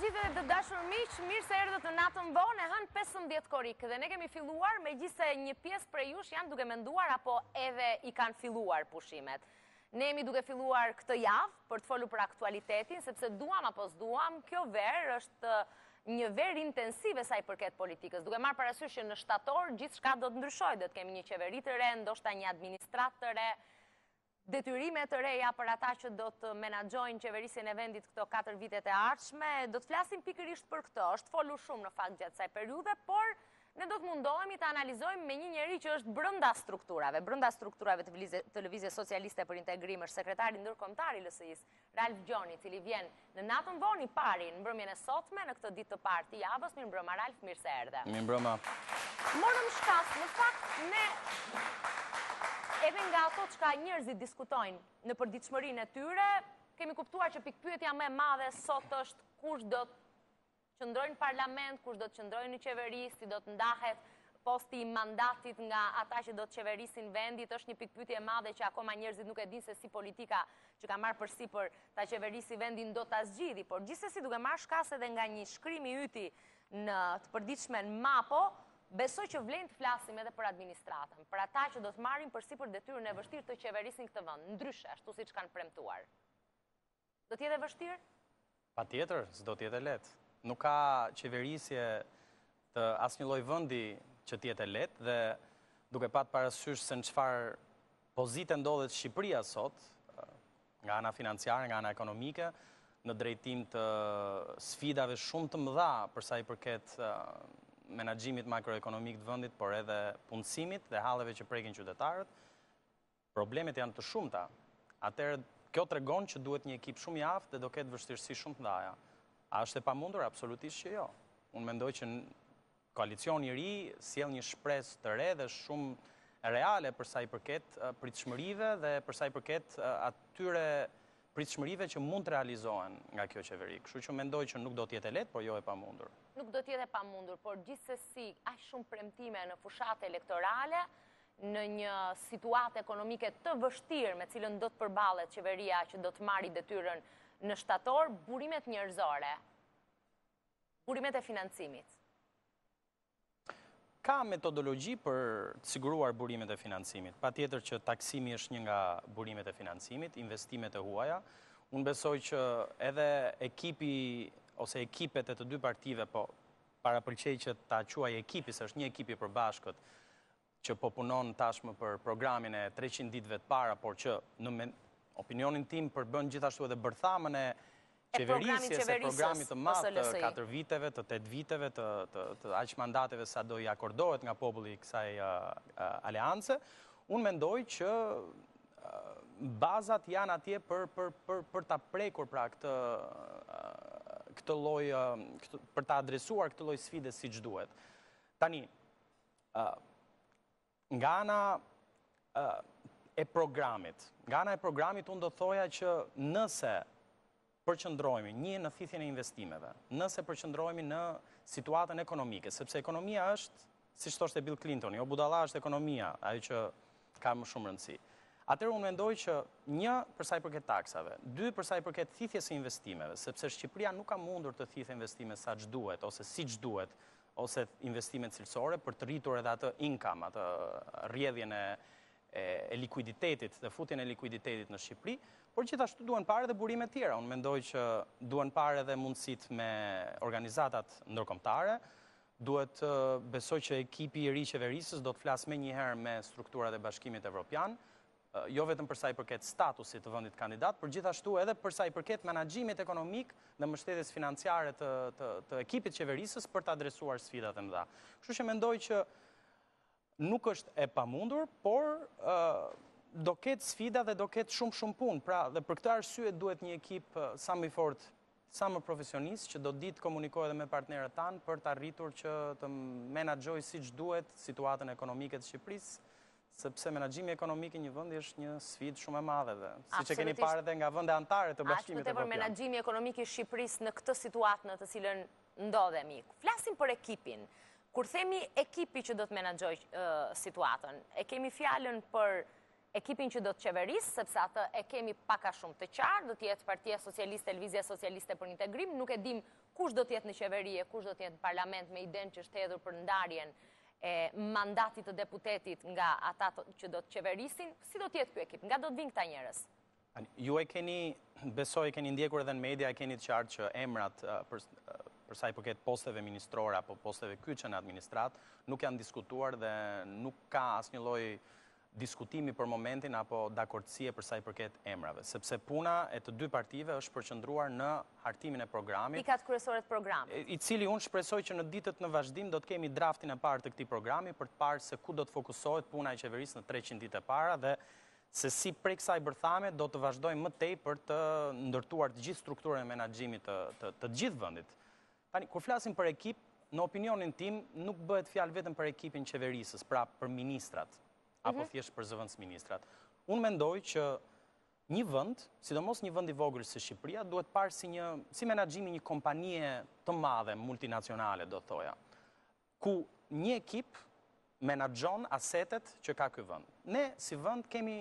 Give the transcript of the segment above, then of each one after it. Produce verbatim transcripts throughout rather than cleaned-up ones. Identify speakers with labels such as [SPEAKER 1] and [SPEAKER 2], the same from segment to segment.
[SPEAKER 1] gjithë të dashur miq, mirë se erdhët në natën vonë, e hënë pesëmbëdhjetë korrik dhe ne kemi filluar, megjithëse një pjesë prej jush janë duke menduar apo edhe i kanë filluar pushimet. Ne jemi duke filluar këtë javë për të folur për aktualitetin, sepse duam apo s'duam, kjo verë është një verë intensive sa i përket politikës. Duke marrë parasysh që në shtator gjithçka do të ndryshojë, do të kemi një qeveri të re, ndoshta një administratë të re, detyrime të reja për ata që do të menaxhojnë qeverisjen e vendit këto katër vitet e ardhshme. Do të flasim pikërisht për këtë. Është folur shumë në fakt gjatë kësaj periudhe, por ne do të mundohemi të analizojmë me një njeri që është brenda strukturave, brenda strukturave të Lëvizjes Socialiste për Integrim, është sekretari ndërkombëtar i L S I-s, Ralph Gjoni, i cili vjen në natën vonë i pari në mbrëmjen e sotme në këtë ditë të parë të javës. Mirëmbrëma Ralph, mirë se erdhe.
[SPEAKER 2] Mirëmbrëma.
[SPEAKER 1] Morëm shkas, në fakt ne edhe nga ato që ka njerëzit diskutojnë në përditshmërinë e tyre, kemi kuptuar që pikpyetja më e madhe sot është kush do të qëndrojnë në parlament, kush do të qëndrojnë në qeveri, si do të ndahet posti i mandatit nga ata që do të qeverisin vendit. Është një pikpyetje e madhe që akoma njerëzit nuk e dinë se si politika që ka marrë përsipër ta qeverisi vendin do ta zgjidhi, por gjithsesi duke marrë shkas edhe nga një shkrim i yti në të përditshmen Mapo, besoj që vlen të flasim edhe për administratën, për ata që do të marrin përsipër detyrën e vështirë të qeverisin këtë vend, ndryshe, ashtu siç kanë premtuar. Do të jetë vështirë?
[SPEAKER 2] Patjetër, s'do të jetë lehtë. Nuk ka qeverisje të asnjë lloj vendi që të jetë lehtë dhe duke pat parasysh se në çfarë pozite ndodhet Shqipëria sot, nga ana financiare, nga ana ekonomike, në drejtim të sfidave shumë të mëdha për sa i përket menaxhimit makroekonomik të vendit, por edhe punësimit dhe halleve që prekin qytetarët, problemet janë të shumta. Atëherë kjo tregon që duhet një ekip shumë i aftë dhe do ketë vështirësi shumë të ndaja. A është e pamundur? Absolutisht që jo. Unë mendoj që koalicioni i ri sjell një shpresë të re dhe shumë reale për sa i përket pritshmërive dhe për sa i përket atyre pritshmërive që mund të realizohen nga kjo qeveri. Kështu që mendoj që nuk do të jetë lehtë, por jo e pamundur.
[SPEAKER 1] Nuk do të jetë e pamundur, por gjithsesi aq shumë premtime në fushatë elektorale, në një situatë ekonomike të vështirë me cilën do të përballet qeveria që do të marrë detyrën në shtator, burimet njerëzore, burimet e financimit.
[SPEAKER 2] Ka metodologji për të siguruar burimet e financimit. Patjetër që taksimi është një nga burimet e financimit, investimet e huaja. Unë besoj që edhe ekipi ose ekipet e të dy partive, po parapëlqej që ta quaj ekipi, se është një ekip i përbashkët që po punon tashmë për programin e treqind ditëve të para, por që në opinionin tim përbën gjithashtu edhe bërthamën e qeverisjes e programit të madh të katër viteve, të tetë viteve, të aq mandateve sa do i akordohet nga populli i kësaj aleance. Unë mendoj që bazat janë atje për ta prekur pra këtë këtë lloj, për ta adresuar këtë lloj sfide siç duhet. Tani, nga ana e programit, nga ana e programit unë do thoja që nëse përqëndrojmë një në thithjen e investimeve, nëse përqëndrojmë në situatën ekonomike, sepse ekonomia është, siç thoshte Bill Clinton, jo budalla është ekonomia, ajo që ka më shumë rëndësi. Atëherë unë mendoj që një për sa i përket taksave, dy për sa i përket thithjes së investimeve, sepse Shqipëria nuk ka mundur të thithë investime sa ç'duhet ose siç duhet, ose investime cilësore për të rritur edhe atë income, atë rrjedhjen e e likuiditetit dhe futjen e likuiditetit në Shqipëri, por gjithashtu duhen parë edhe burime tjera. Unë mendoj që duhen parë edhe mundësit me organizatat ndërkombëtare, duhet besoj që ekipi i ri qeverisës do të flasë me njëherë me strukturat e Bashkimit Evropian, jo vetëm për sa i përket statusit të vendit kandidat, por gjithashtu edhe për sa i përket menaxhimit ekonomik dhe mbështetjes financiare të, të, të ekipit qeverisës për të adresuar sfidat e mëdha. Kështu që mendoj që nuk është e pamundur, por uh, do ketë sfida dhe do ketë shumë shumë punë. Pra, dhe për këtë arsye duhet një ekip uh, sa më i fortë, sa më profesionist, që do ditë të komunikojë edhe me partnerët tanë për të arritur që të menaxhojë siç duhet situatën ekonomike të Shqipërisë, sepse menaxhimi ekonomik i një vendi është një sfidë shumë e madhe dhe siç e keni parë edhe nga vende anëtare të Bashkimit Evropian.
[SPEAKER 1] Ashtu tepër menaxhimi ekonomik i Shqipërisë në këtë situatë në të cilën ndodhemi. Flasim për ekipin. Kur themi ekipi që do të menaxhojë uh, situatën, e kemi fjalën për ekipin që do të qeverisë, sepse atë e kemi pak a shumë të qartë, do të jetë Partia Socialiste, Lëvizja Socialiste për Integrim, nuk e dim kush do t'jetë në qeveri e kush do t'jetë në parlament me idenë që është hedhur për ndarjen e mandatit të deputetit nga ata që do të qeverisin, si do t'jetë ky ekip? Nga do të vinë këta njerëz?
[SPEAKER 2] Ju e keni, besoj, e keni ndjekur edhe në media, e keni të qartë që emrat për, për sa i përket posteve ministrore apo posteve kyçe në administrat, nuk janë diskutuar dhe nuk ka asnjë lloj diskutimi për momentin apo dakordësie për sa i përket emrave, sepse puna e të dy partive është përqendruar në hartimin e programit.
[SPEAKER 1] Pikat kryesore të programit.
[SPEAKER 2] I cili unë shpresoj që në ditët në vazhdim do të kemi draftin e parë të këtij programi për të parë se ku do të fokusohet puna e qeverisë në treqind ditë e para dhe se si prej kësaj bërthame do të vazhdojmë më tej për të ndërtuar të gjithë strukturën e menaxhimit të, të, të gjithë vendit. Tani, kur flasim për ekip, në opinionin tim nuk bëhet fjalë vetëm për ekipin qeverisës, pra për ministrat, apo
[SPEAKER 1] Mhm.
[SPEAKER 2] thjesht për zëvendës ministrat. Unë mendoj që një vend, sidomos një vend i vogël si Shqipëria, duhet parë si një si menaxhimi një kompanie të madhe multinacionale, do thoja, ku një ekip menaxhon asetet që ka ky vend. Ne si vend kemi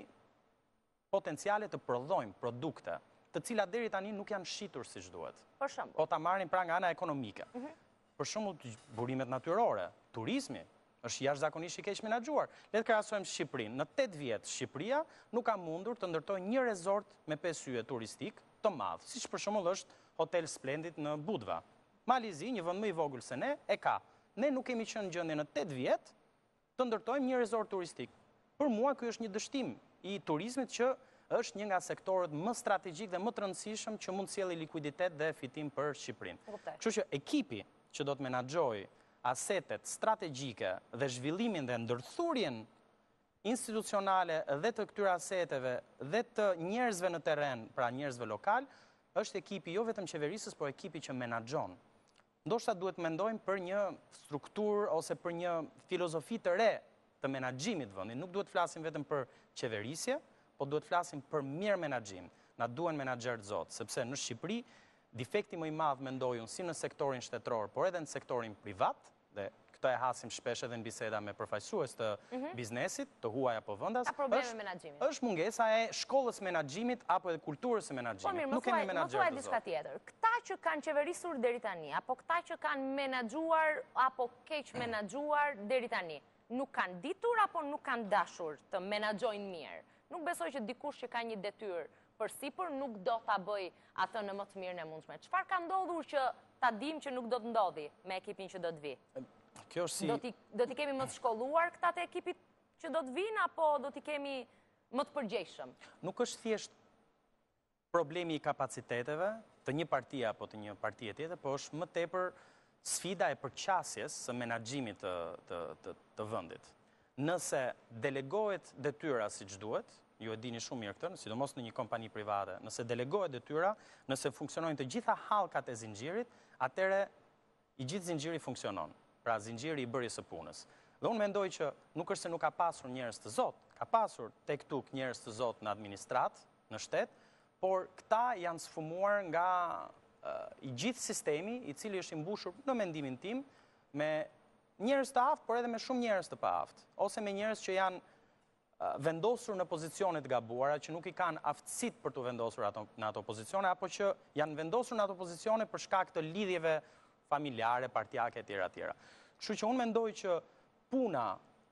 [SPEAKER 2] potenciale të prodhojmë produkte, të cilat deri tani nuk janë shitur siç duhet.
[SPEAKER 1] Për shembull.
[SPEAKER 2] Po ta marrim pra nga ana ekonomike. Për shembull, burimet natyrore, turizmi është jashtëzakonisht i keq menaxhuar. Le të krahasojmë Shqipërinë. Në tetë vjet Shqipëria nuk ka mundur të ndërtojë një resort me pesë yje turistik të madh, siç për shembull është Hotel Splendid në Budva. Malizi, një vend më i vogël se ne, e ka. Ne nuk kemi qenë në gjendje në tetë vjet të ndërtojmë një resort turistik. Për mua ky është një dështim i turizmit që është një nga sektorët më strategjik dhe më të rëndësishëm që mund të sjellë likuiditet dhe fitim për Shqipërinë. Kështu që ekipi që do të menaxhojë asetet strategjike dhe zhvillimin dhe ndërthurjen institucionale dhe të këtyre aseteve dhe të njerëzve në terren, pra njerëzve lokal, është ekipi jo vetëm qeverisës, por ekipi që menaxhon. Ndoshta duhet mendojmë për një strukturë ose për një filozofi të re të menaxhimit të vendit. Nuk duhet flasim vetëm për qeverisje, po duhet flasim për mirë menaxhim. Na duhen menaxher të zotë, sepse në Shqipëri defekti më i madh mendoj unë si në sektorin shtetëror, por edhe në sektorin privat, dhe këto e hasim shpesh edhe në biseda me përfaqësues të biznesit, të huaj apo vendas,
[SPEAKER 1] Ka probleme menaxhimit.
[SPEAKER 2] është mungesa e shkollës menaxhimit apo edhe kulturës së menaxhimit. Nuk kemi menaxher të
[SPEAKER 1] diçka
[SPEAKER 2] zotë.
[SPEAKER 1] tjetër. Këta që kanë qeverisur deri tani, apo këta që kanë menaxhuar apo keq menaxhuar deri tani, nuk kanë ditur apo nuk kanë dashur të menaxhojnë mirë. Nuk besoj që dikush që ka një detyrë për sipër nuk do ta bëj atë në më të mirën e mundshme. Çfarë ka ndodhur që ta dim që nuk do të ndodhi me ekipin që do të vi?
[SPEAKER 2] Kjo është si
[SPEAKER 1] Do t'i do t'i kemi më të shkolluar këta të ekipit që do të vinë apo do t'i kemi më të përgjegjshëm?
[SPEAKER 2] Nuk është thjesht problemi i kapaciteteve të një partie apo të një partie tjetër, por është më tepër sfida e përqasjes së menaxhimit të, të, të, të vendit. Nëse delegohet detyra siç duhet, ju e dini shumë mirë këtë, sidomos në një kompani private, nëse delegohet detyra, nëse funksionojnë të gjitha hallkat e zinxhirit, atëre i gjithë zinxhiri funksionon. Pra zinxhiri i bërjes së punës. Dhe unë mendoj që nuk është se nuk ka pasur njerëz të zotë, ka pasur tek tuk njerëz të zotë në administrat, në shtet, por këta janë sfumuar nga uh, i gjithë sistemi, i cili është i mbushur në mendimin tim me njerëz të aftë, por edhe me shumë njerëz të paaftë, ose me njerëz që janë uh, vendosur në pozicione të gabuara, që nuk i kanë aftësitë për të vendosur ato, në ato pozicione, apo që janë vendosur në ato pozicione për shkak të lidhjeve familjare, partijake e tjera tjera. Kështu që unë mendoj që puna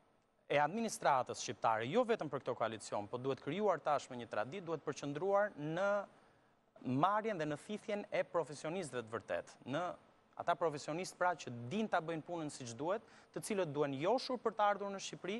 [SPEAKER 2] e administratës shqiptare, jo vetëm për këto koalicion, po duhet krijuar tashmë një traditë, duhet përqendruar në marrjen dhe në thithjen e profesionistëve të vërtet, në ata profesionistë pra që din ta bëjnë punën siç duhet, të cilët duhen joshur për të ardhur në Shqipëri,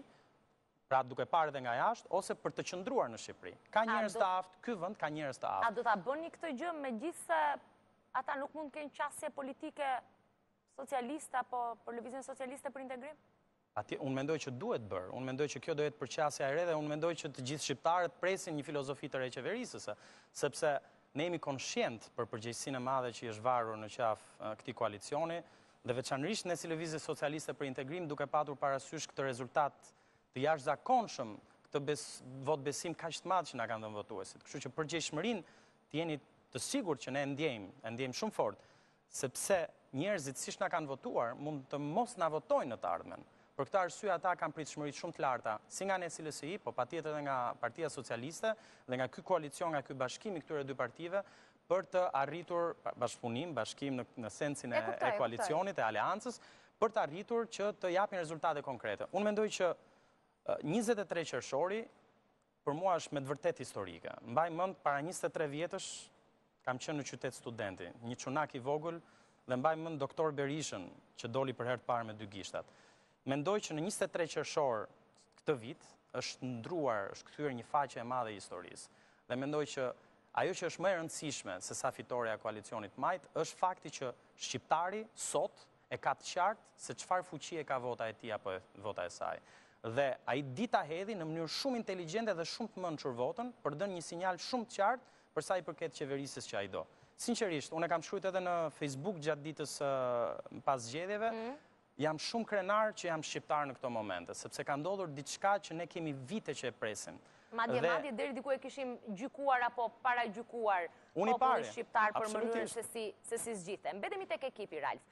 [SPEAKER 2] pra duke parë edhe nga jashtë, ose për të qëndruar në Shqipëri. Ka njerëz të aftë, ky vend ka njerëz të aftë.
[SPEAKER 1] A do ta bëni këtë gjë megjithëse ata nuk mund të kenë qasje politike socialiste apo për lëvizjen socialiste për integrim?
[SPEAKER 2] Ati, unë mendoj që duhet bërë, unë mendoj që kjo do jetë përqasja e re dhe unë mendoj që të gjithë shqiptarët presin një filozofi të re qeverisës, sepse ne jemi konshient për përgjegjësinë e madhe që është varur në qafë këtij koalicioni dhe veçanërisht ne si Lëvizje Socialiste për Integrim duke patur parasysh këtë rezultat të jashtëzakonshëm, këtë bes, vot besim kaq të madh që na kanë dhënë votuesit. Kështu që përgjegjshmërinë të jeni të sigurt që ne e ndjejmë, e ndjejmë shumë fort, sepse njerëzit siç na kanë votuar mund të mos na votojnë në të ardhmen. Për këtë arsye ata kanë pritshmëri shumë të larta, si nga ne si L S I, po patjetër edhe nga Partia Socialiste dhe nga ky koalicion, nga ky bashkim i këtyre dy partive, për të arritur bashkëpunim, bashkim në, në sensin e,
[SPEAKER 1] E kuptoj,
[SPEAKER 2] e
[SPEAKER 1] e
[SPEAKER 2] koalicionit, e aleancës, për të arritur që të japin rezultate konkrete. Unë mendoj që uh, njëzet e tre qershori, për mua është me të vërtet historike. Mbaj mend, para njëzet e tre vjetësh, kam qenë në qytet studenti, një çunak i vogël, dhe mbaj mend doktor Berishën, që doli për herë të parë me dy gishtat. Mendoj që në njëzet e tre qershor këtë vit, është ndruar, është kthyer një faqe e madhe e historisë. Dhe mendoj që ajo që është më e rëndësishme se sa fitoreja e koalicionit majt, është fakti që shqiptari sot e ka të qartë se çfarë fuqie ka vota e tij apo vota e saj. Dhe ai dita hedhi në mënyrë shumë inteligjente dhe shumë të mençur votën për dhënë një sinjal shumë të qartë për sa i përket qeverisjes që ai do. Sinqerisht, unë e kam shkruar edhe në Facebook gjatë ditës uh, pas zgjedhjeve, mm. jam shumë krenar që jam shqiptar në këto momente, sepse ka ndodhur diçka që ne kemi vite që e presim.
[SPEAKER 1] Madje,
[SPEAKER 2] Dhe,
[SPEAKER 1] madje, deri diku e kishim gjykuar apo para gjykuar
[SPEAKER 2] Unë i
[SPEAKER 1] popullin
[SPEAKER 2] pari,
[SPEAKER 1] shqiptar për mënyrën
[SPEAKER 2] absolutisht.
[SPEAKER 1] se si, se si zgjithe. Mbetemi tek ekipi, Ralf.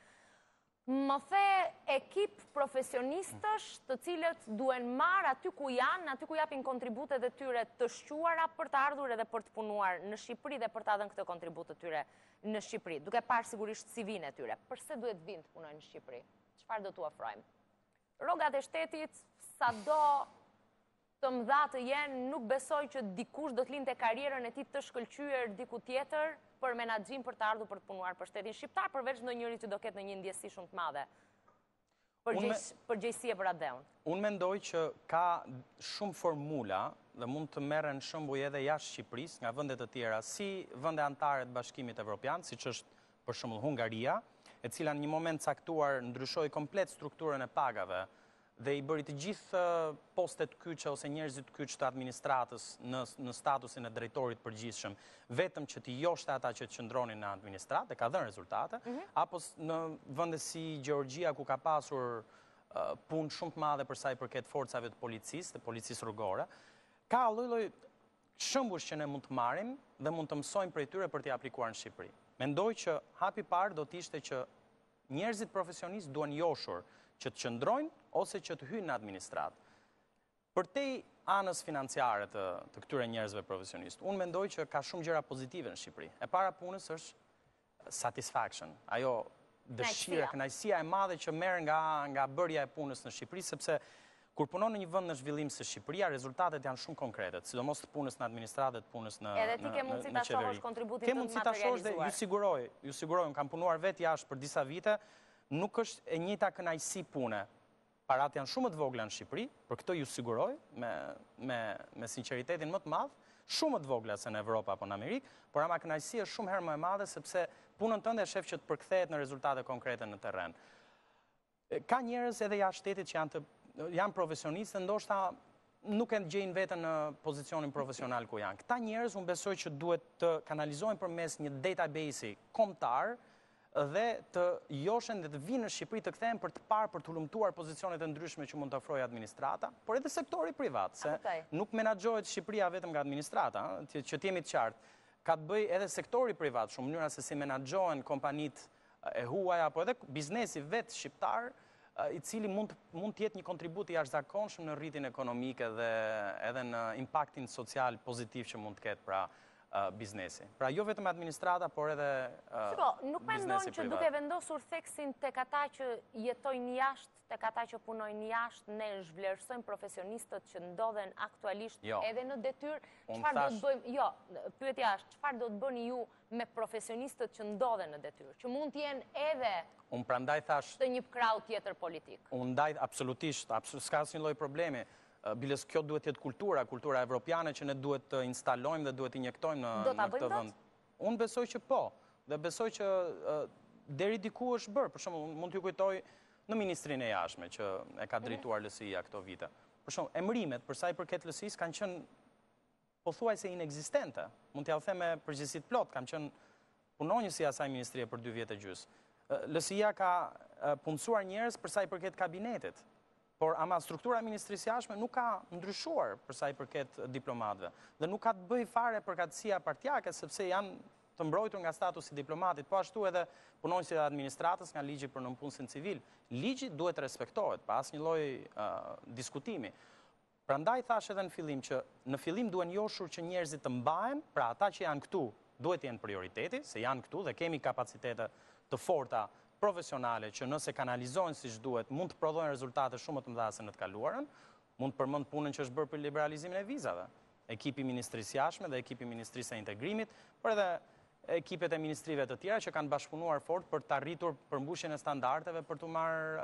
[SPEAKER 1] Më the ekip profesionistësh të cilët duen marë aty ku janë, aty ku japin kontributet e tyre të shquara për të ardhur edhe për të punuar në Shqipëri dhe për të adhën këtë kontribut të tyre në Shqipëri, duke parë sigurisht si vinë e tyre. Përse duhet vinë të punojnë në Shqipëri? Çfarë do t'u ofrojmë? Rrogat e shtetit, sado të mëdha të jenë, nuk besoj që dikush do të linte karrierën e tij të shkëlqyer diku tjetër për menaxhim për të ardhur për të punuar për shtetin shqiptar, përveç ndonjëri që do ketë në një ndjesi shumë të madhe. Përgjegjësi e për atë.
[SPEAKER 2] Unë mendoj që ka shumë formula dhe mund të merren shembuj edhe jashtë Shqipërisë, nga vende të tjera, si vende anëtare të Bashkimit Evropian, siç është për shembull Hungaria, e cila në një moment caktuar ndryshoi komplet strukturën e pagave dhe i bëri të gjithë postet kyçe ose njerëzit kyç të administratës në, në statusin e drejtorit përgjithshëm, vetëm që t'i joshte ata që të qëndronin në administratë, dhe ka dhënë rezultate, mm -hmm. apo në vende si Gjeorgjia, ku ka pasur uh, punë shumë të madhe për sa i përket forcave të policisë, të policisë rrugore, ka lloj-lloj shembush që ne mund të marrim dhe mund të mësojmë prej tyre për t'i aplikuar në Shqipëri. Mendoj që hapi parë do të ishte që njerëzit profesionistë duan joshur që të qëndrojnë ose që të hyjnë në administratë. Për te anës financiare të, të këtyre njerëzve profesionistë, unë mendoj që ka shumë gjëra pozitive në Shqipëri. E para punës është satisfaction, ajo dëshira, kënaqësia e madhe që merr nga, nga bërja e punës në Shqipëri, sepse kur punon në një vend në zhvillim si Shqipëria, rezultatet janë shumë konkrete, sidomos të punës në administratë dhe të punës në,
[SPEAKER 1] edhe ti ke mundësi ta shohësh kontributin të materializuar. Ke mundësi ta shohësh dhe ju siguroj, ju siguroj, unë kam punuar vetë jashtë për disa vite, nuk është e njëjta kënaqësi pune. Parat janë shumë të vogla në Shqipëri, për këtë ju siguroj, me, me, me sinqeritetin më të madh, shumë të vogla se në Evropë apo në Amerikë, por ama kënaqësia është shumë herë më e madhe, sepse punën tënde shef që të përkthehet në rezultate konkrete në terren. Ka njerëz edhe jashtë shtetit që janë, të, janë profesionistë, ndoshta nuk e gjejnë veten në pozicionin profesional ku janë. Këta njerëz unë besoj që duhet të kanalizohen përmes një database-i kombëtar, dhe të joshen dhe të vinë në Shqipëri të kthehen për të parë për të hulumtuar pozicionet e ndryshme që mund të ofrojë administrata, por edhe sektori privat, se okay. nuk menaxhohet Shqipëria vetëm nga administrata, që, që t'jemi të qartë. Ka të bëjë edhe sektori privat, shumë mënyra se si menaxhohen kompanitë e huaja, apo edhe biznesi vetë shqiptar, i cili mund, mund të jetë një kontribut i jashtëzakonshëm në rritjen ekonomike dhe edhe në impaktin social pozitiv që mund të ketë pra Uh, biznesi. Pra jo vetëm administrata, por edhe uh, Shiko, nuk mendon që duke vendosur theksin tek ata që jetojnë jashtë, tek ata që punojnë jashtë, ne zhvlerësojmë profesionistët që ndodhen aktualisht
[SPEAKER 2] jo. edhe
[SPEAKER 1] në detyrë. Çfarë do të bëjmë? Jo, pyetja është, çfarë do të bëni ju me profesionistët që ndodhen në detyrë, që mund të jenë edhe
[SPEAKER 2] Unë prandaj thash
[SPEAKER 1] të një krau tjetër politik?
[SPEAKER 2] Unë ndaj absolutisht, absolut, s'ka asnjë lloj problemi. Biles kjo duhet jetë kultura, kultura evropiane që ne duhet të instalojmë dhe duhet injektojmë në, në këtë vend. Unë besoj që po, dhe besoj që uh, deri diku është bërë. Për shembull, mund t'ju kujtoj në Ministrinë e Jashtme që e ka drejtuar L S I-ja këto vite. Për shembull, emërimet për sa i përket L S I-s kanë qenë pothuajse inekzistente. Mund t'ja u them me përgjegjësi të plot, kam qenë punonjës i asaj ministrie për dy vjet e gjys. L S I-ja ka uh, punësuar njerëz për sa i përket kabinetit. Por ama struktura e Ministrisë së Jashtme nuk ka ndryshuar për sa i përket diplomatëve. Dhe nuk ka të bëjë fare përkatësia partijake, sepse janë të mbrojtur nga statusi diplomatit, po ashtu edhe punonjësit e administratës nga ligji për nënpunësin civil. Ligji duhet respektohet, pa asnjë lloj uh, diskutimi. Prandaj thash edhe në fillim që në fillim duhen joshur që njerëzit të mbahen, pra ata që janë këtu duhet jenë prioriteti, se janë këtu dhe kemi kapacitete të forta profesionale që nëse kanalizohen siç duhet, mund të prodhojnë rezultate shumë më të mëdha se në të kaluarën. Mund të përmend punën që është bërë për liberalizimin e vizave. Ekipi Ministrisë Jashtme dhe ekipi Ministrisë së Integrimit, por edhe ekipet e ministrive të tjera që kanë bashkëpunuar fort për të arritur përmbushjen e standardeve për të marrë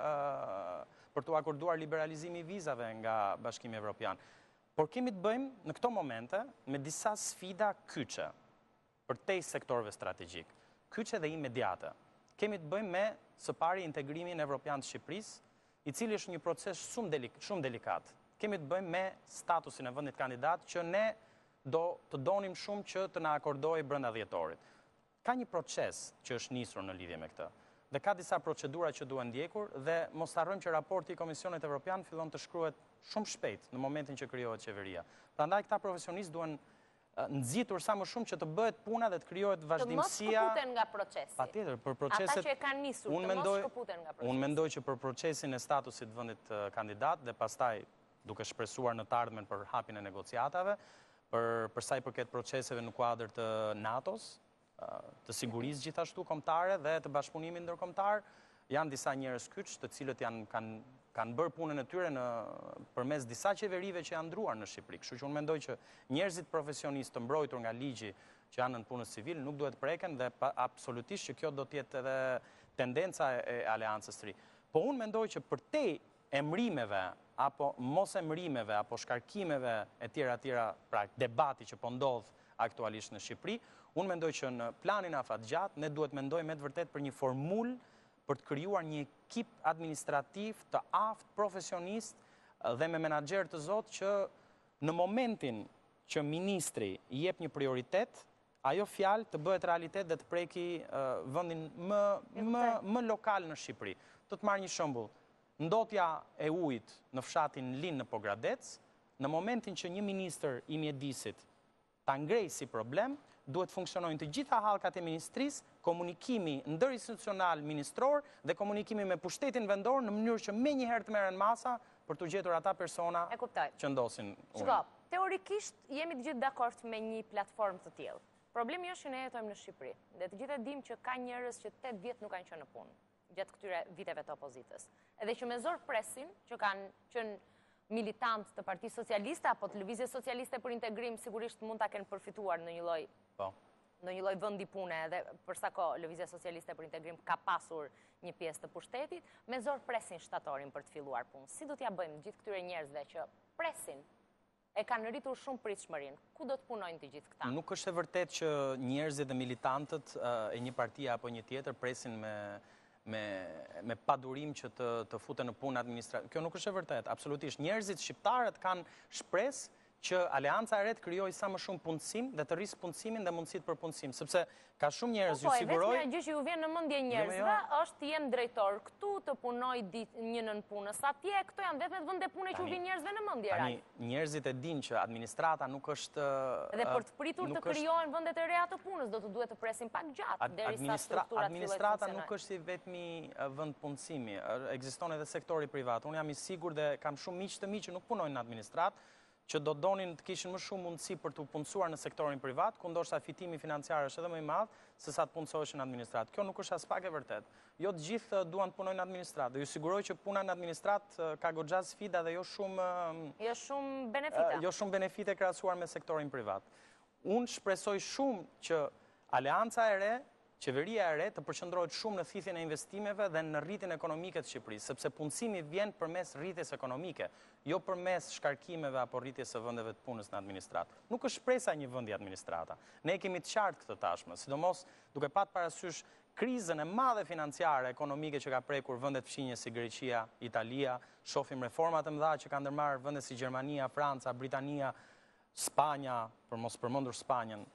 [SPEAKER 2] për të akorduar liberalizimi i vizave nga Bashkimi Evropian. Por kemi të bëjmë në këto momente me disa sfida kyçe për tej sektorëve strategjik, kyçe dhe imediate. Kemi të bëjmë me së pari integrimin evropian të Shqipërisë, i cili është një proces shumë delik, shumë delikat. Kemi të bëjmë me statusin e vendit kandidat që ne do të donim shumë që të na akordojë brenda dhjetorit. Ka një proces që është nisur në lidhje me këtë. Dhe ka disa procedura që duhen ndjekur dhe mos harrojmë që raporti i Komisionit Evropian fillon të shkruhet shumë shpejt në momentin që krijohet qeveria. Prandaj këta profesionistë duhen nxitur sa më shumë që të bëhet puna dhe të krijohet vazhdimësia.
[SPEAKER 1] Të mos shkëputen nga procesi.
[SPEAKER 2] Patjetër, për proceset.
[SPEAKER 1] Ata që e kanë nisur, të mos shkëputen nga procesi.
[SPEAKER 2] Unë mendoj që për procesin e statusit vendit kandidat dhe pastaj duke shpresuar në të ardhmen për hapjen e negociatave, për për sa i përket proceseve në kuadër të NATO-s, të sigurisë gjithashtu kombëtare dhe të bashkëpunimit ndërkombëtar, janë disa njerëz kyç të cilët janë kanë kanë bërë punën e tyre në përmes disa qeverive që janë ndruar në Shqipëri. Kështu që unë mendoj që njerëzit profesionistë të mbrojtur nga ligji që janë në punës civil nuk duhet preken dhe pa, absolutisht që kjo do të jetë edhe tendenca e aleancës së ri. Po unë mendoj që për te emrimeve apo mos emrimeve apo shkarkimeve e tjera tjera, pra debati që po ndodh aktualisht në Shqipëri, unë mendoj që në planin afatgjat ne duhet mendojmë me të vërtet për një formulë për të krijuar një ekip administrativ të aftë, profesionist dhe me menaxher të zotë që në momentin që ministri i jep një prioritet, ajo fjalë të bëhet realitet dhe të preki uh, vendin më, më, më lokal në Shqipëri. Do të marr një shembull. Ndotja e ujit në fshatin Lin në Pogradec, në momentin që një ministër i mjedisit ta ngrejë si problem, duhet funksionojnë të gjitha hallkat e ministrisë, komunikimi ndërinstitucional ministror dhe komunikimi me pushtetin vendor në mënyrë që menjëherë të merren masa për të gjetur ata persona që ndosin ujin.
[SPEAKER 1] Shiko, teorikisht jemi të gjithë dakord me një platformë të tillë. Problemi është që ne jetojmë në Shqipëri dhe të gjithë e dimë që ka njerëz që tetë vjet nuk kanë qenë në punë gjatë këtyre viteve të opozitës. Edhe që me zor presin që kanë qenë militant të Partisë Socialiste apo të Lëvizjes Socialiste për Integrim, sigurisht mund ta kenë përfituar në një lloj
[SPEAKER 2] po.
[SPEAKER 1] Në një lloj vendi pune edhe për sa kohë Lëvizja Socialiste për Integrim ka pasur një pjesë të pushtetit, me zor presin shtatorin për të filluar punë. Si do t'ja bëjmë gjithë këtyre njerëzve që presin e kanë rritur shumë pritshmërinë? Ku do të punojnë të gjithë këta?
[SPEAKER 2] Nuk është e vërtet që njerëzit dhe militantët e një partie apo një tjetër presin me me me padurim që të të futen në punë administrative. Kjo nuk është e vërtet, absolutisht. Njerëzit shqiptarët kanë shpresë që Aleanca e Re të krijojë sa më shumë punësim dhe të rrisë punësimin dhe mundësitë për punësim, sepse ka shumë njerëz ju siguroj.
[SPEAKER 1] Po, vetëm gjë që ju vjen në mendje njerëzve është të jenë drejtor këtu, të punoj një nën punës atje, këto janë vetëm vende pune që u vjen njerëzve në mendje.
[SPEAKER 2] Tani njerëzit e dinë që administrata nuk është
[SPEAKER 1] dhe për të pritur të krijohen vendet e reja të punës, do të duhet të presin pak gjatë derisa strukturat
[SPEAKER 2] administrata nuk është si vetmi vend punësimi, ekziston edhe sektori privat. Unë jam i sigurt dhe kam shumë miq të mi që nuk punojnë në administratë, që do donin të kishin më shumë mundësi për të punësuar në sektorin privat, ku ndoshta fitimi financiar është edhe më i madh se sa të punësoheshin në administratë. Kjo nuk është as pak e vërtet. Jo të gjithë duan të punojnë në administratë. Dhe ju siguroj që puna në administratë ka goxha sfida dhe jo shumë
[SPEAKER 1] jo shumë benefite.
[SPEAKER 2] Jo shumë benefite krahasuar me sektorin privat. Unë shpresoj shumë që Aleanca e Re, qeveria e re të përqendrohet shumë në thithjen e investimeve dhe në rritjen ekonomike të Shqipërisë, sepse punësimi vjen përmes rritjes ekonomike, jo përmes shkarkimeve apo rritjes së vendeve të punës në administratë. Nuk është shpresa një vendi administrata. Ne kemi të qartë këtë tashmë, sidomos duke patur parasysh krizën e madhe financiare ekonomike që ka prekur vendet fshinje si Greqia, Italia, shohim reforma të mëdha që kanë ndërmarrë vende si Gjermania, Franca, Britania, Spanja, për mos përmendur Spanjën.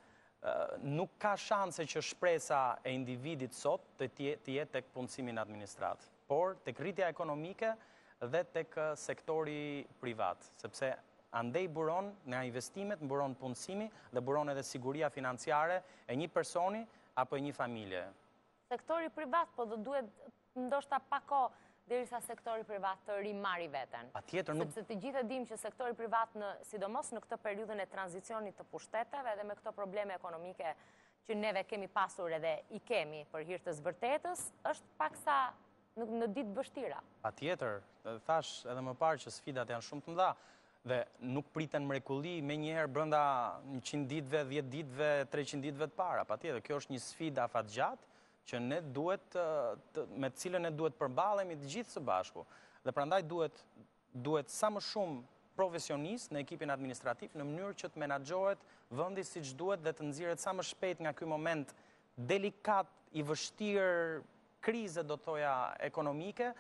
[SPEAKER 2] Nuk ka shanse që shpresa e individit sot të jetë tek punësimi në administratë, por tek rritja ekonomike dhe tek sektori privat, sepse andej buron nga investimet, buron punësimi dhe buron edhe siguria financiare e një personi apo e një familje.
[SPEAKER 1] Sektori privat, po do duhet ndoshta pak kohë derisa sektori privat të rimarri veten.
[SPEAKER 2] Patjetër nuk.
[SPEAKER 1] Sepse të gjithë e dimë që sektori privat, në, sidomos në këtë periudhën e tranzicionit të pushteteve dhe me këto probleme ekonomike që neve kemi pasur edhe i kemi për hir të zbërtetës, është paksa në ditë vështira.
[SPEAKER 2] Patjetër, thash edhe më parë që sfidat janë shumë të mëdha dhe nuk priten mrekulli me njëherë brenda njëqind ditëve, dhjetë ditëve, treqind ditëve të para. Patjetër, kjo është një sfidë afatgjatë që ne duhet me të cilën ne duhet përballemi të gjithë së bashku. Dhe prandaj duhet duhet sa më shumë profesionist në ekipin administrativ në mënyrë që të menaxhohet vendi siç duhet dhe të nxirret sa më shpejt nga ky moment delikat i vështirë krize, do të thoja, ekonomike,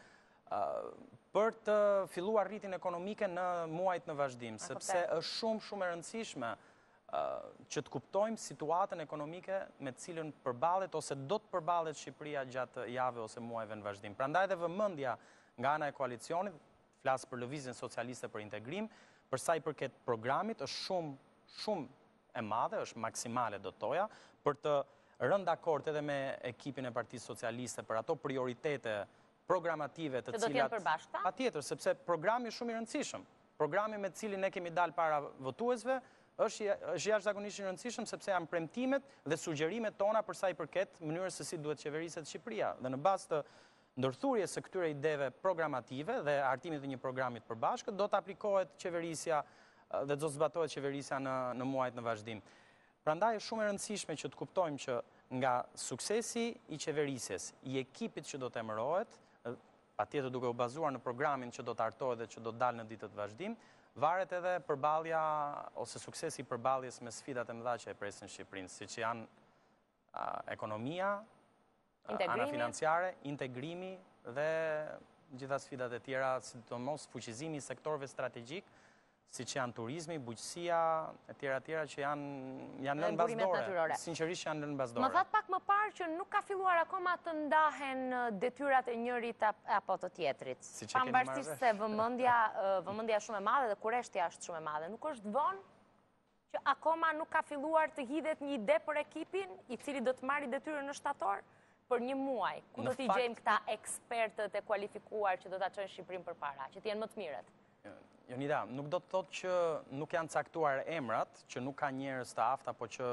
[SPEAKER 2] për të filluar rritjen ekonomike në muajt në vazhdim, sepse është shumë shumë e rëndësishme që të kuptojmë situatën ekonomike me të cilën përballet ose do të përballet Shqipëria gjatë javëve ose muajve në vazhdim. Prandaj dhe vëmendja nga ana e koalicionit, flas për Lëvizjen Socialiste për Integrim, për sa i përket programit, është shumë shumë e madhe, është maksimale do të thoja, për të rënë dakord edhe me ekipin e Partisë Socialiste për ato prioritete programative të cilat...
[SPEAKER 1] Që do t'jenë përbashkëta?
[SPEAKER 2] Patjetër, sepse programi është shumë i rëndësishëm. Programi me të cilin ne kemi dalë para votuesve është jashtëzakonisht i rëndësishëm sepse janë premtimet dhe sugjerimet tona për sa i përket mënyrës se si duhet qeveriset Shqipëria. Dhe në bazë të ndërthurjes së këtyre ideve programative dhe hartimit të një programi të përbashkët, do të aplikohet qeverisja dhe do të zbatohet qeverisja në, në muajt në vazhdim. Prandaj është shumë e rëndësishme që të kuptojmë që nga suksesi i qeverisjes, i ekipit që do të emërohet, patjetër duke u bazuar në programin që do të hartohet dhe që do të dalë në ditët vazhdim, varet edhe përballja ose suksesi i përballjes me sfidat e mëdha që e presin Shqipërinë, siç janë a, ekonomia, ana financiare, integrimi dhe gjitha sfidat e tjera, sidomos fuqizimi i sektorëve strategjik, siç janë turizmi, bujqësia, e tjera tjera që janë janë lënë bazdore. Sinqerisht janë lënë bazdore.
[SPEAKER 1] Më thatë pak më parë që nuk ka filluar akoma të ndahen detyrat e njërit apo të tjetrit.
[SPEAKER 2] Si që keni marrë vesh.
[SPEAKER 1] Pavarësisht se vëmendja vëmendja është shumë e madhe dhe kurreshtja është shumë e madhe. Nuk është vonë që akoma nuk ka filluar të hidhet një ide për ekipin i cili do të marrë detyrën në shtator për një muaj. Ku do t'i gjejmë këta ekspertët e kualifikuar që do ta çojnë Shqipërinë përpara, që të jenë më të mirët?
[SPEAKER 2] Jonida, nuk do të thotë që nuk janë caktuar emrat, që nuk ka njerëz të aftë, apo që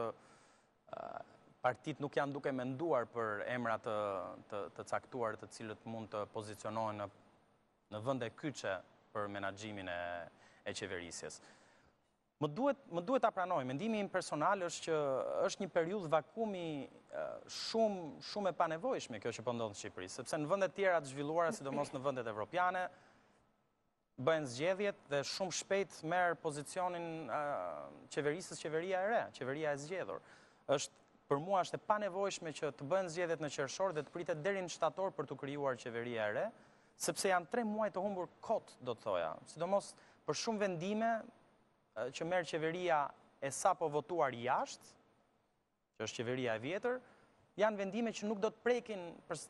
[SPEAKER 2] partit nuk janë duke menduar për emra të, të, të caktuar të cilët mund të pozicionohen në, në vende kyçe për menaxhimin e, e qeverisjes. Më duhet, më duhet ta pranoj, mendimi im personal është që është një periudhë vakumi shumë, shumë e panevojshme kjo që po ndodh në Shqipëri, sepse në vende të tjera të zhvilluara, sidomos në vendet evropiane, bëhen zgjedhjet dhe shumë shpejt merr pozicionin uh, qeverisës qeveria e re, qeveria e zgjedhur. Është për mua është e panevojshme që të bëhen zgjedhjet në qershor dhe të pritet deri në shtator për të krijuar qeveria e re, sepse janë tre muaj të humbur kot, do të thoja. Sidomos për shumë vendime uh, që merr qeveria e sapo votuar jashtë, që është qeveria e vjetër, janë vendime që nuk do të prekin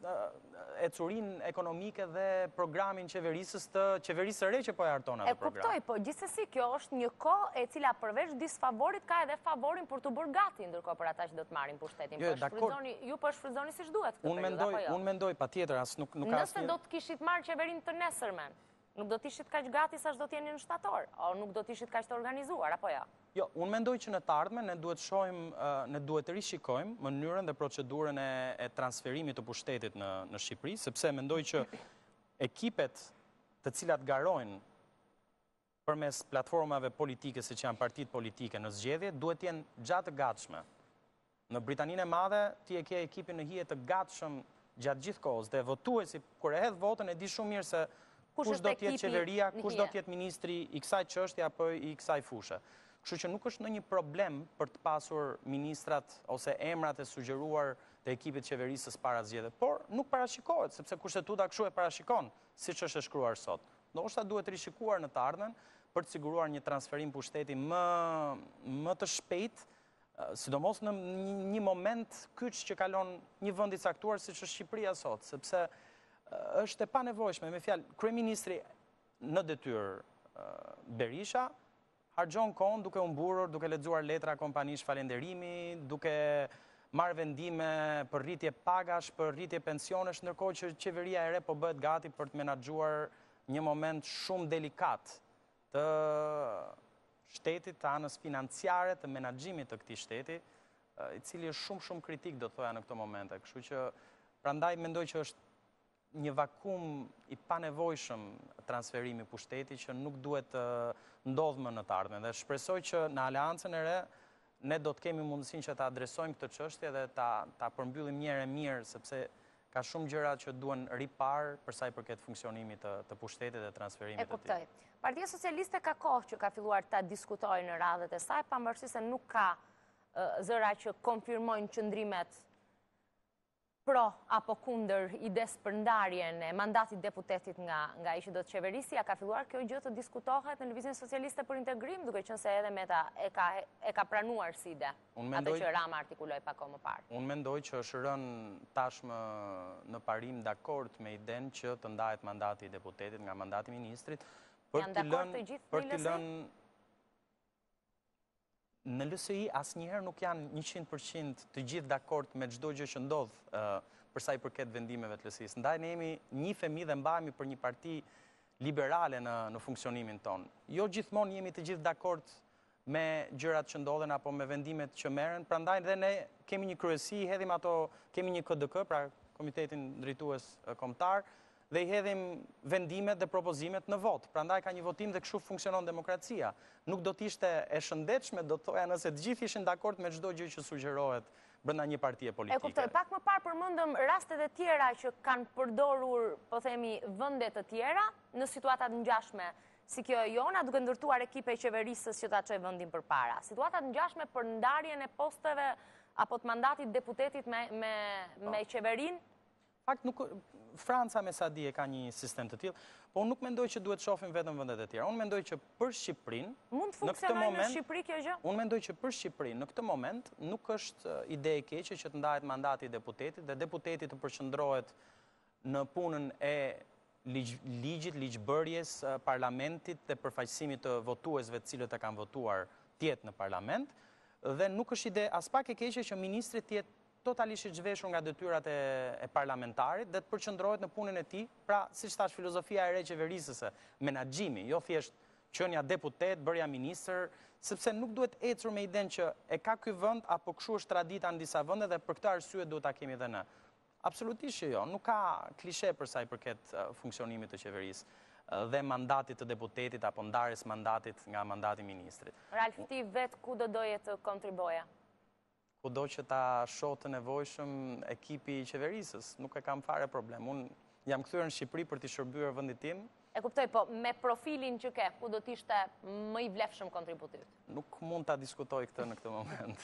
[SPEAKER 2] ecurinë ekonomike dhe programin qeverisës të qeverisë së re që po e harton atë program.
[SPEAKER 1] E kuptoj, po gjithsesi kjo është një kohë e cila përveç disfavorit ka edhe favorin për të bërë gati ndërkohë për ata që do të marrin pushtetin.
[SPEAKER 2] Jo,
[SPEAKER 1] po shfrytëzoni, ju po shfrytëzoni siç duhet këtë
[SPEAKER 2] unë
[SPEAKER 1] periudhë,
[SPEAKER 2] mendoj,
[SPEAKER 1] apo jo?
[SPEAKER 2] Unë mendoj patjetër as nuk nuk ka
[SPEAKER 1] Nëse do të kishit marrë qeverinë të nesërmen, nuk do të ishit kaq gati sa do të jeni në shtator, o nuk do të ishit kaq të organizuar, apo jo?
[SPEAKER 2] Jo, unë mendoj që në të ardhmen ne duhet shohim, ne duhet të rishikojmë mënyrën dhe procedurën e, e transferimit të pushtetit në, në Shqipëri, sepse mendoj që ekipet të cilat garojnë përmes platformave politike, siç janë partitë politike në zgjedhje, duhet të jenë gjatë të gatshme. Në Britaninë e Madhe ti e ke ekipin në hije të gatshëm gjatë gjithë kohës dhe votuesi kur e hedh votën e di shumë mirë se kush, kush do të jetë qeveria, kush do të jetë ministri i kësaj çështje apo i kësaj fushë. Kështu që nuk është ndonjë problem për të pasur ministrat ose emrat e sugjeruar të ekipit qeverisës para zgjedhjeve, por nuk parashikohet, sepse kushtetuta kështu e parashikon, siç është e shkruar sot. Ndoshta duhet rishikuar në të ardhmen për të siguruar një transferim pushteti më, më të shpejt, sidomos në një moment kyç që kalon një vend i caktuar siç është Shqipëria sot, sepse është e panevojshme, me fjalë, kryeministri në detyrë Berisha harxhon kohën duke u mburur, duke lexuar letra kompanish falënderimi, duke marrë vendime për rritje pagash, për rritje pensionesh, ndërkohë që qeveria e re po bëhet gati për të menaxhuar një moment shumë delikat të shtetit, të anës financiare, të menaxhimit të këtij shteti, i cili është shumë shumë kritik, do thoja, në këto momente. Kështu që, prandaj mendoj që është një vakum i panevojshëm transferimi pushteti që nuk duhet të ndodhë më në të ardhmen. Dhe shpresoj që në aleancën e re ne do të kemi mundësinë që ta adresojmë këtë çështje dhe ta ta përmbyllim një herë mirë, sepse ka shumë gjëra që duhen ripar për sa i përket funksionimit të, të pushtetit dhe transferimit
[SPEAKER 1] të tij. E kuptoj. Partia Socialiste ka kohë që ka filluar ta diskutojë në radhët e saj, pavarësisht se nuk ka uh, zëra që konfirmojnë qëndrimet pro apo kundër ides për ndarjen e mandatit deputetit nga, nga ai që do të qeverisi. A ka filluar kjo gjë të diskutohet në Lëvizjen Socialiste për Integrim, duke qenë se edhe Meta e ka, e ka pranuar si ide, atë që Rama artikuloi pak kohë më parë.
[SPEAKER 2] Unë mendoj që është rënë tashmë në parim dakord me idenë që të ndahet mandati i deputetit nga mandati i ministrit, për të lënë për të lënë në L S I asnjëherë nuk janë njëqind përqind të gjithë dakord me çdo gjë që ndodh uh, për sa i përket vendimeve të L S I-s. Ndaj ne jemi një femi dhe mbahemi për një parti liberale në, në funksionimin tonë. Jo gjithmonë jemi të gjithë dakord me gjërat që ndodhen apo me vendimet që merren, prandaj dhe ne kemi një kryesi, hedhim ato, kemi një K D K, pra Komitetin Drejtues Kombëtar, dhe i hedhim vendimet dhe propozimet në vot. Prandaj ka një votim dhe kështu funksionon demokracia. Nuk do t'ishte e shëndetshme, do të thoja, nëse të gjithë ishin dakord me çdo gjë që sugjerohet brenda një partie politike.
[SPEAKER 1] E kuptoj, pak më parë përmendëm rastet e tjera që kanë përdorur, po themi, vende të tjera në situata të ngjashme, si kjo e jona, duke ndërtuar ekipe qeverisës që ta çojë vendin përpara. Situata të ngjashme për ndarjen e posteve apo të mandatit deputetit me me, me qeverinë.
[SPEAKER 2] Fakt nuk Franca me sa di e ka një sistem të tillë, po unë nuk mendoj që duhet shohim vetëm vendet e tjera. Unë mendoj që për Shqipërinë,
[SPEAKER 1] mund të funksionojë në Shqipëri kjo gjë?
[SPEAKER 2] Unë mendoj që për Shqipërinë në këtë moment nuk është ide e keqe që të ndahet mandati i deputetit dhe deputeti të përqendrohet në punën e ligj, ligjit, ligjbërjes, parlamentit dhe përfaqësimit të votuesve të cilët e kanë votuar të jetë në parlament, dhe nuk është ide as pak e keqe që ministri të jetë totalisht i zhveshur nga detyrat e, e parlamentarit dhe të përqendrohet në punën e tij, pra siç thash filozofia e re qeverisëse, menaxhimi, jo thjesht qenia deputet, bërja ministër, sepse nuk duhet ecur me idenë që e ka ky vend apo kshu është tradita në disa vende dhe për këtë arsye duhet ta kemi edhe ne. Absolutisht që jo, nuk ka klishe për sa i përket uh, funksionimit të qeverisë uh, dhe mandatit të deputetit apo ndarjes mandatit nga mandati i ministrit.
[SPEAKER 1] Ralf, ti vet ku do doje të kontriboja?
[SPEAKER 2] Kudo që ta shoh të nevojshëm ekipi i qeverisës, nuk e kam fare problem. Unë jam kthyer në Shqipëri për të shërbyer vendit tim.
[SPEAKER 1] E kuptoj, po me profilin që ke, ku do të ishte më i vlefshëm kontributiv?
[SPEAKER 2] Nuk mund ta diskutoj këtë në këtë moment.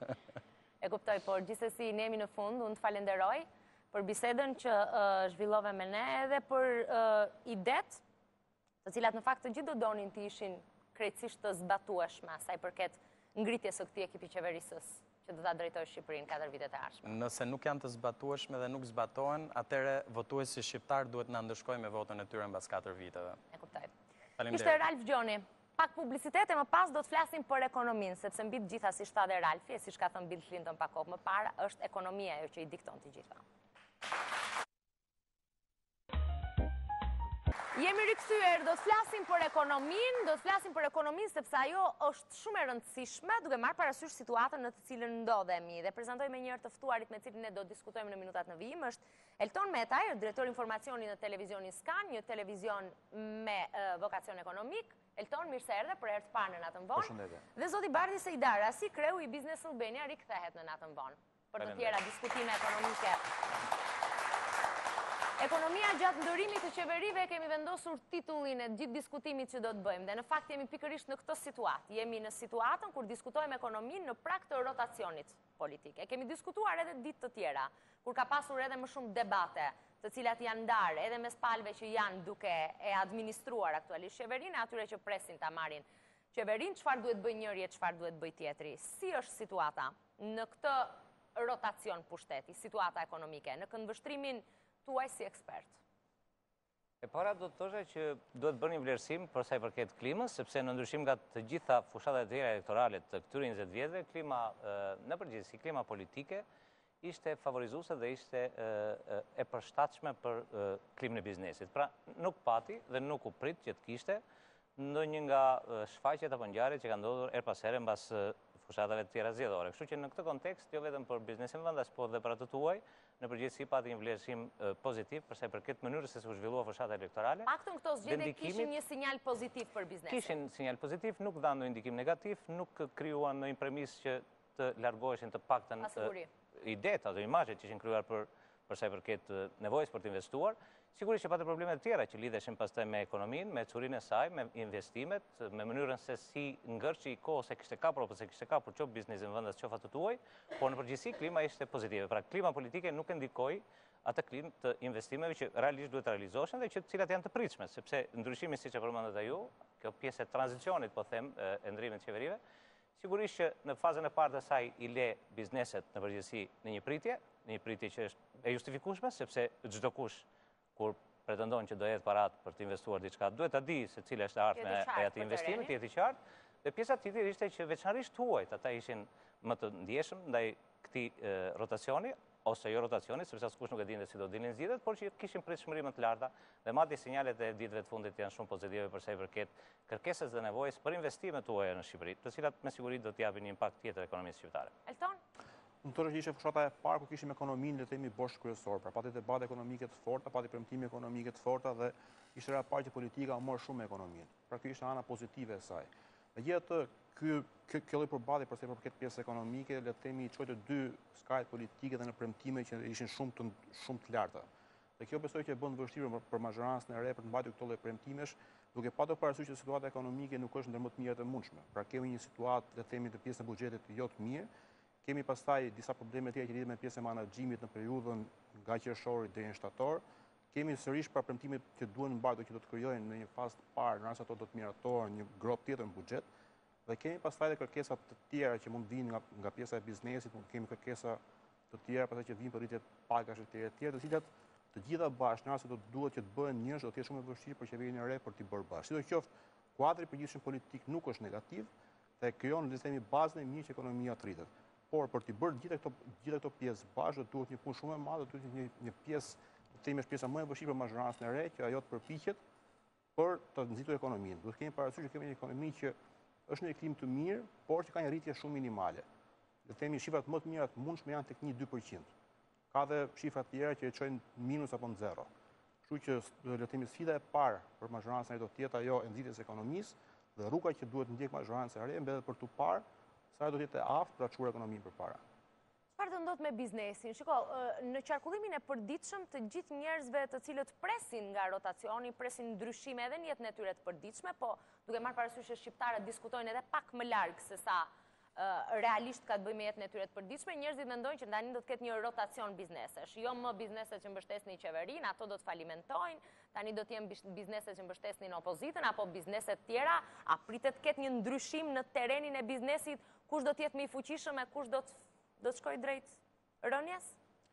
[SPEAKER 1] E kuptoj, por gjithsesi ne jemi në fund, unë të falenderoj për bisedën që uh, zhvillove me ne edhe për uh, idet, të cilat në fakt të gjithë do donin të ishin krejtësisht të zbatueshme, sa i përket ngritjes së këtij ekipi qeverisës që do ta drejtojë Shqipërinë katër vitet e ardhshme.
[SPEAKER 2] Nëse nuk janë të zbatueshme dhe nuk zbatohen, atëherë votuesi shqiptar duhet na ndëshkojë me votën e tyre mbas katër viteve.
[SPEAKER 1] E kuptoj.
[SPEAKER 2] Faleminderit.
[SPEAKER 1] Ishte Ralf Gjoni. Pak publicitet e më pas do të flasim për ekonominë, sepse mbi të gjitha si shta dhe Ralfi, e siç ka thënë Bill Clinton pak kohë më parë, është ekonomia ajo që i dikton të gjitha. Jemi rikthyer, do të flasim për ekonominë, do të flasim për ekonominë sepse ajo është shumë e rëndësishme, duke marrë parasysh situatën në të cilën ndodhemi. Dhe prezantoj me njëherë të ftuarit me cilin ne do të diskutojmë në minutat në vijim, është Elton Metaj, drejtori informacioni në televizionin Skan, një televizion me uh, vokacion ekonomik. Elton, mirë se erdhe për herë të parë në natën vonë.
[SPEAKER 3] Përshëndetje.
[SPEAKER 1] Dhe zoti Bardi Sejdara, si kreu i Business Albania, rikthehet në natën vonë për të tjera diskutime ekonomike. Ekonomia gjatë ndërimit të qeverive kemi vendosur titullin e gjithë diskutimit që do të bëjmë dhe në fakt jemi pikërisht në këtë situatë. Jemi në situatën kur diskutojmë ekonominë në prag të rotacionit politik. E kemi diskutuar edhe ditë të tjera, kur ka pasur edhe më shumë debate, të cilat janë ndarë edhe mes palëve që janë duke e administruar aktualisht qeverinë, atyre që presin ta marrin qeverinë, çfarë duhet bëj njëri e çfarë duhet bëj tjetri. Si është situata në këtë rotacion pushteti, situata ekonomike, në këndvështrimin tuaj si ekspert?
[SPEAKER 3] E para do të thosha që duhet bërë një vlerësim për sa i përket klimës, sepse në ndryshim nga të gjitha fushatat e tjera elektorale të këtyre njëzet vjetëve, klima në përgjithësi, klima politike ishte favorizuese dhe ishte e përshtatshme për klimën e biznesit. Pra nuk pati dhe nuk u prit që të kishte ndonjë nga shfaqjet apo ngjarjet që kanë ndodhur her pas here mbas fushatave të tjera zgjedhore. Kështu që në këtë kontekst, jo vetëm për biznesin vendas, por dhe për atë tuaj, në përgjithësi pati një vlerësim pozitiv për sa i përket mënyrës se si u zhvillua fushata elektorale.
[SPEAKER 1] Paktën këto zgjedhje kishin një sinjal pozitiv për biznesin.
[SPEAKER 3] Kishin sinjal pozitiv, nuk dhanë ndonjë ndikim negativ, nuk krijuan ndonjë premis që të largoheshin të paktën idetë apo imazhet që ishin krijuar për për sa i përket nevojës për të investuar. Sigurisht që patë probleme të tjera që lidheshin pastaj me ekonominë, me çurinë e saj, me investimet, me mënyrën se si ngërçi i kohës se kishte kapur apo se kishte kapur qoftë biznesin vendas qoftë atë tuaj, por në përgjithësi klima ishte pozitive. Pra klima politike nuk e ndikoi atë klimë të investimeve që realisht duhet të realizohen dhe që të cilat janë të pritshme, sepse ndryshimi siç e përmendët ju, kjo pjesë e tranzicionit, po them, e ndrimit të qeverive, sigurisht që në fazën e parë të saj i le bizneset në përgjithësi në një pritje, në një pritje që është e justifikueshme, sepse çdo kush kur pretendon që do jetë parat për të investuar diçka, duhet ta di se cila është ardhmja e atij investimi, të jetë i qartë. Dhe pjesa tjetër ishte që veçanërisht huajt ata ishin më të ndjeshëm ndaj këtij rotacioni ose jo rotacioni, sepse askush nuk e dinte si do dilnin zgjedhjet, por që kishin pritshmëri më të larta dhe madje sinjalet e ditëve të fundit janë shumë pozitive për sa i përket kërkesës dhe nevojës për investimet tuaja në Shqipëri, të cilat me siguri do të japin një impakt tjetër ekonomisë shqiptare.
[SPEAKER 1] Elton?
[SPEAKER 4] Në të rëshqishe fushata e parë ku kishim ekonominë le themi bosh kryesor, pra pati debate ekonomike të forta, pati premtime ekonomike të forta dhe ishte ra parë që politika morë shumë me ekonominë. Pra kjo ishte ana pozitive e saj. Dhe gjithë ky kjo lloj përballje për sa i përket pjesës ekonomike, le të themi çoi të dy skajt politike dhe në premtime që ishin shumë të shumë të larta. Dhe kjo besoj që e bën vështirë për, për mazhorancën e re për të mbajtur këto lloj premtimesh, duke patur parasysh që situata ekonomike nuk është ndër më të mirat e mundshme. Pra kemi një situatë, le të themi, të pjesën e buxhetit jo të mirë. Kemi pastaj disa probleme tjera që lidhen me pjesën e menaxhimit në periudhën nga qershori deri në shtator. Kemi sërish pra premtimet që duhen mbartur që do të krijojnë në një fazë të parë, në rast se ato do të miratohen një grop tjetër në buxhet. Dhe kemi pastaj edhe kërkesa të tjera që mund vinë nga nga pjesa e biznesit, mund kemi kërkesa të tjera pastaj që vinë për rritje pagash e tjera të tjera, të cilat të gjitha bashkë në rast se do duhet që të bëhen njësh, do të jetë shumë e vështirë për qeverinë e re për t'i bërë bashkë. Sidoqoftë, kuadri i përgjithshëm politik nuk është negativ dhe krijon le të themi bazën e mirë që ekonomia të rritet. Por për t'i bërë gjitha këto gjitha këto pjesë bashkë duhet një punë shumë e madhe, duhet një një pjesë, të themi është pjesa më e vështirë për mazhorancën e re që ajo të përpiqet për të nxitur ekonominë. Duhet kemi parasysh që kemi një ekonomi që është në një klim të mirë, por që ka një rritje shumë minimale. Le të themi shifrat më të mira të mundshme janë tek një deri në dy përqind. Ka dhe shifra të tjera që e çojnë minus apo në zero. Kështu që le të themi sfida e parë për mazhorancën e do të jetë ajo e nxitjes së ekonomisë dhe rruga që duhet ndjek mazhoranca e re mbetet për tu parë sa do të jetë aftë për ta çuar ekonominë përpara.
[SPEAKER 1] Çfarë do ndodh me biznesin? Shiko, në qarkullimin e përditshëm të gjithë njerëzve të cilët presin nga rotacioni, presin ndryshime edhe në jetën e tyre të përditshme, po duke marrë parasysh që shqiptarët diskutojnë edhe pak më larg se sa realisht ka të bëjë me jetën e tyre të përditshme, njerëzit mendojnë që tani do të ketë një rotacion biznesesh. Jo më bizneset që mbështesnin qeverinë, ato do të falimentojnë, tani do të jenë bizneset që mbështesnin opozitën apo bizneset tjera, a pritet të ketë një ndryshim në terrenin e biznesit, kush do të jetë më i fuqishëm e kush do të do të shkojë drejt rënjes?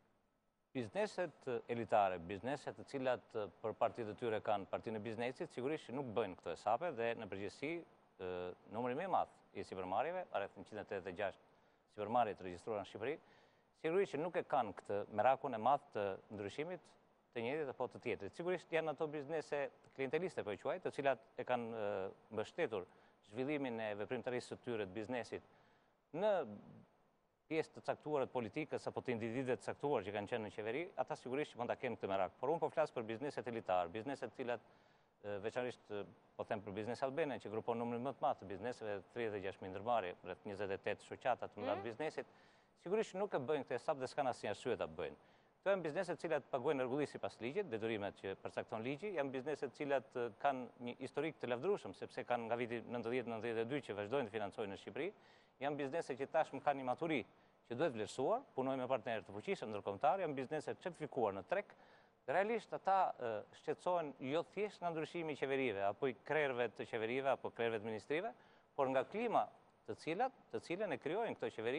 [SPEAKER 3] Bizneset elitare, bizneset të cilat për partitë të tyre kanë partinë e biznesit, sigurisht nuk bëjnë këto hesape dhe në përgjithësi numri më i madh i sipërmarrjeve, rreth njëqind e tetëdhjetë e gjashtë sipërmarrje të regjistruara në Shqipëri, sigurisht që nuk e kanë këtë merakun e madh të ndryshimit të njëjtit apo të tjetrit. Sigurisht janë ato biznese klienteliste po i quaj, të cilat e kanë mbështetur zhvillimin e veprimtarisë së tyre të biznesit në pjesë të caktuar të politikës apo të individëve të caktuar që kanë qenë në qeveri, ata sigurisht që mund ta kenë këtë merak. Por unë po flas për bizneset elitar, bizneset të cilat veçanërisht po them për biznes Albania që grupon numrin më të madh të bizneseve, tridhjetë e gjashtë mijë ndërmarrje, rreth njëzet e tetë shoqata të mëdha të biznesit, sigurisht nuk e bëjnë këtë hesap dhe s'kan asnjë arsye ta bëjnë. Këto janë biznese të cilat paguajnë rregullisht sipas ligjit, detyrimet që përcakton ligji, janë biznese të cilat kanë një historik të lavdërueshëm sepse kanë nga viti nëntëdhjetë nëntëdhjetë e dy që vazhdojnë të financojnë në Shqipëri, janë biznese që tashmë kanë një maturi që duhet vlerësuar, punojnë me partnerë të fuqishëm ndërkombëtar, janë biznese certifikuar në treg. Realisht ata shqetësohen jo thjesht nga ndryshimi i qeverive apo i krerëve të qeverive apo krerëve të ministrive, por nga klima të cilat, të cilën e krijojnë këto qeveri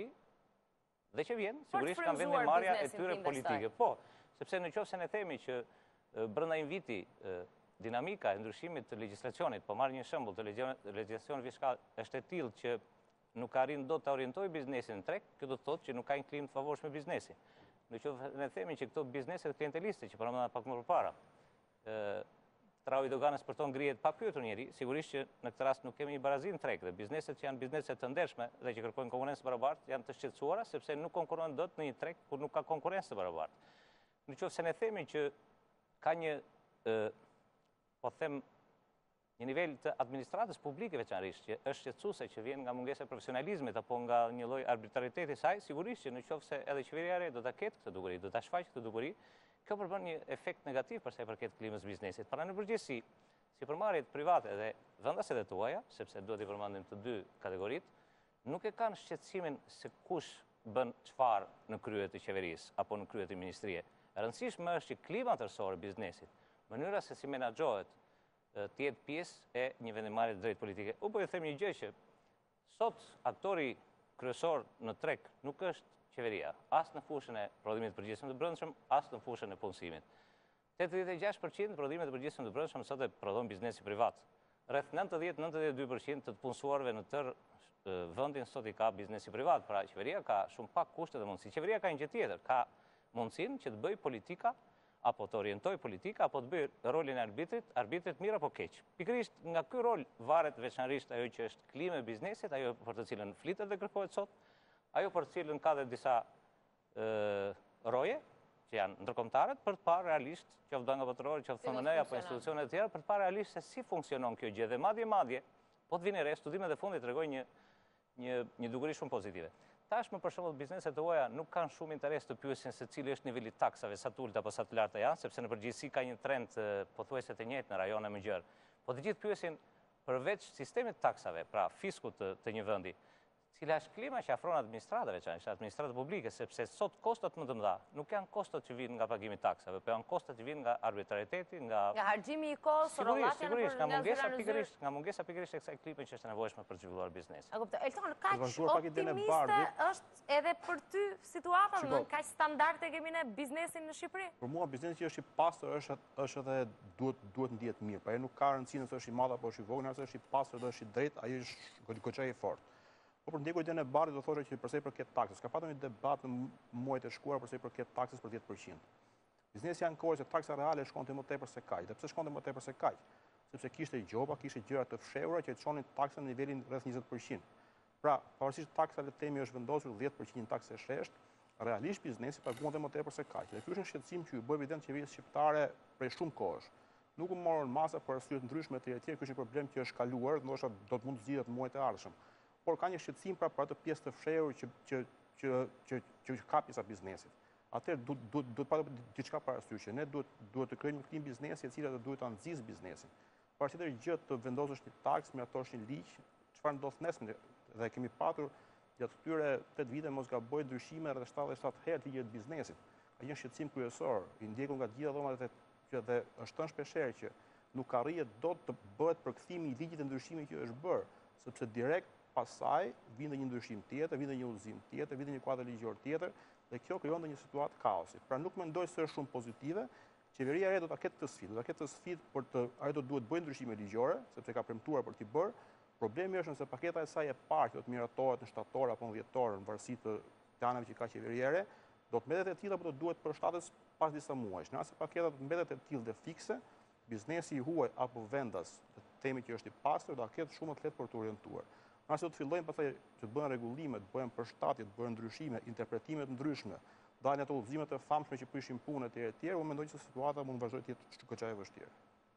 [SPEAKER 3] dhe që vjen, sigurisht kanë vendimmarrja e tyre politike. Po, sepse në qoftë se ne themi që brenda një viti dinamika e ndryshimit të legjislacionit, po marr një shembull të legjislacionit fiskal është e tillë që nuk arrin dot ta orientojë biznesin në treg, kjo do të thotë që nuk ka një klimë të favorshme biznesi. Në që ne themi që këto bizneset klienteliste që përmenda pak më përpara, trau i doganës për to ngrihet pa pyetur njeri, sigurisht që në këtë rast nuk kemi një barazi në treg dhe bizneset që janë bizneset të ndershme dhe që kërkojnë konkurrencë të barabartë janë të shqetësuara sepse nuk konkurrojnë dot në një treg kur nuk ka konkurrencë të barabartë. Nëse ne themi që ka një e, po them një nivel të administratës publike veçanërisht që është shqetësuese që vjen nga mungesa e profesionalizmit apo nga një lloj arbitrariteti i saj, sigurisht që nëse edhe qeveria e re do ta ketë këtë dukuri, do ta shfaqë këtë dukuri, kjo përbën një efekt negativ për sa i përket klimës biznesit. Pra në përgjithësi, si përmarrjet private dhe vendaset e tuaja, sepse duhet i përmendim të dy kategoritë, nuk e kanë shqetësimin se kush bën çfarë në krye të qeverisë apo në krye të ministrie. E rëndësishme është që klima tërësore e biznesit, mënyra se si menaxhohet, të jetë pjesë e një vendimarrje drejt politike. U po ju them një gjë që sot aktori kryesor në treg nuk është qeveria, as në fushën e prodhimit të përgjithshëm të brendshëm, as në fushën e punësimit. tetëdhjetë e gjashtë përqind të prodhimit të përgjithshëm të brendshëm sot e prodhon biznesi privat. Rreth nëntëdhjetë deri në nëntëdhjetë e dy përqind të të punësuarve në tërë vendin sot i ka biznesi privat, pra qeveria ka shumë pak kushte dhe mundësi. Qeveria ka një gjë tjetër, ka mundësinë që të bëjë politika apo të orientoj politika, apo të bëjë rolin e arbitrit, arbitrit mirë apo keq. Pikërisht nga ky rol varet veçanërisht ajo që është klima e biznesit, ajo për të cilën flitet dhe kërkohet sot, ajo për të cilën ka dhe disa e, roje, që janë ndërkombëtare, për të parë realisht, qoftë nga botërore, qoftë F M N apo institucionet e tjera, për të parë realisht se si funksionon kjo gjë dhe madje madje, po të vinë re, studimet e fundit tregojnë një një një dukuri shumë pozitive. Tashmë për shembull bizneset e huaja nuk kanë shumë interes të pyesin se cili është niveli i taksave, sa të ulta apo sa të larta janë, sepse në përgjithësi ka një trend pothuajse të njëjtë në rajone më gjerë. Po të gjithë pyesin përveç sistemit të taksave, pra fiskut të, të një vendi, cila është klima që afron administratave, që është administratë publike, sepse sot kostot më të mëdha nuk janë kostot që vinë nga pagimi i taksave, por janë kostot që vinë nga arbitrariteti, nga
[SPEAKER 1] nga harxhimi i kohës, rollatja
[SPEAKER 3] sigurisht, nga mungesa pikërisht, nga mungesa pikërisht e kësaj klime që është e nevojshme për të zhvilluar biznesin.
[SPEAKER 1] A kuptoj. Elton, kaq optimiste është edhe për ty situata, në kaq standarde kemi ne biznesin në Shqipëri?
[SPEAKER 4] Për mua biznesi që është i pastër është është edhe duhet duhet ndihet mirë. Pra nuk ka rëndësi nëse është i madh apo është i vogël, nëse është i pastër dhe është i drejtë, ai është goxha i fortë. Po për ndjekur idenë e Bardit do thoshe që përsa i përket taksës, ka patur një debat në muajt e shkuar përsa i përket taksës për dhjetë përqind. Biznesi janë kohë se taksa reale shkonte më tepër se kaq. Dhe pse shkonte më tepër se kaq? Sepse kishte gjoba, kishte gjëra të fshehura që çonin taksën në nivelin rreth njëzet përqind. Pra, pavarësisht taksa le të themi është vendosur dhjetë përqind taksë e sheshtë, realisht biznesi paguante më tepër se kaq. Dhe ky është një shqetësim që u bë evident qeverisë shqiptare prej shumë kohësh. Nuk u morën masa për arsye të ndryshme të tjera, ky është një problem që është kaluar, ndoshta do të mund të zgjidhet në muajt e ardhshëm. Por ka një shqetësim pra për atë pjesë të fshehur që që që që që ka pjesa biznesit. Atëherë duhet duhet duhet patë diçka parasysh. Ne duhet duhet të krijojmë një klim biznesi e cila do duhet ta nxjisë biznesin. Por tjetër gjë të vendosësh një taks, miratosh një ligj, çfarë ndodh nesër dhe kemi patur gjatë këtyre tetë vite mos gaboj ndryshime rreth shtatëdhjetë e shtatë herë të ligjit të biznesit. Ka një shqetësim kryesor, i ndjekur nga të gjitha dhomat e që dhe është thënë shpeshherë që nuk arrihet dot të bëhet përkthimi i ligjit të ndryshimit që është bërë, sepse direkt pasaj vjen një ndryshim tjetër, vjen një udhëzim tjetër, vjen një kuadër ligjor tjetër dhe kjo krijon një situatë kaosi. Pra nuk mendoj se është shumë pozitive. Qeveria e re do ta ketë të sfidë, do ta ketë të sfidë për të ajo do duhet bëjë ndryshime ligjore, sepse ka premtuar për t'i bërë. Problemi është nëse paketa e saj e parë që do të miratohet në shtator apo në dhjetor në varësi të planeve që ka qeveria e re, do të mbetet e tilla apo do duhet përshtatet pas disa muajsh. Nëse paketa do të mbetet e tillë dhe fikse, biznesi i huaj apo vendas, themi që është i pastër, do ta ketë shumë të lehtë për të orientuar. Nëse do të fillojmë pastaj që të bëhen rregullime, të bëhen përshtatje, të bëhen ndryshime, interpretime të ndryshme, dalin ato udhëzimet e famshme që prishin punën etj etj, unë mendoj që situata mund të vazhdojë të jetë goxha e vështirë.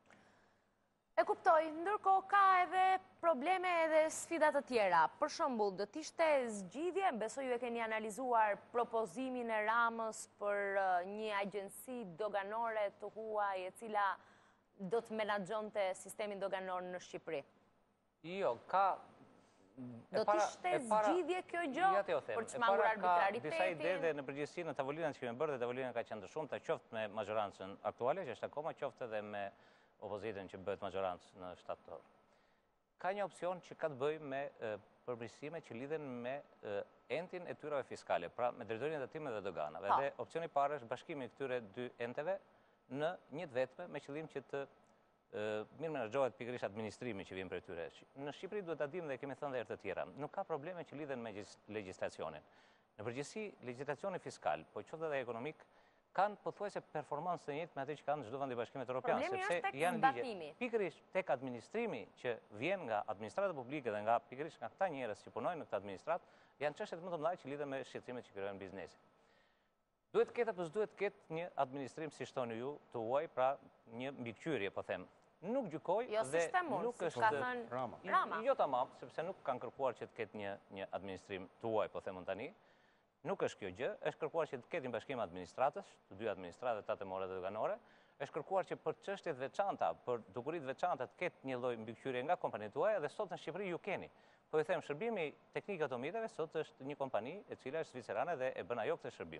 [SPEAKER 1] E kuptoj, ndërkohë ka edhe probleme edhe sfida të tjera. Për shembull, do të ishte zgjidhje, besoj ju e keni analizuar propozimin e Ramës për një agjenci doganore të huaj e cila do të menaxhonte sistemin doganor në Shqipëri.
[SPEAKER 3] Jo, ka
[SPEAKER 1] Do të ishte zgjidhje kjo gjë për të shmangur arbitraritetin?
[SPEAKER 3] Disa ide dhe në përgjithësi në tavolinat që kemi bërë dhe tavolina ka qenë të shumta, qoftë me majorancën aktuale, që është akoma, qoftë edhe me opozitën që bëhet majorancë në shtator. Ka një opsion që ka të bëjë me përmirësime që lidhen me entin e tyrave fiskale, pra me drejtorinë e tatimeve dhe doganave. Dhe opsioni i parë është bashkimi i këtyre dy enteve në një të vetme me qëllim që të mirë menaxhohet pikërisht administrimi që vjen prej tyre. Në Shqipëri duhet ta dimë dhe kemi thënë edhe herë të tjera, nuk ka probleme që lidhen me legjislacionin. Në përgjithësi, legjislacioni fiskal, po qoftë edhe ekonomik, kanë pothuajse performancë të njëjtë me atë që kanë në çdo vend i Bashkimit Evropian,
[SPEAKER 1] Problemi
[SPEAKER 3] sepse
[SPEAKER 1] është tek
[SPEAKER 3] janë
[SPEAKER 1] zbatimi.
[SPEAKER 3] ligje. Pikërisht tek administrimi që vjen nga administrata publike dhe nga pikërisht nga këta njerëz që punojnë në këtë administratë, janë çështje më të mëdha që lidhen me shqetësimet që krijojnë biznesi. Duhet ketë apo s'duhet ketë një administrim si shtoni ju të huaj, pra një mbikëqyrje, po them. Nuk gjykoj
[SPEAKER 1] Jo,
[SPEAKER 3] dhe
[SPEAKER 1] s'ishte mund,
[SPEAKER 3] nuk
[SPEAKER 1] siç
[SPEAKER 3] është
[SPEAKER 1] ka thënë
[SPEAKER 4] Rama.
[SPEAKER 1] Rama.
[SPEAKER 3] Jo tamam, sepse nuk kanë kërkuar që të ketë një një administrim të huaj, po them tani. Nuk është kjo gjë, është kërkuar që të ketë një bashkim administratës, të dy administratat tatemore dhe doganore, është kërkuar që për çështjet veçanta, për dukuritë veçanta të ketë një lloj mbikëqyrje nga kompanitë tuaja dhe sot në Shqipëri ju keni. Po i them, shërbimi teknik automiteve sot është një kompani e cila është zvicerane dhe e bën ajo këtë shërbim.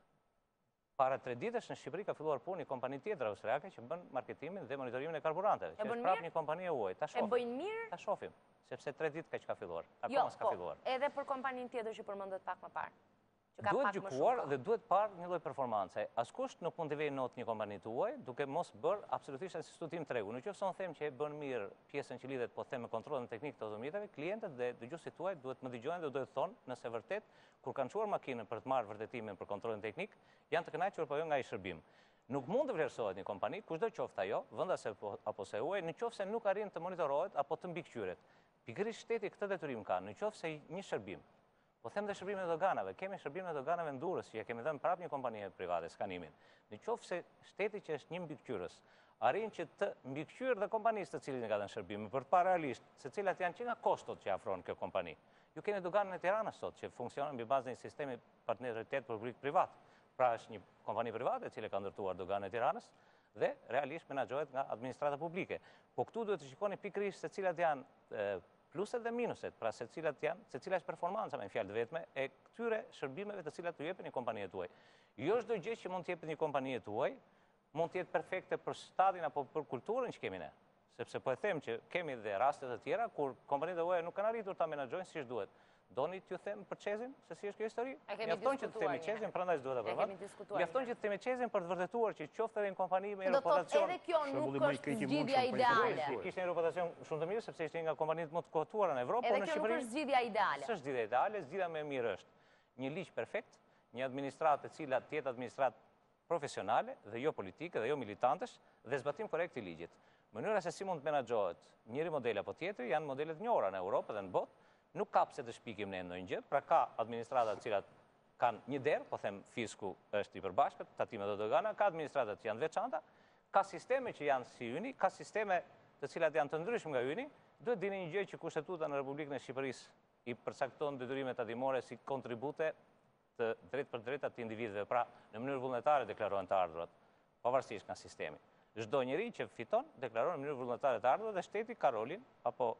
[SPEAKER 3] Para tre ditësh në Shqipëri ka filluar punë një kompani tjetër austriake që bën marketimin dhe monitorimin e karburanteve, që është prapë një kompani e huaj. Ta
[SPEAKER 1] E
[SPEAKER 3] shohim.
[SPEAKER 1] bëjnë mirë?
[SPEAKER 3] Ta shohim, sepse tre ditë ka që ka filluar.
[SPEAKER 1] Jo,
[SPEAKER 3] Akoma s'ka
[SPEAKER 1] po,
[SPEAKER 3] filluar.
[SPEAKER 1] edhe për kompaninë tjetër që përmendet pak më parë. Që ka
[SPEAKER 3] Duhet
[SPEAKER 1] pak më
[SPEAKER 3] gjykuar
[SPEAKER 1] shumë.
[SPEAKER 3] dhe duhet parë një lloj performance. Askush nuk mund të vejë not një kompani tuaj duke mos bërë absolutisht asnjë studim tregu. Në qoftë se unë them që e bën mirë pjesën që lidhet po them me kontrollin teknik të automiteve, klientët dhe dëgjuesit tuaj duhet më dëgjojnë dhe duhet thonë nëse vërtet kur kanë çuar makinën për të marrë vërtetimin për kontrollin teknik, janë të kënaqur apo jo nga ai shërbim. Nuk mund të vlerësohet një kompani, kushdo qoftë ajo, vendase apo se huaj, në qoftë se nuk arrin të monitorohet apo të mbikëqyret. Pikërisht shteti këtë detyrim ka, në qoftë se një shërbim. Po them dhe shërbimin e doganave, kemi shërbimin e doganave në Durrës, që ja kemi dhënë prapë një kompanie private, skanimin. Në qoftë se shteti që është një mbikëqyrës, arrin që të mbikëqyrë dhe kompanisë të cilin ka dhënë shërbimin, për të parë realisht se cilat janë që nga kostot që afron kjo kompani. Ju keni doganën e Tiranës sot, që funksionon mbi bazën e një sistemi partneritet publik-privat. Pra është një kompani private e cila ka ndërtuar doganën e Tiranës dhe realisht menaxhohet nga administrata publike. Po këtu duhet të shikoni pikërisht se cilat janë pluset dhe minuset, pra se cilat janë, se cila është performanca me fjalë të vetme e këtyre shërbimeve të cilat t'u jepin një kompani tuaj. Jo çdo gjë që mund të jepet një kompani tuaj mund të jetë perfekte për stadin apo për kulturën që kemi ne. Sepse po e them që kemi dhe raste të tjera kur kompanitë tuaja nuk kanë arritur ta menaxhojnë siç duhet. Doni t'ju them për Çezin, se si është kjo histori? Mjafton që të themi Çezin, prandaj s'duhet ta përmend. Mjafton që të themi Çezin për të vërtetuar që qoftë edhe një kompani me një reputacion.
[SPEAKER 1] Edhe kjo nuk është zgjidhja ideale.
[SPEAKER 3] Kishte një reputacion shumë të mirë sepse ishte një nga kompanitë më të kotuara në Evropë,
[SPEAKER 1] por në Shqipëri nuk është zgjidhja ideale.
[SPEAKER 3] S'është zgjidhja ideale, zgjidhja më e mirë është një ligj perfekt, një administratë e cila të jetë administratë profesionale dhe jo politike dhe jo militantesh dhe zbatim korrekt i ligjit. Mënyra se si mund të menaxhohet njëri model apo tjetri janë modelet të njohura në Europë dhe në botë. Nuk ka pse të shpikim ne ndonjë gjë, pra ka administrata të cilat kanë një derë, po them fisku është i përbashkët, tatimet dhe dogana, ka administrata që janë veçanta, ka sisteme që janë si yni, ka sisteme të cilat janë të ndryshme nga yni. Duhet dini një gjë që Kushtetuta në Republikën e Shqipërisë i përcakton detyrimet tatimore si kontribute të drejt për drejta të individëve, pra në mënyrë vullnetare deklarohen të ardhurat, pavarësisht nga sistemi. Çdo njeri që fiton deklaron në mënyrë vullnetare të ardhurat dhe shteti ka rolin apo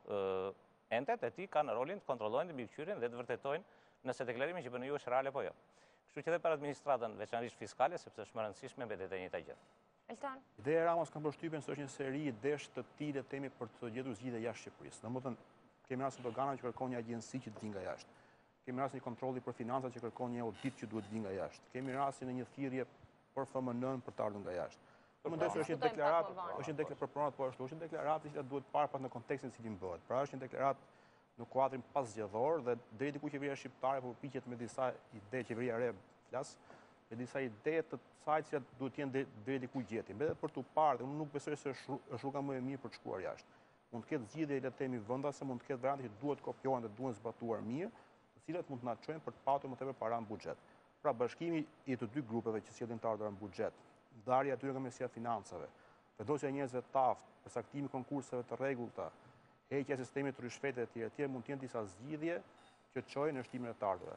[SPEAKER 3] entet e ti ka në rolin të kontrollojnë të mbikëqyrjen dhe të vërtetojnë nëse deklarimi që bën ju është real apo jo. Kështu që edhe për administratën veçanërisht fiskale, sepse është më rëndësishme mbetet e njëjta gjë.
[SPEAKER 1] Elton.
[SPEAKER 4] Ideja e Ramos kam përshtypjen se është një seri idesh të tillë temi për të gjetur zgjidhje jashtë Shqipërisë. Domethënë, kemi rastin organa që kërkon një agjenci që të vinë nga jashtë. Kemi rastin një kontrolli për financat që kërkon një audit që duhet vinë nga jashtë. Kemi rastin në një thirrje për F M N për të ardhur nga jashtë. Mendoj se është një deklaratë, është një deklaratë për pronat po ashtu, është një deklaratë që duhet parë pas në kontekstin në cilin bëhet. Pra është një deklaratë në kuadrin pasgjedhor dhe deri diku qeveria shqiptare po përpiqet me disa ide, qeveria re flas, me disa ide të saj që duhet të jenë deri diku gjeti. Mbethet për tu parë, unë nuk besoj se është rruga më e mirë për të shkuar jashtë. Mund të ketë zgjidhje le të themi vendase, mund të ketë variante që duhet kopjohen dhe duhen zbatuar mirë, të cilat mund të na çojnë për të patur më tepër para në buxhet. Pra bashkimi i të dy grupeve që sjellin të ardhurat në buxhet, ndarja aty nga Ministria e Financave, vendosja e njerëzve të aftë, përcaktimi i konkurseve të rregullta, heqja e sistemit të rishfetë etj etj mund të jenë disa zgjidhje që çojnë në shtimin e të ardhurave.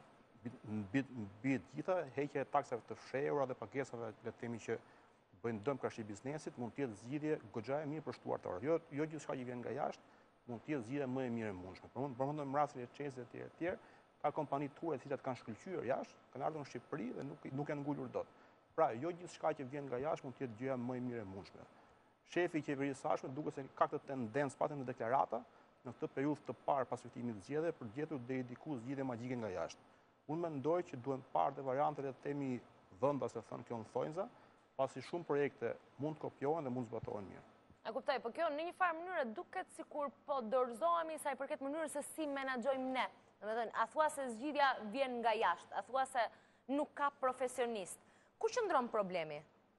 [SPEAKER 4] Mbi të gjitha, heqja e taksave të fshehura dhe pagesave, le të themi që bëjnë dëm krahasim biznesit, mund të jetë zgjidhje goxha e mirë për shtuar të ardhurat. Jo, jo gjithçka që vjen nga jashtë, mund të jetë zgjidhje më e mirë e mundshme. Përmendëm rastin e Çezit etj etj, ka kompani tuaja të cilat kanë shkëlqyer jashtë, kanë ardhur në Shqipëri dhe nuk nuk janë ngulur dot. Pra, jo gjithçka që vjen nga jashtë mund të jetë gjëja më e mirë e mundshme. Shefi i qeverisë së sashme duket se ka këtë tendencë patëm në deklarata në këtë periudhë të parë pas fitimit të zgjedhjeve për të gjetur deri diku zgjidhje magjike nga jashtë. Unë mendoj që duhen parë të variantet e themi vendase thënë kjo në thonjza, pasi shumë projekte mund të kopjohen dhe mund të zbatohen mirë.
[SPEAKER 1] E kuptoj, po kjo në një farë mënyrë duket sikur po dorëzohemi sa i përket mënyrës se si menaxhojmë ne. Domethënë, a thua se zgjidhja vjen nga jashtë, a thua se nuk ka profesionist. Ku qëndron problemi?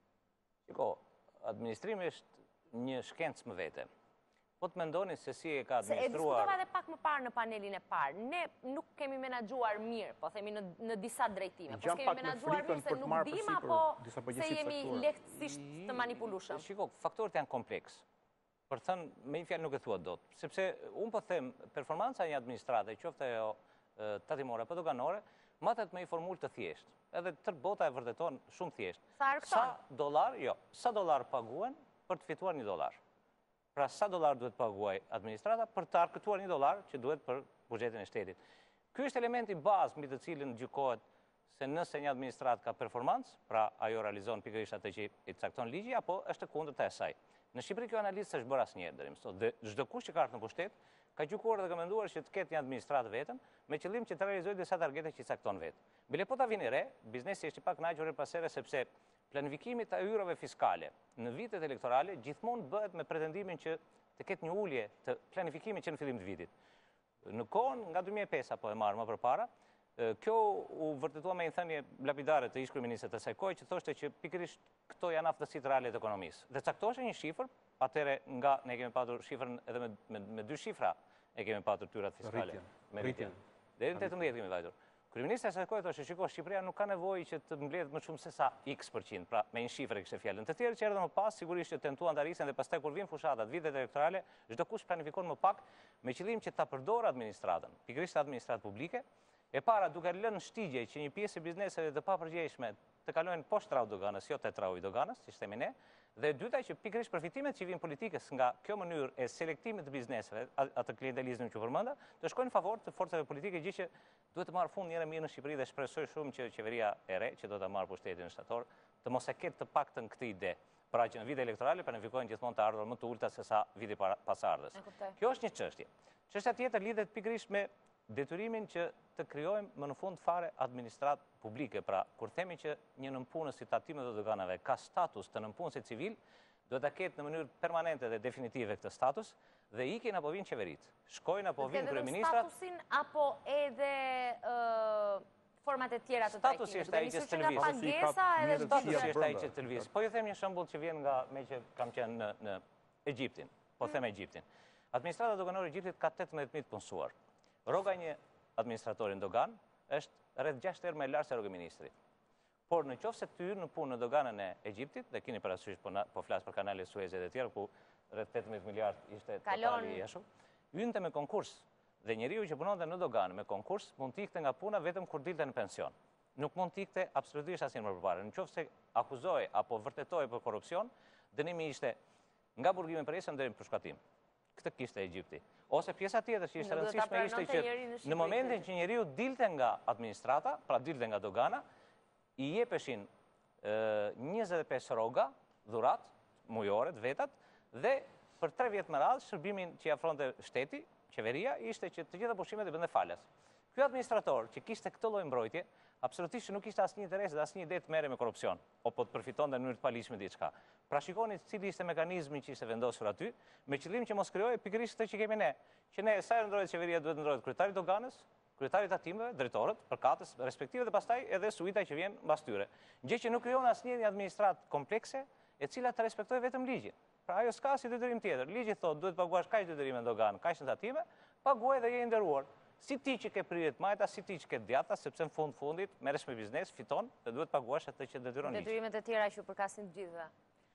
[SPEAKER 3] Shiko, administrimi është një shkencë më vete. Po të mendoni se si e ka
[SPEAKER 1] Se e
[SPEAKER 3] administruar...
[SPEAKER 1] diskutova edhe pak më parë në panelin e parë. Ne nuk kemi menaxhuar mirë, po themi në, në disa drejtime. Po
[SPEAKER 4] Gjam
[SPEAKER 1] s'kemi
[SPEAKER 4] pak me
[SPEAKER 1] menaxhuar
[SPEAKER 4] frikën
[SPEAKER 1] mirë se
[SPEAKER 4] për të
[SPEAKER 1] nuk
[SPEAKER 4] marrë
[SPEAKER 1] dim,
[SPEAKER 4] përsipër
[SPEAKER 1] apo
[SPEAKER 4] disa
[SPEAKER 1] se
[SPEAKER 4] përgjegjësi
[SPEAKER 1] jemi
[SPEAKER 4] caktuara.
[SPEAKER 1] lehtësisht të manipulueshëm.
[SPEAKER 3] Shiko, faktorët janë kompleks. Për të thënë, me një fjalë nuk e thua dot. Sepse unë po them, performanca e një administrate, qoftë ajo e, tatimore apo doganore, matet me një formulë të thjeshtë. Edhe tërë bota e vërteton shumë thjesht.
[SPEAKER 1] Sa argëton?
[SPEAKER 3] Sa dollar, jo, sa dollar paguen për të fituar një dollar. Pra sa dollar duhet paguaj administrata për të arkëtuar një dollar që duhet për buxhetin e shtetit. Ky është elementi bazë mbi të cilin gjykohet se nëse një administrat ka performancë, pra ajo realizon pikërisht atë që i cakton ligji, apo është e kundërta e saj. Në Shqipëri kjo analizë s'është bërë asnjëherë deri më sot. Dhe çdo kush që ka ardhur në pushtet ka gjykuar dhe ka menduar që të ketë një administratë vetëm me qëllim që të realizojë disa targete që i cakton vetë. Bile po ta vini re, biznesi është i pak kënaqur pasere sepse planifikimi të yrave fiskale në vitet elektorale gjithmonë bëhet me pretendimin që të ketë një ulje të planifikimit që në fillim të vitit. Në kohën nga dy mijë e pesë apo e marrë më përpara, kjo u vërtetua me një thënie lapidare të ish-kryeministit të asaj kohe që thoshte që pikërisht këto janë aftësitë reale të ekonomisë. Dhe caktohej një shifër, atëre nga ne kemi patur shifrën edhe me, me, me dy shifra e kemi patur tyrat fiskale.
[SPEAKER 4] Rritjen.
[SPEAKER 3] Me rritjen. Deri në tetëmbëdhjetë kemi vajtur. Kryeministri asaj kohe thoshte, shiko, Shqipëria nuk ka nevojë që të mbledhet më shumë se sa X përqind, pra me një shifër e kishte fjalën. Të tjerë që erdhën më pas, sigurisht që tentuan ta rrisen dhe pastaj kur vin fushatat, vitet elektorale, çdo kush planifikon më pak me qëllim që ta përdorë administratën, pikërisht administratë publike, e para duke lënë shtigje që një pjesë e bizneseve të papërgjegjshme të kalojnë poshtë trau doganës, jo te trau i doganës, siç themi ne, dhe e dyta që pikërisht përfitimet që vijnë politikës nga kjo mënyrë e selektimit të bizneseve, atë klientelizmin që përmenda, të shkojnë në favor të forcave politike, gjë që duhet të marrë fund një herë mirë në Shqipëri dhe shpresoj shumë që qeveria e re, që do ta marrë pushtetin shtator, të mos e ketë të paktën këtë ide, pra që në vite elektorale planifikojnë gjithmonë të ardhur më të ulta se sa viti pasardhës. Kjo është një çështje. Çështja tjetër lidhet pikërisht me detyrimin që të krijojmë më në fund fare administratë publike. Pra, kur themi që një nëmpunës i tatimeve të doganave ka status të nëmpunësit civil, do ta ketë në mënyrë permanente dhe definitive këtë status dhe ikin apo vinë qeveritë. Shkojnë apo vinë kryeministrat.
[SPEAKER 1] Statusin apo edhe format e tjera të trajtimit.
[SPEAKER 3] Statusi është ai që të lëviz.
[SPEAKER 1] Pagesa edhe
[SPEAKER 3] Statusi është ai që të lëviz. Po ju them një shembull që vjen nga me që kam qenë në, në Egjiptin. Po them Egjiptin. Administrata doganore e Egjiptit ka tetëmbëdhjetë mijë të punësuar. Rroga një administratorin dogan është rreth gjashtë herë më e lartë se rroga e ministrit. Por në qoftë se të hyrë në punë në doganën e Egjiptit, dhe keni parasysh po, po flas për kanalin e Suezit dhe të tjerë ku rreth tetëmbëdhjetë miliardë ishte totali i ashtu. Hynte me konkurs dhe njeriu që punonte në doganë me konkurs mund të ikte nga puna vetëm kur dilte në pension. Nuk mund të ikte absolutisht asnjë më përpara. Në qoftë se akuzoi apo vërtetoi për korrupsion, dënimi ishte nga burgimi i presën deri në përshkatim. Këtë kishte Egjipti. Ose pjesa tjetër që ishte rëndësishme ishte që në momentin që njeriu dilte nga administrata, pra dilte nga dogana, i jepeshin njëzet e pesë rroga dhurat mujore të vetat dhe për tre vjet më radhë shërbimin që i afronte shteti, qeveria, ishte që të gjitha pushimet i bënte falas. Ky administrator që kishte këtë lloj mbrojtje, absolutisht nuk kishte asnjë interes dhe asnjë ide të merre me korrupsion, apo të përfitonte në mënyrë të paligjshme diçka. Pra shikoni cili ishte mekanizmi që ishte vendosur aty, me qëllim që mos krijojë pikërisht këtë që kemi ne, që ne sa herë ndrohet qeveria duhet ndrohet kryetari i doganës, kryetari i tatimeve, drejtorët, përkatës, respektive dhe pastaj edhe suita që vjen mbas tyre. Gjë që nuk krijon asnjë administratë komplekse, e cila të respektojë vetëm ligjin. Pra ajo s'ka si detyrim tjetër. Ligji thotë duhet paguash kaq detyrime në doganë, kaq në tatime, paguaj dhe je i nderuar. Si ti që ke prirët majta, si ti që ke djata, sepse në fund fundit merresh me biznes, fiton dhe duhet paguash atë që detyron ligji.
[SPEAKER 1] Detyrimet e tjera që përkasin të gjithëve.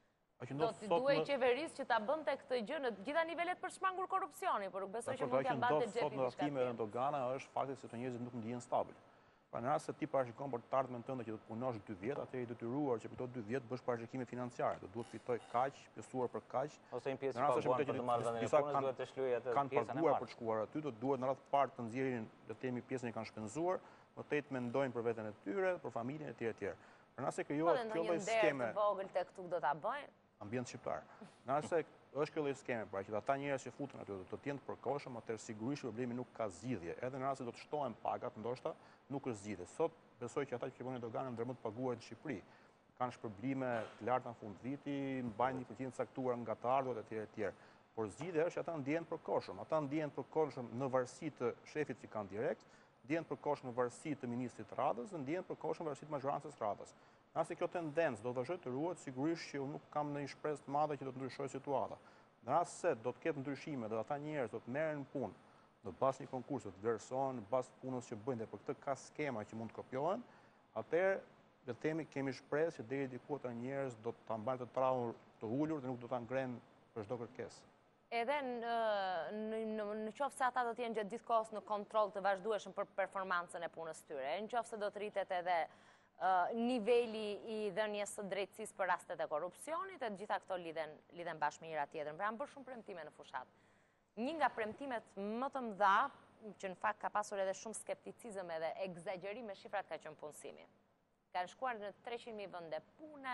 [SPEAKER 4] Do
[SPEAKER 1] të duhej qeverisë që ta bënte këtë gjë në gjitha nivelet për shmangur korrupsioni, por nuk besoj që mund t'ja mbante xhepi
[SPEAKER 4] diçka tjetër. Ajo që ndodh sot në tatimeve në dogana është fakti se këto njerëz nuk ndihen stabil. Pra në rast se ti parashikon për të ardhmen tënde që do të punosh dy vjet, atëherë i detyruar që për këto dy vjet bësh parashikime financiare, do duhet fitoj kaq, pjesësuar për kaq.
[SPEAKER 3] Ose një pjesë paguan për të marrë dhënien e punës, duhet të shlyejë atë
[SPEAKER 4] kanë
[SPEAKER 3] pjesën e
[SPEAKER 4] paguar
[SPEAKER 3] parë.
[SPEAKER 4] për të shkuar aty, do duhet në radh parë të nxjerrin le të themi pjesën që kanë shpenzuar, më tej të mendojnë për veten e tyre, për familjen e tyre etj. Për nëse krijohet kjo lloj skeme
[SPEAKER 1] vogël tek këtu do ta bëjnë.
[SPEAKER 4] Ambient shqiptar. Nëse është kjo lloj skeme, pra që ata njerëz që futen aty do të jenë të përkohshëm, atëherë sigurisht problemi nuk ka zgjidhje. Edhe në rast se do të shtohen pagat, ndoshta nuk është zgjidhje. Sot besoj që ata që punojnë doganë ndër më të paguar në Shqipëri kanë shpërblime të larta në fund viti, mbajnë një përqind caktuar nga të ardhurat etj etj. Por zgjidhja është që ata ndjehen të përkohshëm. Ata ndjehen të përkohshëm në varësi të shefit që kanë direkt, ndjehen të përkohshëm në varësi të ministrit Radës dhe ndjehen të përkohshëm në varësi të mazhorancës Radës. Nëse kjo tendencë do të vazhdojë të ruhet, sigurisht që unë nuk kam ndonjë shpresë të madhe që do të ndryshojë situata. Në rast se do të ketë ndryshime dhe ata njerëz do të merren në punë, në bazë një konkursi, do të vlerësohen në bazë të punës që bëjnë dhe për këtë ka skema që mund të kopjohen, atëherë le të themi kemi shpresë që deri diku ata njerëz do ta mbajnë të trahur të ulur dhe nuk do ta ngrenë për çdo kërkesë.
[SPEAKER 1] Edhe në, në, në, në qoftë se ata do të jenë gjatë gjithë kohës në kontroll të vazhdueshëm për performancën e punës tyre, në qoftë se do të rritet edhe uh, niveli i dhënies së drejtësisë për rastet e korrupsionit, e gjitha këto lidhen, lidhen bashkë me njëra tjetrën. Pra janë bërë shumë premtime në fushat. Një nga premtimet më të mëdha, që në fakt ka pasur edhe shumë skepticizëm edhe egzagerim me shifrat, ka qenë punësimi. Kanë shkuar në treqind mijë vende pune,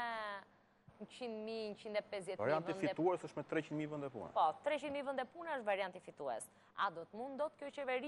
[SPEAKER 1] njëqind mijë, njëqind e pesëdhjetë mijë
[SPEAKER 4] Varianti
[SPEAKER 1] vende
[SPEAKER 4] fitues është me treqind mijë vende pune.
[SPEAKER 1] Po, treqind mijë vende pune është varianti fitues. A do të mundot kjo qeveri,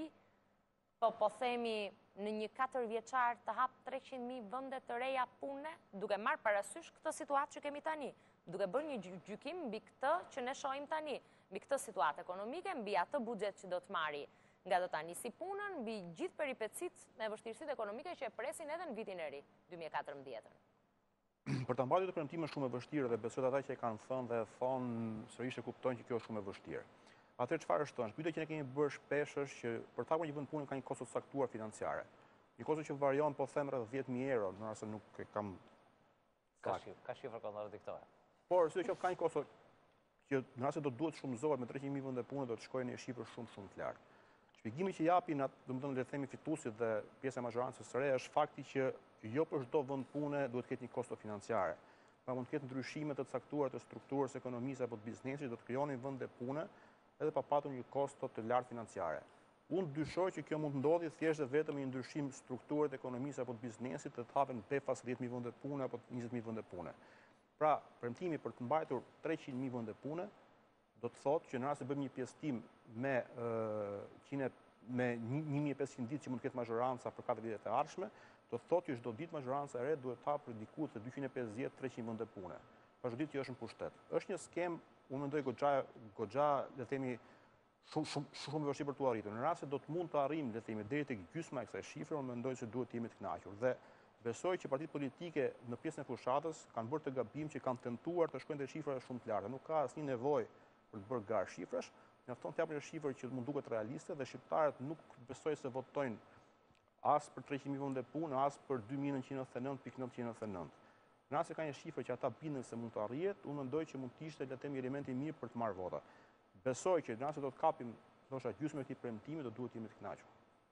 [SPEAKER 1] po po themi në një katër vjeçar të hap treqind mijë vende të reja pune, duke marrë parasysh këtë situatë që kemi tani, duke bërë një gjykim mbi këtë që ne shohim tani, mbi këtë situatë ekonomike, mbi atë buxhet që do të marri nga do ta nisi punën, mbi gjithë peripecitë me vështirësitë ekonomike që e presin edhe në vitin e ri, dy mijë e katërmbëdhjetë.
[SPEAKER 4] Për ta mbajtur të premtime shumë e vështirë dhe besoj ata që e kanë thënë dhe thonë sërish e kuptojnë që kjo është shumë e vështirë. Atëherë çfarë është thënë? Pyetja që ne kemi bërë shpesh është që për të hapur një vend pune ka një kosto të saktuar financiare. Një kosto që varion po them rreth dhjetë mijë euro, në rast se nuk e kam
[SPEAKER 3] Ka shifër, ka shifër kontradiktorë.
[SPEAKER 4] Por si që ka një kosto që në rast se do duhet shumëzohet me treqind mijë vende pune do të shkojë në një shifër shumë shumë të lartë. Shpjegimi që japin atë, domethënë le të themi fituesit dhe pjesa e mazhorancës së re është fakti që jo për çdo vend pune duhet të ketë një kosto financiare. Pra mund të ketë ndryshime të caktuara të strukturës së ekonomisë apo të biznesit që do të krijonin vende pune edhe pa patur një kosto të lartë financiare. Unë dyshoj që kjo mund të ndodhi thjesht dhe vetëm një ndryshim strukturë të ekonomisë apo të biznesit të të hapen befas dhjetë mijë vende pune apo njëzet mijë vende pune. Pra, premtimi për të mbajtur treqind mijë vende pune do të thotë që në rast se bëjmë një pjesëtim me uh, me një mijë e pesëqind ditë që mund të ketë mazhoranca për katër vitet e ardhshme, do të thotë që çdo ditë mazhoranca e re duhet të hapë diku te dyqind e pesëdhjetë deri treqind vende pune. Për çdo ditë që është në pushtet. Është një skem, unë mendoj goxha goxha, le të themi, shumë shumë shumë e vështirë për tu arritur. Në rast se do të mund të arrijmë, le të themi, deri tek gjysma e kësaj shifre, unë mendoj se duhet të jemi të kënaqur. Dhe besoj që partitë politike në pjesën e fushatës kanë bërë të gabim që kanë tentuar të shkojnë te shifra shumë të larta. Nuk ka asnjë nevojë për të bërë garë shifrash. Mjafton të japin një shifër që mund duket realiste dhe shqiptarët nuk besoj se votojnë as për treqind mijë vende pune, as për dy mijë nëntëqind e nëntëdhjetë e nëntë pikë nëntëqind e nëntëdhjetë e nëntë. Në rast se ka një shifër që ata bindën se mund të arrihet, unë mendoj që mund të ishte le të themi elementi i mirë për të marrë vota. Besoj që në rast se do të kapim ndoshta gjysmën e këtij premtimi, do duhet të jemi të kënaqur.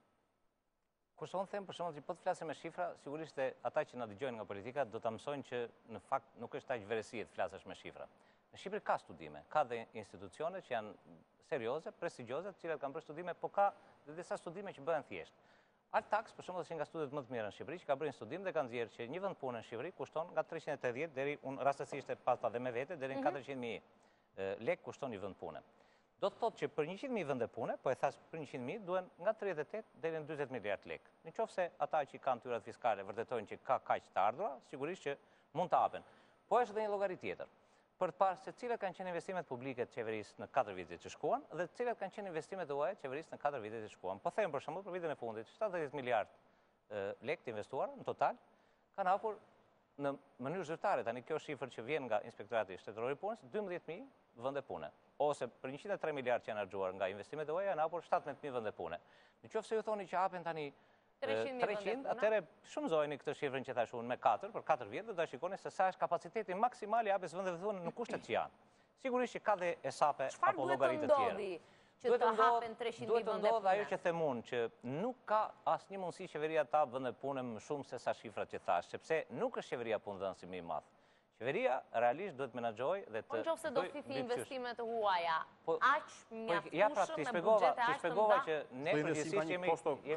[SPEAKER 3] Kurse unë them për shembull që po të flasim me shifra, sigurisht e ata që na dëgjojnë nga politika do ta mësojnë që në fakt nuk është aq verësi të flasësh me shifra. Në Shqipëri ka studime, ka dhe institucione që janë serioze, prestigjioze, të cilat kanë bërë studime, po ka dhe disa studime që bëhen thjesht. Altax, për shembull, është nga studiet më të mira në Shqipëri, që ka bërë një studim dhe kanë nxjerrë që një vend pune në Shqipëri kushton nga treqind e tetëdhjetë deri unë rastësisht e pata dhe me vete deri në katërqind mijë lekë kushton një vend pune. Do të thotë që për njëqind mijë vende pune, po e thash për njëqind mijë, duhen nga tridhjetë e tetë deri në dyzet miliard lekë. Nëse ata që kanë tyrat fiskale vërtetojnë që ka kaq të ardhura, sigurisht që mund të hapen. Po është edhe një llogari tjetër. Për të parë se cilat kanë qenë investimet publike të qeverisë në katër vitet që shkuan dhe cilat kanë qenë investimet e huaja të qeverisë në katër vitet që shkuan. Po them për shembull për vitin e fundit, shtatëdhjetë miliard lekë të investuar në total kanë hapur në mënyrë zyrtare. Tani kjo shifër që vjen nga Inspektorati Shtetëror i Punës, dymbëdhjetë mijë vende pune. Ose për njëqind e tre miliard që janë harxuar nga investimet e huaja janë hapur shtatëmbëdhjetë mijë vende pune. Nëse ju thoni që hapen tani treqind, atëre shumëzojni këtë shifrën që thash unë me katër, për katër vjet, dhe ta shikoni se sa është kapaciteti maksimal i hapjes vendeve të pune në kushtet që janë. Sigurisht që ka dhe esape apo llogaritë të tjera.
[SPEAKER 1] Që të hapen treqind mijë
[SPEAKER 3] vende pune. Duhet të ndodhë ajo që them unë, që nuk ka asnjë mundësi qeveria ta hapë vende pune më shumë se sa shifrat që thash, sepse nuk është qeveria punëdhënësi më i madh. Qeveria realisht duhet menaxhojë dhe të...
[SPEAKER 1] Po nëse do fifi investimet e huaja, aq mjaftueshëm me buxhet e aq të
[SPEAKER 3] shpjegova që ne përgjithsisht jemi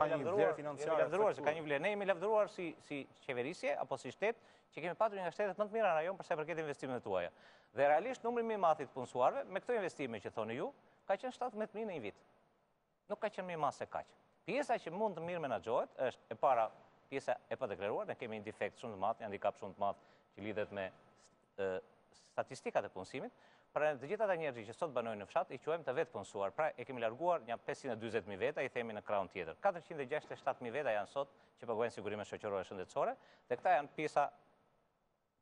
[SPEAKER 3] lavdëruar, se ka një vlerë. Ne jemi lavdëruar si si qeverisje apo si shtet që kemi patur një nga shtetet më të mira në rajon për sa i përket investimet tuaja. Dhe realisht numri më i madh i punësuarve me këto investime që thoni ju, ka qenë shtatëmbëdhjetë mijë në një vit. Nuk ka qenë më i madh se kaq. Pjesa që mund të mirë menaxhohet është e para pjesa e padeklaruar, ne kemi një defekt shumë të madh, një handicap shumë të madh që lidhet me statistikat e punësimit, pra të gjitha ata njerëz që sot banojnë në fshat i quajmë të vetë punësuar. Pra e kemi larguar një pesëqind e dyzet mijë veta, i themi në krahun tjetër. katërqind e gjashtëdhjetë e shtatë mijë veta janë sot që paguajnë sigurime shoqërore shëndetësore, dhe këta janë pjesa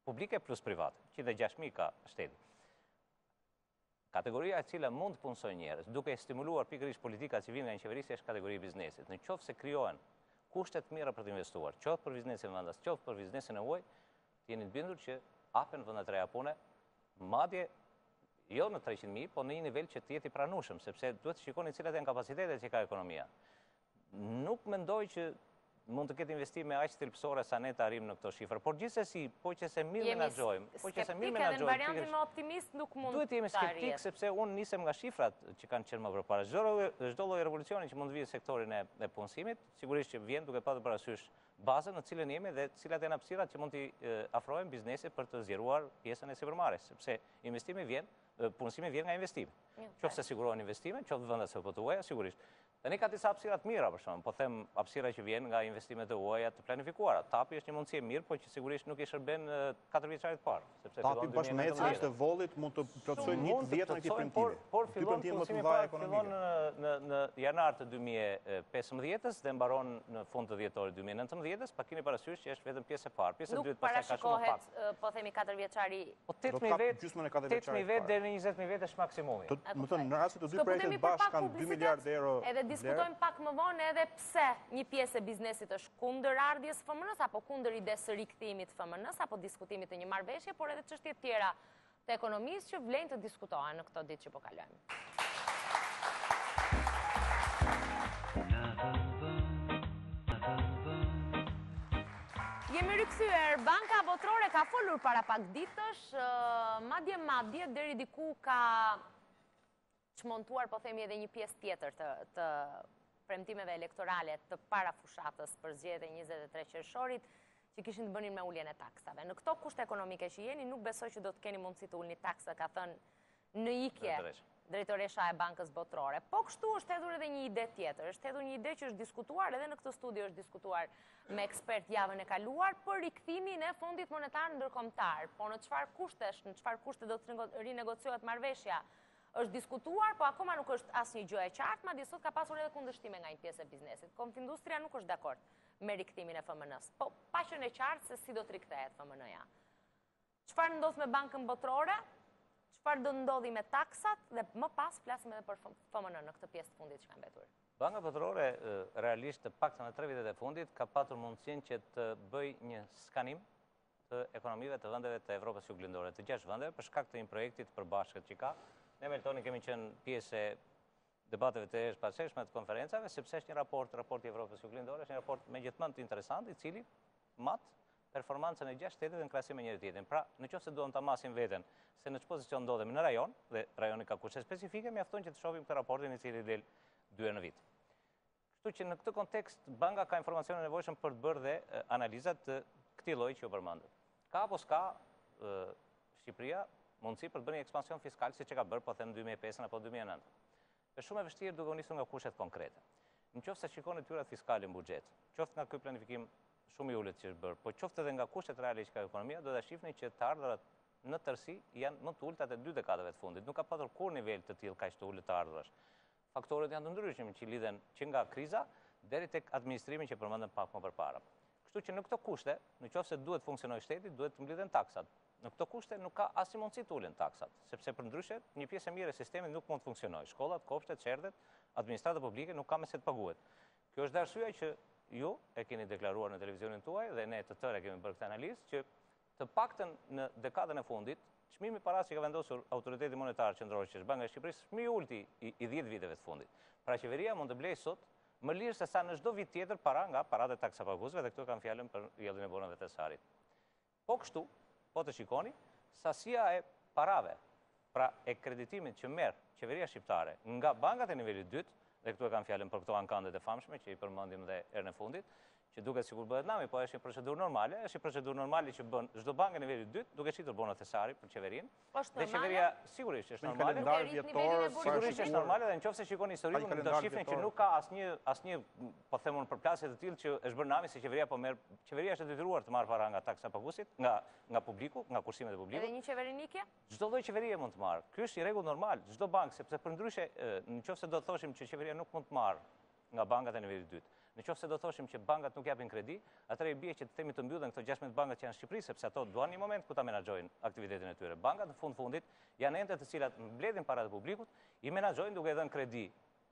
[SPEAKER 3] publike plus private, që dhe gjashtë mijë ka shteti. Kategoria e cila mund të punësoj njerëz, duke stimuluar pikërisht politika që vijnë nga qeverisja është kategoria e biznesit. Në qoftë se krijohen kushtet mira për të investuar, qoftë për biznesin vendas, qoftë për biznesin e huaj, jeni të bindur që hapen vendet reja pune, madje jo në treqind mijë, po në një nivel që të jetë i pranueshëm, sepse duhet të shikoni cilat janë kapacitetet që ka ekonomia. Nuk mendoj që mund të ketë investime aq thelbësore sa ne të arrijmë në këto shifra, por gjithsesi, po që se mirë menaxhojmë, po që se mirë menaxhojmë.
[SPEAKER 1] Në variantin më optimist nuk mund të
[SPEAKER 3] duhet jemi skeptik sepse unë nisem nga shifrat që kanë qenë më përpara. Çdo lloj revolucioni që mund të vijë në sektorin e punësimit, sigurisht që vjen duke pasur parasysh bazën në cilën jemi dhe cilat janë hapësirat që mund t'i afrojmë biznesit për të zgjeruar pjesën e sipërmarrjes, sepse investimi vjen, punësimi vjen nga investimi. Qoftë se sigurohen investime, qoftë vendet se po të huaja, sigurisht. Tani ka disa hapësira të mira, për shembull, po them hapësira që vjen nga investimet e huaja të planifikuara. Tapi është një mundësi e mirë, por që sigurisht nuk i shërben katër vjeçarit parë, sepse
[SPEAKER 4] Tapi bashkë me ecjen e vollit mund të plotësojë një vjet në këtë premtime.
[SPEAKER 3] Por fillon punësimi parë fillon në në janar të dy mijë e pesëmbëdhjetës dhe mbaron në fund të dhjetorit dy mijë e nëntëmbëdhjetës, pa keni parasysh që është vetëm pjesë e parë. Pjesa e dytë pastaj ka shumë pak.
[SPEAKER 1] Nuk po themi katër vjeçari.
[SPEAKER 3] Po tetë mijë vet, tetë mijë vet deri në njëzet mijë vet është maksimumi.
[SPEAKER 4] Do të thënë në rast se të dy projektet bashkë kanë dy miliardë euro.
[SPEAKER 1] Edhe diskutojmë pak më vonë edhe pse një pjesë e biznesit është kundër ardhjes së F M N-s apo kundër idesë së rikthimit të F M N-s apo diskutimit të një marrëveshje, por edhe çështje të tjera të ekonomisë që vlen të diskutohen në këto ditë që po kalojmë. Jemi rikthyer. Banka Botërore ka folur para pak ditësh, madje madje deri diku ka çmontuar, po themi, edhe një pjesë tjetër të, të premtimeve elektorale të para fushatës për zgjedhjet e njëzet e tre qershorit, që kishin të bënin me uljen e taksave. Në këto kushte ekonomike që jeni, nuk besoj që do të keni mundësi të ulni taksa, ka thënë në ikje drejtoresha e Bankës Botërore. Po kështu është hedhur edhe një ide tjetër. Është hedhur një ide që është diskutuar edhe në këtë studio, është diskutuar me ekspert javën e kaluar për rikthimin e Fondit Monetar Ndërkombëtar. Po në çfarë kushtesh, në çfarë kushte do të rinegociohet marrëveshja, është diskutuar, po akoma nuk është asnjë gjë e qartë, madje sot ka pasur edhe kundërshtime nga një pjesë e biznesit. Konfindustria nuk është dakord me rikthimin e F M N-s, po pa qenë e qartë se si do të rikthehet F M N-ja. Çfarë ndodh me Bankën Botërore? Çfarë do ndodhi me taksat dhe më pas flasim edhe për F M N në këtë pjesë të fundit që ka mbetur.
[SPEAKER 3] Banka Botërore realisht të paktën në tre vitet e fundit ka patur mundësinë që të bëjë një skanim të ekonomive të vendeve të Evropës Juglindore, të gjashtë vendeve, për shkak të një projekti të përbashkët që ka. Ne me Eltoni kemi qenë pjesë e debateve të jashtëzakonshme të konferencave, sepse është një raport, raporti i Evropës Juglindore, është një raport megjithmonë interesant, i cili mat performancën e gjashtë shtetet në krahasim me njëri tjetrin. Pra, nëse duam ta masim veten se në ç'pozicion pozicion ndodhemi në rajon dhe rajoni ka kushte specifike, mjafton që të shohim këtë raportin i cili del dy herë në vit. Kështu që në këtë kontekst banka ka informacione e nevojshëm për të bërë dhe analizat të këtij lloji që u përmendët. Ka apo s'ka Shqipëria mundësi për të bërë një ekspansion fiskal siç e ka bërë, po them dy mijë e pesë apo dy mijë e nëntë. Është shumë e vështirë duke u nisur nga kushtet konkrete. Nëse shikoni detyrat fiskale në buxhet, qoftë nga ky planifikim shumë i ulët që është bërë, po qoftë edhe nga kushtet reale që ka ekonomia, do ta shihni që të ardhurat në tërësi janë më të ulta të dy dekadave të fundit. Nuk ka pasur kur nivel të tillë kaq të ulët të ardhurash. Faktorët janë të ndryshëm që lidhen që nga kriza deri tek administrimi që përmendëm pak më përpara. Kështu që në këto kushte, nëse duhet funksionojë shteti, duhet të mblidhen taksat. Në këto kushte nuk ka asnjë mundësi të ulen taksat, sepse përndryshe një pjesë e mirë e sistemit nuk mund të funksionojë. Shkollat, kopshtet, çerdhet, administrata publike nuk ka me se të paguhet. Kjo është arsyeja që ju e keni deklaruar në televizionin tuaj dhe ne të tërë kemi bërë këtë analizë që të paktën në dekadën e fundit, çmimi parash që ka vendosur Autoriteti Monetar Qendror që është Banka e Shqipërisë, është më i ulti i, i dhjetë viteve të fundit. Pra qeveria mund të blejë sot më lirë se sa në çdo vit tjetër para nga paratë e taksapaguesve dhe këtu kam fjalën për rrjedhën e bonave të Sarit. Po kështu, po të shikoni, sasia e parave, pra e kreditimit që merr qeveria shqiptare nga bankat e nivelit dytë, dhe këtu e kam fjalën për këto ankandet e famshme që i përmendim dhe herën e fundit, që duket sikur bëhet nami, po është një procedurë normale, është një procedurë normale që bën çdo bankë në nivelit dytë, duke shitur bonat e Sarit për qeverinë. Dhe qeveria sigurisht është normale. Sigurisht është normale dhe nëse shikoni historikun do shihni që nuk ka asnjë asnjë po themun përplasje të tillë që është bërë nami se qeveria po merr, qeveria është detyruar të marrë para nga taksapaguesit, nga nga publiku, nga kursimet e publikut.
[SPEAKER 1] Edhe një qeverinikje?
[SPEAKER 3] Çdo lloj qeverie mund të marrë. Ky është i rregull normal, çdo bankë, sepse përndryshe nëse do të thoshim që qeveria nuk mund të marrë nga bankat e nivelit dytë, Në qoftë se do thoshim që bankat nuk japin kredi, atëherë i bie që të themi të mbyllen këto gjashtëdhjetë bankat që janë në Shqipëri, sepse ato duan një moment ku ta menaxhojnë aktivitetin e tyre. Bankat në fund fundit janë ente të cilat mbledhin paratë e publikut, i menaxhojnë duke dhënë kredi.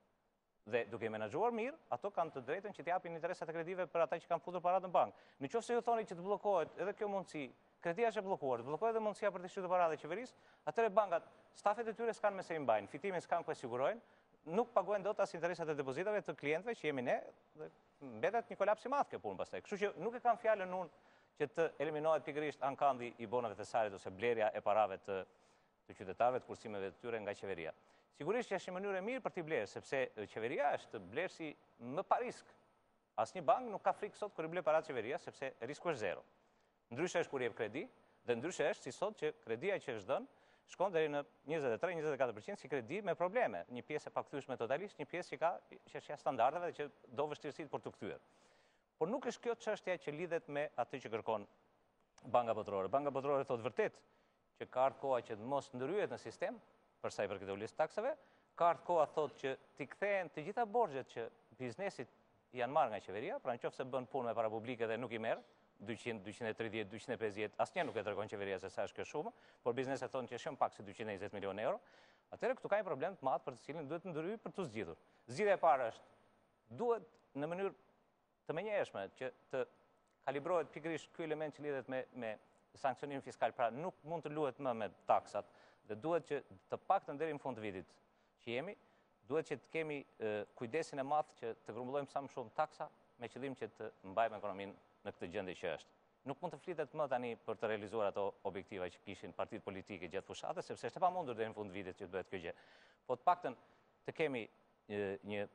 [SPEAKER 3] Dhe duke i menaxhuar mirë, ato kanë të drejtën që të japin interesat e kredive për ata që kanë futur paratë në bankë. Në qoftë se ju thoni që të bllokohet edhe kjo mundësi, kredia është e bllokuar, të bllokohet edhe mundësia për të shtytur paratë e qeverisë, atëherë bankat, stafet e tyre s'kan me se i mbajnë, fitimin s'kan ku e sigurojnë, nuk paguajnë dot as interesat e depozitave të klientëve që jemi ne, dhe mbetet një kolaps i madh kjo punë pastaj. Kështu që nuk e kam fjalën unë që të eliminohet pikërisht ankandi i bonave të sarit ose blerja e parave të, të qytetarëve, të kursimeve të tyre nga qeveria. Sigurisht që është një mënyrë e mirë për t'i blerë, sepse qeveria është blerësi më pa risk. Asnjë bank nuk ka frikë sot kur i ble paratë qeveria, sepse risku është zero. Ndryshe është kur jep kredi, dhe ndryshe është si sot që kredia që është dhënë shkon deri në njëzet e tre njëzet e katër përqind si kredi me probleme. Një pjesë e pakthyeshme totalisht, një pjesë që ka çështja standardeve dhe që do vështirësitë për të kthyer. Por nuk është kjo çështja që lidhet me atë që kërkon Banka Botërore. Banka Botërore thotë vërtet që ka ardhur koha që të mos ndryhet në sistem, për sa i përket uljes taksave, ka ardhur koha thotë që t'i kthehen të gjitha borxhet që biznesit janë marrë nga qeveria, pra nëse bën punë me para publike dhe nuk i merr, dyqind, dyqind e tridhjetë, dyqind e pesëdhjetë, asnjë nuk e tregon qeveria se sa është kjo shumë, por bizneset thonë që është shumë pak se dyqind e njëzet milionë euro. Atëherë këtu ka një problem të madh për të cilin duhet të ndryhej për të zgjidhur. Zgjidhja e parë është duhet në mënyrë të menjëhershme që të kalibrohet pikërisht ky element që lidhet me me sanksionimin fiskal, pra nuk mund të luhet më me taksat dhe duhet që të paktën deri në fund të vitit që jemi, duhet që të kemi e, kujdesin e madh që të grumbullojmë sa më shumë taksa me qëllim që të mbajmë ekonominë në këtë gjendje që është. Nuk mund të flitet më tani për të realizuar ato objektiva që kishin partitë politike gjatë fushatës, sepse është e pamundur deri në fund të vitit që të bëhet kjo gjë. Po të paktën të kemi e, një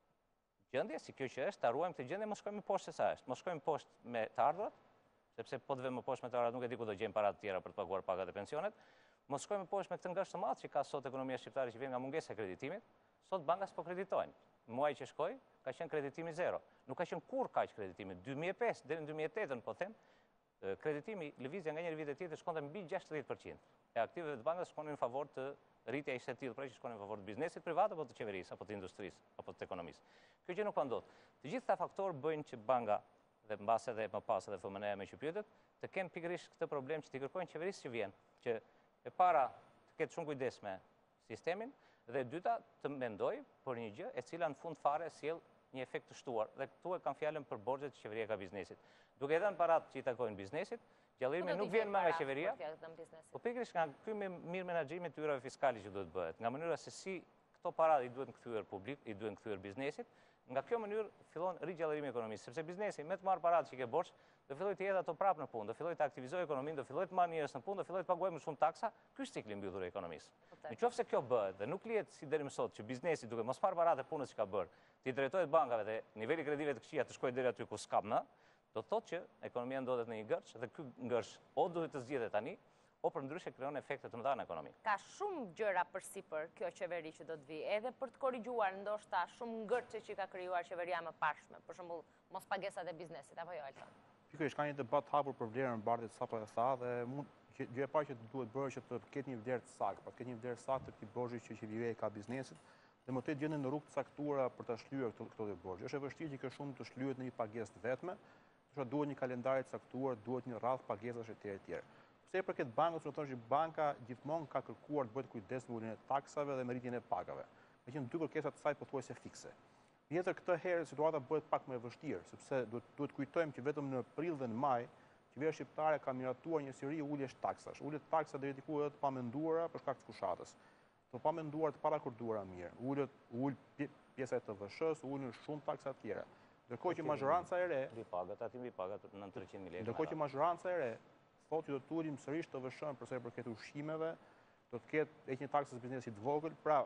[SPEAKER 3] gjendje si kjo që është, ta ruajmë këtë gjendje, mos shkojmë më poshtë se sa është. Mos shkojmë poshtë me të ardhurat, sepse po të vëmë më poshtë me të ardhurat, nuk e di ku do gjejmë para të tjera për të paguar pagat e pensionet. Mos shkojmë më poshtë me këtë ngërsh të madh që ka sot ekonomia shqiptare që vjen nga mungesa e kreditimit. Sot bankat s'po kreditojnë. Muaji që shkoi ka qenë kreditimi zero. Nuk ka qenë kurrë kaq kreditimi. dy mijë e pesë deri në dy mijë e tetë, po them, kreditimi lëvizja nga një vit te tjetër shkonte mbi gjashtëdhjetë përqind. E aktiveve të bankës shkonin në favor të rritja ishte e tillë, pra që shkonin në favor të biznesit privat apo të qeverisë apo të industrisë apo të ekonomisë. Kjo gjë nuk ka ndodhur. Të gjithë këta faktorë bëjnë që banka dhe mbas edhe më pas edhe F M N-ja me që pyetet, të kenë pikërisht këtë problem që t'i kërkojnë qeverisë që vjen, që e para të ketë shumë kujdes me sistemin dhe e dyta të mendoj për një gjë e cila në fund fare sjell një efekt të shtuar. Dhe këtu e kam fjalën për borxhet që qeveria ka biznesit. Duke dhënë paratë që i takojnë biznesit, gjallërimi nuk vjen më nga qeveria, po pikërisht nga ky mirë menaxhimi i tyrave fiskale që duhet bëhet, nga mënyra se si këto para i duhet kthyer publik, i duhet kthyer biznesit. Nga kjo mënyrë fillon rigjallërimi i ekonomisë, sepse biznesi me të marr paratë që ke borxh, do filloj të jetë ato prapë në punë, do filloj të aktivizojë ekonominë, do filloj të marrë njerëz në punë, do filloj të paguajë më shumë taksa, ky është cikli i mbyllur i ekonomisë. Në qoftë se kjo bëhet dhe nuk lihet si deri më sot që biznesi duke mos marrë paratë e punës që ka bërë, ti drejtohet bankave dhe niveli kredive të këqija të shkojë deri aty ku s'ka më, do thotë që ekonomia ndodhet në një gërsh dhe ky gërsh o duhet të zgjidhet tani, o përndryshe krijon efekte të mëdha në ekonomi.
[SPEAKER 1] Ka shumë gjëra përsipër kjo qeveri që do të vi, edhe për të korrigjuar ndoshta shumë ngërçe që ka krijuar qeveria më pashme, për shembull mos pagesat e biznesit, apo jo Alta?
[SPEAKER 4] Pikërisht ka një debat hapur për vlerën e bardhit sapo e tha dhe mund gjë e parë që duhet bërë që të ketë një vlerë të saktë, pra të ketë një vlerë saktë të këtij borxhi që qeveria ka biznesit dhe më të gjendën në rrugë të caktuara për ta shlyer këto këto lloj borxhi. Është e vështirë që kjo shumë të shlyhet në një pagesë të vetme, por duhet një kalendar i caktuar, duhet një radhë pagesash etj etj. Pse për këtë bankë, do të thosh që banka gjithmonë ka kërkuar të bëhet kujdes me uljen e taksave dhe me rritjen e pagave. Ka qenë dy kërkesa të saj pothuajse fikse. Megjithatë këtë herë situata bëhet pak më e vështirë, sepse duhet duhet kujtojmë që vetëm në prill dhe në maj qeveria shqiptare ka miratuar një seri uljesh taksash. Uljet taksa deri diku edhe të pamenduara për shkak të fushatës. Të pamenduara të parakurduara mirë. Ulët ul pjesa e T V S-s, ulën shumë taksa të tjera. Ndërkohë që mazhoranca e re,
[SPEAKER 3] mbi pagat, aty mbi pagat në trecent mijë lekë.
[SPEAKER 4] Ndërkohë që mazhoranca e re thotë që do të ulim sërish T V S-n për sa i përket ushqimeve, do të ketë heqje taksës biznesit vogël, pra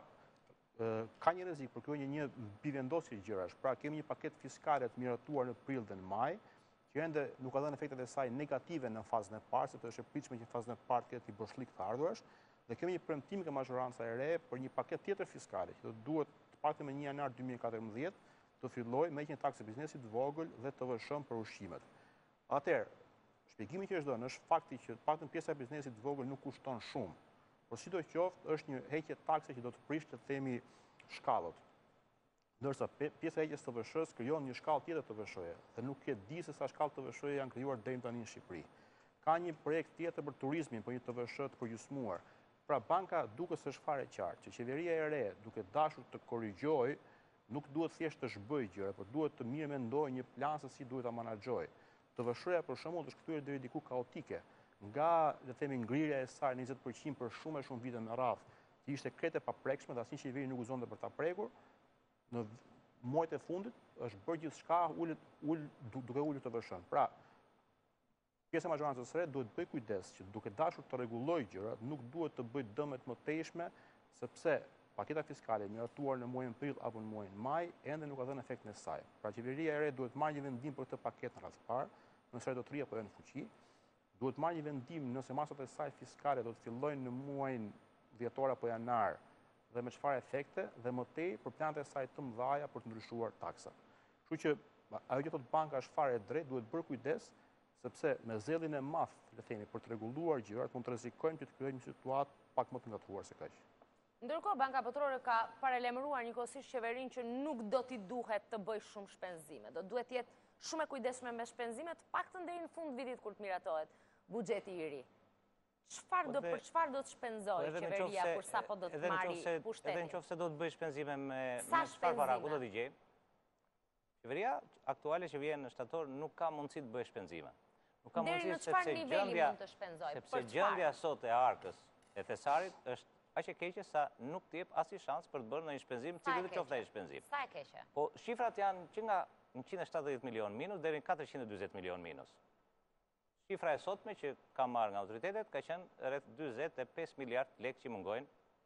[SPEAKER 4] ka një rrezik për kjo një një bivendosje gjërash. Pra kemi një paketë fiskale të miratuar në prill dhe në maj, që ende nuk ka dhënë efektet e saj negative në fazën e parë, sepse është e pritshme që në fazën e parë të ketë i boshlik të ardhurash, dhe kemi një premtim nga mazhoranca e re për një paketë tjetër fiskale, që do duhet të paktën me një janar dy mijë e katërmbëdhjetë të fillojë me një taksë biznesit vogël dhe T V S-n për ushqimet. Atëherë, shpjegimi që është dhënë është fakti që paktën pjesa e biznesit vogël nuk kushton shumë, por sidoqoftë është një heqje takse që do të prishë të themi shkallët. Ndërsa pjesa e heqjes të T V S-s krijon një shkallë tjetër të T V S-je dhe nuk e di se sa shkallë të T V S-je janë krijuar deri tani në Shqipëri. Ka një projekt tjetër për turizmin, për një T V S të përgjysmuar. Pra banka duke së është fare qartë që qeveria e re duke dashur të korrigjojë, nuk duhet thjesht të zhbëjë gjëra, por duhet të mirë mendojë një plan se si duhet ta menaxhojë. T V S-ja për shembull është kthyer deri diku kaotike, nga le të themi ngrirja e saj në njëzet përqind për shumë e shumë vite me radhë, që ishte krete e paprekshme dhe asnjë qeveri nuk gëzonte për ta prekur. Në muajt e fundit është bërë gjithçka ul ul duke ulur T V S-n. Pra, pjesa e majorancës së re duhet bëj kujdes që duke dashur të rregullojë gjërat, nuk duhet të bëj dëme të mëtejshme, sepse paketa fiskale miratuar në muajin prill apo në muajin maj ende nuk ka dhënë efektin e saj. Pra qeveria e re duhet marrë një vendim për këtë paketë në radhë të parë, nëse do të rri apo jo në fuqi. Duhet marrë një vendim nëse masat e saj fiskale do të fillojnë në muajin dhjetor apo janar dhe me çfarë efekte dhe më tej për planet e saj të mëdha për të ndryshuar taksat. Kështu që ajo që thot banka është fare e drejtë, duhet bërë kujdes sepse me zellin e madh, le themi, për të rregulluar gjërat, mund të rrezikojmë që të krijojmë një situatë pak më të ngatruar se kaq.
[SPEAKER 1] Ndërkohë, Banka Botërore ka paralajmëruar njëkohësisht qeverinë që nuk do t'i duhet të bëjë shumë shpenzime. Do duhet të jetë shumë e kujdesshme me shpenzimet, paktën deri në fund vitit kur të miratohet buxheti i ri. Çfarë do për çfarë do të shpenzojë qeveria kur sapo do të marrë pushtetin?
[SPEAKER 3] Edhe nëse do të bëjë shpenzime me
[SPEAKER 1] Sa
[SPEAKER 3] çfarë para, ku do
[SPEAKER 1] shpenzime?
[SPEAKER 3] t'i gjejmë? Qeveria aktuale që vjen në shtator nuk ka mundësi të bëjë shpenzime. Nuk ka
[SPEAKER 1] Deri
[SPEAKER 3] mundësi
[SPEAKER 1] në çfarë
[SPEAKER 3] sepse
[SPEAKER 1] niveli
[SPEAKER 3] gjendja
[SPEAKER 1] mund të shpenzojë?
[SPEAKER 3] sepse
[SPEAKER 1] Për çfarë?
[SPEAKER 3] gjendja sot e arkës e thesarit është aq e keqe sa nuk të jep asnjë shans për të bërë ndonjë shpenzim,
[SPEAKER 1] Sa e
[SPEAKER 3] cili do qoftë ai
[SPEAKER 1] keqe?
[SPEAKER 3] shpenzim.
[SPEAKER 1] Sa e keqe?
[SPEAKER 3] Po shifrat janë që nga njëqind e shtatëdhjetë milion minus deri në katërqind e dyzet milion minus. Shifra e sotme që ka marrë nga autoritetet ka qenë rreth dyzet e pesë miliard lekë që mungojnë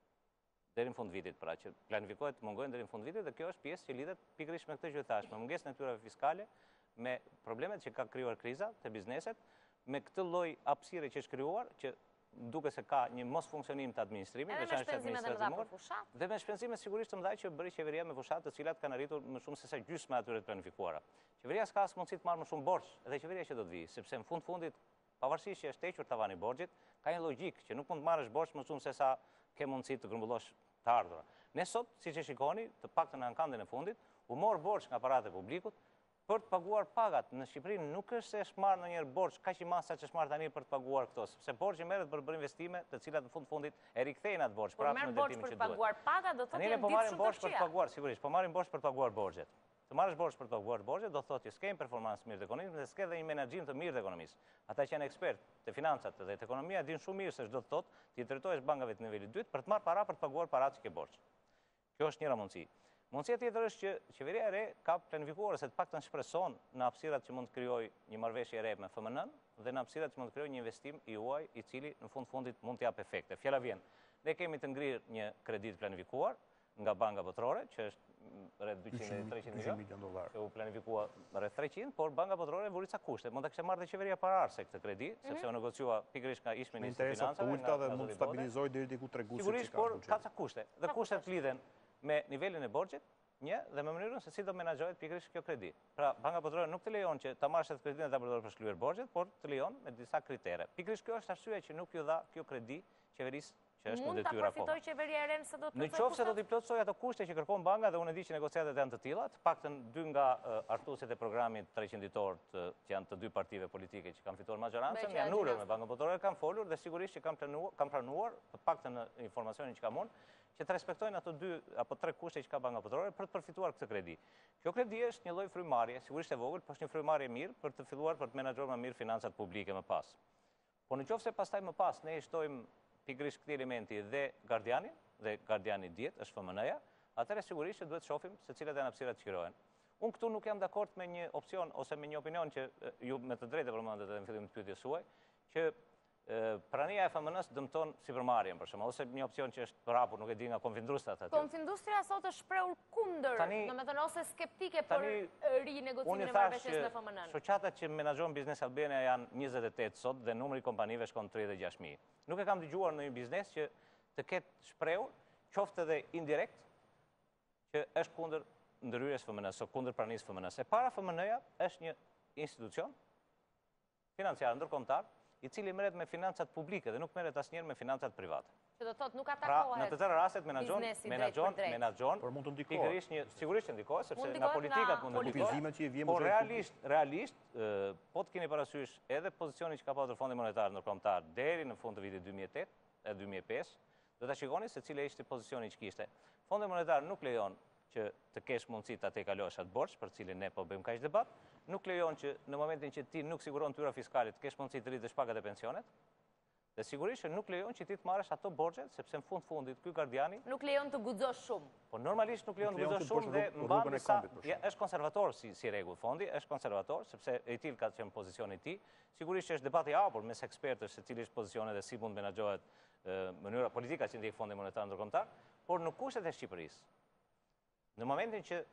[SPEAKER 3] deri në fund vitit, pra që planifikohet të mungojnë deri në fund vitit dhe kjo është pjesë që lidhet pikërisht me këtë që thash, me mungesën e tyre fiskale, me problemet që ka krijuar kriza te bizneset, me këtë lloj hapësire që është krijuar, që duke se ka një mos funksionim të administrimit,
[SPEAKER 1] Edhe me shpenzimet e mëdha për fushat?
[SPEAKER 3] dhe me shpenzimet sigurisht të mëdha që bëri qeveria me fushat, të cilat kanë arritur më shumë se sa gjysma atyre të planifikuara. Qeveria s'ka as mundësi të marrë më shumë borxh, edhe qeveria që do të vijë, sepse në fund fundit, pavarësisht që është hequr tavani i borxhit, ka një logjik që nuk mund të marrësh borxh më shumë se sa ke mundësi të grumbullosh të ardhurat. Ne sot, siç e shikoni, të paktën në ankandin e fundit, u mor borxh nga aparati i publikut për të paguar pagat. Në Shqipëri nuk është se është marrë ndonjëherë borxh kaq i madh sa që është marrë tani për të paguar këto, sepse borxhi merret për bërë investime, të cilat në fund fundit e rikthejnë atë borxh
[SPEAKER 1] Por
[SPEAKER 3] prapë
[SPEAKER 1] merr
[SPEAKER 3] në
[SPEAKER 1] borxh
[SPEAKER 3] ndërtimin
[SPEAKER 1] për
[SPEAKER 3] që
[SPEAKER 1] të
[SPEAKER 3] duhet.
[SPEAKER 1] paguar paga, do thotë
[SPEAKER 3] Tani ne
[SPEAKER 1] janë
[SPEAKER 3] po
[SPEAKER 1] ditë
[SPEAKER 3] marrim
[SPEAKER 1] shumë
[SPEAKER 3] borxh
[SPEAKER 1] të
[SPEAKER 3] për të
[SPEAKER 1] këqija.
[SPEAKER 3] paguar, sigurisht, po marrim borxh për të paguar borxhet. Të marrësh borxh për të paguar borxhet do thotë që s'ke një performancë mirë të ekonomisë dhe s'ke dhe një menaxhim të mirë të ekonomisë. Ata që janë ekspertë të financat dhe të ekonomia dinë shumë mirë se ç'do të thotë ti drejtohesh bankave të nivelit dytë për të marrë para për të paguar paratë që ke borxh. Kjo është njëra mundësi. Mundësia tjetër është që qeveria e re ka planifikuar se të paktën shpreson në hapësirat që mund të krijojë një marrëveshje e re me F M N-n dhe në hapësirat që mund të krijojë një investim i huaj i cili në fund fundit mund të japë efekte. Fjala vjen. Ne kemi të ngrirë një kredi të planifikuar nga Banka Botërore, që është rreth dyqind e treqind milion
[SPEAKER 4] dollar.
[SPEAKER 3] që u planifikua rreth treqind, por Banka Botërore vuri ca kushte. Mund ta kishte marrë dhe qeveria pararse këtë kredi, sepse u negociua pikërisht nga ish
[SPEAKER 4] Me
[SPEAKER 3] ministri i
[SPEAKER 4] interesa të
[SPEAKER 3] financave.
[SPEAKER 4] ulta dhe
[SPEAKER 3] nga
[SPEAKER 4] mund të
[SPEAKER 3] zoti Bote.
[SPEAKER 4] stabilizojë deri diku treguesit që
[SPEAKER 3] Sigurisht,
[SPEAKER 4] ka
[SPEAKER 3] por
[SPEAKER 4] buxhet.
[SPEAKER 3] ka ca kushte. Dhe kushtet lidhen me nivelin e borxhit, një, dhe me mënyrën se si do menaxhohet pikërisht kjo kredi. Pra, Banka Botërore nuk të lejon që ta marrësh atë kredinë dhe ta përdorësh për shkryerje borxhet, por të lejon me disa kritere. Pikërisht kjo është arsyeja që nuk ju dha kjo kredi qeverisë që është në
[SPEAKER 1] Mund ta
[SPEAKER 3] detyrë akoma.
[SPEAKER 1] përfitojë qeveria e re nëse do të
[SPEAKER 3] Në qoftë se do t'i plotësoj ato kushte që kërkon banka dhe unë e di që negociatat janë të tilla, të paktën dy nga uh, artuesit e programit treqind ditor të, që janë të dy partive politike që kanë fituar majorancën,
[SPEAKER 1] Beqja
[SPEAKER 3] janë ulur
[SPEAKER 1] Gjinasta.
[SPEAKER 3] me Bankën Botërore, kanë folur dhe sigurisht që kanë planuar, kanë pranuar, të paktën në informacionin që kam unë, që të respektojnë ato dy apo tre kushte që ka Banka Botërore për të përfituar këtë kredi. Kjo kredi është një lloj frymarrje, sigurisht e vogël, por është një frymarrje mirë për të filluar për të menaxhuar më mirë financat publike më pas. Po në qoftë se pastaj më pas ne i shtojmë pikërisht këtij elementi dhe gardianin, dhe gardiani diet është F M N-ja, atëherë sigurisht që duhet shohim se cilat janë hapësirat që krijohen. Unë këtu nuk jam dakord me një opsion ose me një opinion që ju me të drejtë përmendet edhe në fillim të pyetjes suaj, që prania e F M N-s dëmton sipërmarrjen për shembull, ose një opsion që është rrapur, nuk e di nga Konfindustria aty.
[SPEAKER 1] Konfindustria sot është shprehur kundër, domethënë ose skeptike për rinegocimin e marrëveshjes me F M N-n.
[SPEAKER 3] Shoqatat që menaxhojnë biznes Albania janë njëzet e tetë sot dhe numri i kompanive shkon tridhjetë e gjashtë mijë. Nuk e kam dëgjuar në një biznes që të ketë shprehur, qoftë edhe indirekt, që është kundër ndërhyrjes F M N-s, ose kundër pranisë F M N-s. E para F M N-ja është një institucion financiar ndërkombëtar, i cili merret me financat publike dhe nuk merret asnjëherë me financat private.
[SPEAKER 1] Që do thotë nuk
[SPEAKER 3] Pra, në
[SPEAKER 1] atakohet
[SPEAKER 3] të tëra rastet menaxhon,
[SPEAKER 1] biznesi drejt
[SPEAKER 3] menaxhon,
[SPEAKER 1] për drejt.
[SPEAKER 3] menaxhon.
[SPEAKER 4] Por mund të ndikohet.
[SPEAKER 3] Pikërisht një, sigurisht që ndikohet, sepse
[SPEAKER 1] Mund
[SPEAKER 3] nga
[SPEAKER 1] ndikohet
[SPEAKER 3] politikat
[SPEAKER 1] nga
[SPEAKER 3] mund të
[SPEAKER 1] politika.
[SPEAKER 3] ndikohet.
[SPEAKER 4] Kufizimet që i vjen
[SPEAKER 3] Por
[SPEAKER 4] buzhet
[SPEAKER 3] realisht, realisht, ë, po të keni parasysh edhe pozicioni që ka pasur Fondi Monetar Ndërkombëtar deri në fund të vitit dy mijë e tetë e dy mijë e pesë, do ta shikoni se cili ishte pozicioni që kishte. Fondi Monetar nuk lejon që të kesh mundësi ta tejkalosh atë borxh për cilin ne po bëjmë kaq debat, nuk lejon që në momentin që ti nuk siguron tyra fiskale të kesh mundësi të rritësh pagat e pensionet. Dhe sigurisht që nuk lejon që ti të marrësh ato borxhe, sepse në fund fundit ky gardiani,
[SPEAKER 1] Nuk lejon të guxosh shumë.
[SPEAKER 3] po normalisht nuk lejon të
[SPEAKER 4] Nuk lejon
[SPEAKER 3] guxosh
[SPEAKER 4] të
[SPEAKER 3] shumë dhe
[SPEAKER 4] bësh
[SPEAKER 3] mban
[SPEAKER 4] rrugën e
[SPEAKER 3] disa,
[SPEAKER 4] kombit, për
[SPEAKER 3] ja, është konservator si si rregull fondi, është konservator sepse e til ka qenë pozicioni i tij. Sigurisht që është debati i hapur mes ekspertësh se cili është pozicioni dhe si mund menaxhohet mënyra politika që ndjek Fondi Monetar Ndërkombëtar, por në kushtet e Shqipërisë. Në momentin që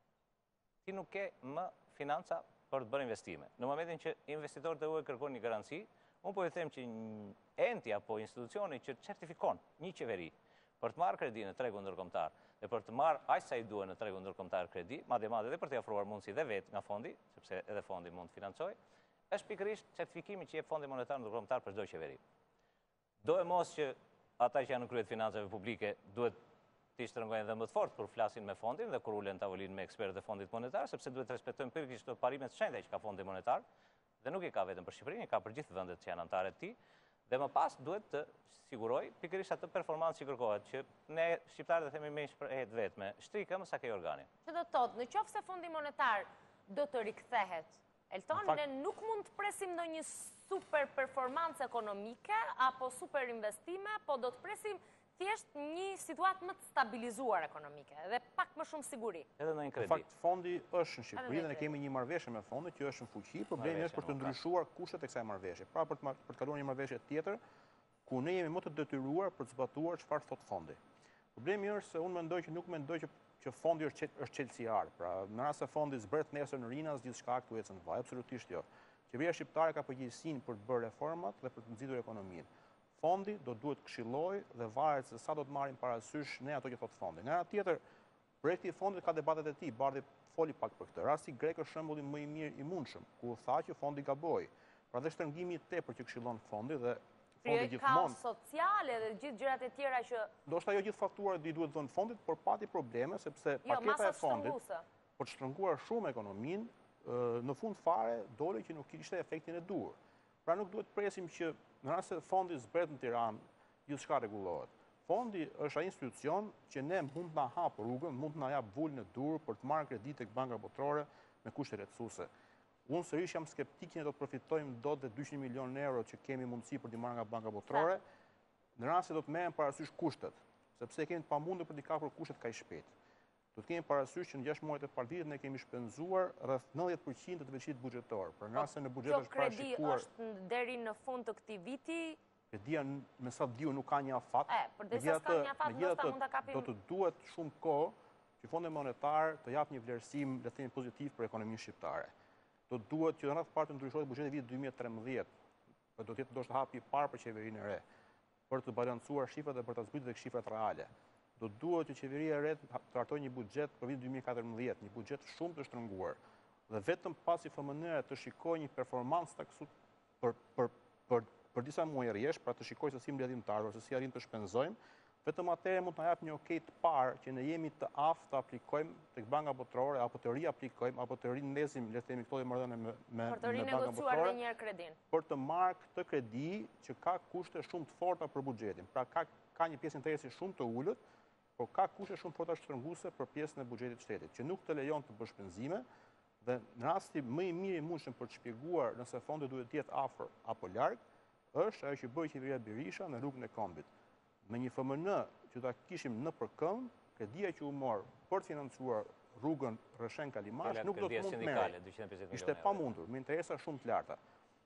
[SPEAKER 3] ti nuk ke më financa për të bërë investime, në momentin që investitorët e huaj kërkojnë një garanci, unë po i them që një enti apo institucioni që certifikon një qeveri për të marrë kredi në tregun ndërkombëtar dhe për të marrë aq sa i duhet në tregun ndërkombëtar kredi, madje madje edhe për t'i ofruar mundësi dhe vetë nga fondi, sepse edhe fondi mund të financojë, është pikërisht certifikimi që jep Fondi Monetar Ndërkombëtar për çdo qeveri. Do e mos që ata që janë në krye të financave publike duhet të shtrëngojnë edhe më të fortë kur flasin me fondin dhe kur ulen tavolinë me ekspertët e Fondit Monetar, sepse duhet të respektojmë pikërisht këto parimet shenjta që ka Fondi Monetar, dhe nuk i ka vetëm për Shqipërinë, i ka për gjithë vendet që janë anëtare të tij, dhe më pas duhet të siguroj pikërisht atë performancë që kërkohet, që ne shqiptarët e themi me shprehje të vetme, shtrikëm sa ke organi.
[SPEAKER 1] Që do thotë, në qoftë se Fondi Monetar do të rikthehet, Elton,
[SPEAKER 4] Në fakt-
[SPEAKER 1] ne nuk mund të presim ndonjë super performancë ekonomike apo super investime, po do të presim thjesht një situatë më të stabilizuar ekonomike dhe pak më shumë siguri.
[SPEAKER 3] Edhe në një
[SPEAKER 4] Në
[SPEAKER 3] kredi.
[SPEAKER 4] fakt, fondi është në Shqipëri
[SPEAKER 1] Edhe
[SPEAKER 4] dhe ne
[SPEAKER 1] në
[SPEAKER 4] kemi një marrëveshje me fondin që është në fuqi. Problemi
[SPEAKER 3] Marrëveshje
[SPEAKER 4] është për të
[SPEAKER 3] nuk ka.
[SPEAKER 4] ndryshuar kushtet e kësaj marrëveshje. Pra për të, mar- për të kaluar një marrëveshje tjetër, ku ne jemi më të detyruar për të zbatuar çfarë thot fondi. Problemi është se unë mendoj që nuk mendoj që që fondi është qel- është çelësiar. Pra, në rast se fondi zbret nesër në Rinas, gjithçka këtu ecën vaj, absolutisht jo. Qeveria shqiptare ka përgjegjësinë për të bërë reformat dhe për të nxitur ekonominë. Fondi do duhet këshilloj dhe varet se sa do të marrin parasysh ne ato që thot fondi. Nga ana tjetër, projekti i fondit ka debatet e tij, Bardhi foli pak për këtë. Rasti grek është shembulli më i mirë i mundshëm, ku tha që fondi gaboi. Pra dhe shtrëngimi i tepër që këshillon fondi dhe fondi
[SPEAKER 1] Kaos
[SPEAKER 4] gjithmonë,
[SPEAKER 1] sociale dhe gjithë gjërat e tjera që
[SPEAKER 4] ndoshta jo gjithë fakturat i duhet dhënë fondit, por pati probleme sepse
[SPEAKER 1] jo,
[SPEAKER 4] paketa
[SPEAKER 1] masa
[SPEAKER 4] e fondit
[SPEAKER 1] shtrënguese.
[SPEAKER 4] për të shtrënguar shumë ekonominë, ë, në fund fare doli që nuk kishte efektin e duhur. Pra nuk duhet presim që në rast se fondi zbret në Tiranë, gjithçka rregullohet. Fondi është ai institucion që ne mund të na hap rrugën, mund të na jap vulën e dur për të marrë kredi tek banka botërore me kushte lehtësuese. Unë sërish jam skeptik që ne do të përfitojmë dot dhe dyqind milionë euro që kemi mundësi për t'i marrë nga banka botërore, në rast se do të merrem parasysh kushtet, sepse kemi të pamundur për t'i kapur kushtet kaq shpejt. Do të kemi parasysh që në gjashtë muajt e parë vitit ne kemi shpenzuar rreth nëntëdhjetë përqind të deficitit buxhetor. Për në rast se në buxhet
[SPEAKER 1] Kjo
[SPEAKER 4] është
[SPEAKER 1] kredi
[SPEAKER 4] parashikuar,
[SPEAKER 1] është deri në fund të këtij viti,
[SPEAKER 4] kredia n- me sa diu nuk ka një afat.
[SPEAKER 1] E, përderisa s'ka një afat, ndoshta mund ta kapim-
[SPEAKER 4] do të duhet shumë kohë që Fondi Monetar të jap një vlerësim, le të themi pozitiv për ekonominë shqiptare. Do të duhet që në radhë parë të ndryshohet buxheti i vitit dy mijë e trembëdhjetë, për do të jetë ndoshta hapi i parë për qeverinë e re, për të balancuar shifrat dhe për ta zbritur tek shifrat reale. Do të duhet që qeveria e re të hartojë një buxhet për vitin dy mijë e katërmbëdhjetë, një buxhet shumë të shtrënguar. Dhe vetëm pasi F M N të shikojë një performancë taksu për për për për disa muaj rresht, pra të shikojë se si mbledhim të ardhur, se si arrim të shpenzojmë, vetëm atëherë mund të na jap një okay të parë që ne jemi të aftë të aplikojmë tek banka botërore apo të riaplikojmë apo të rindesim, le të themi këto marrëdhënie me me
[SPEAKER 1] për të
[SPEAKER 4] me banka
[SPEAKER 1] rinegociuar
[SPEAKER 4] botërore
[SPEAKER 1] edhe një herë kredin.
[SPEAKER 4] për të marrë këtë kredi që ka kushte shumë të forta për buxhetin. Pra ka ka një pjesë interesi shumë të ulët, por ka kushte shumë të forta shtrënguese për pjesën e buxhetit të shtetit, që nuk të lejon të bësh shpenzime dhe në rasti më i mirë i mundshëm për të shpjeguar nëse fondi duhet të jetë afër apo larg, është ajo që bëi qeveria Berisha në rrugën e kombit. Me një F M N që ta kishim në përkëmbë, kredia që u mor për të financuar rrugën Rreshen Kalimash
[SPEAKER 3] Fjala
[SPEAKER 4] nuk do të
[SPEAKER 3] kredia
[SPEAKER 4] mund të
[SPEAKER 3] sindikale,
[SPEAKER 4] merret.
[SPEAKER 3] dyqind e pesëdhjetë
[SPEAKER 4] Ishte
[SPEAKER 3] milionë euro.
[SPEAKER 4] pamundur, me interesa shumë të larta.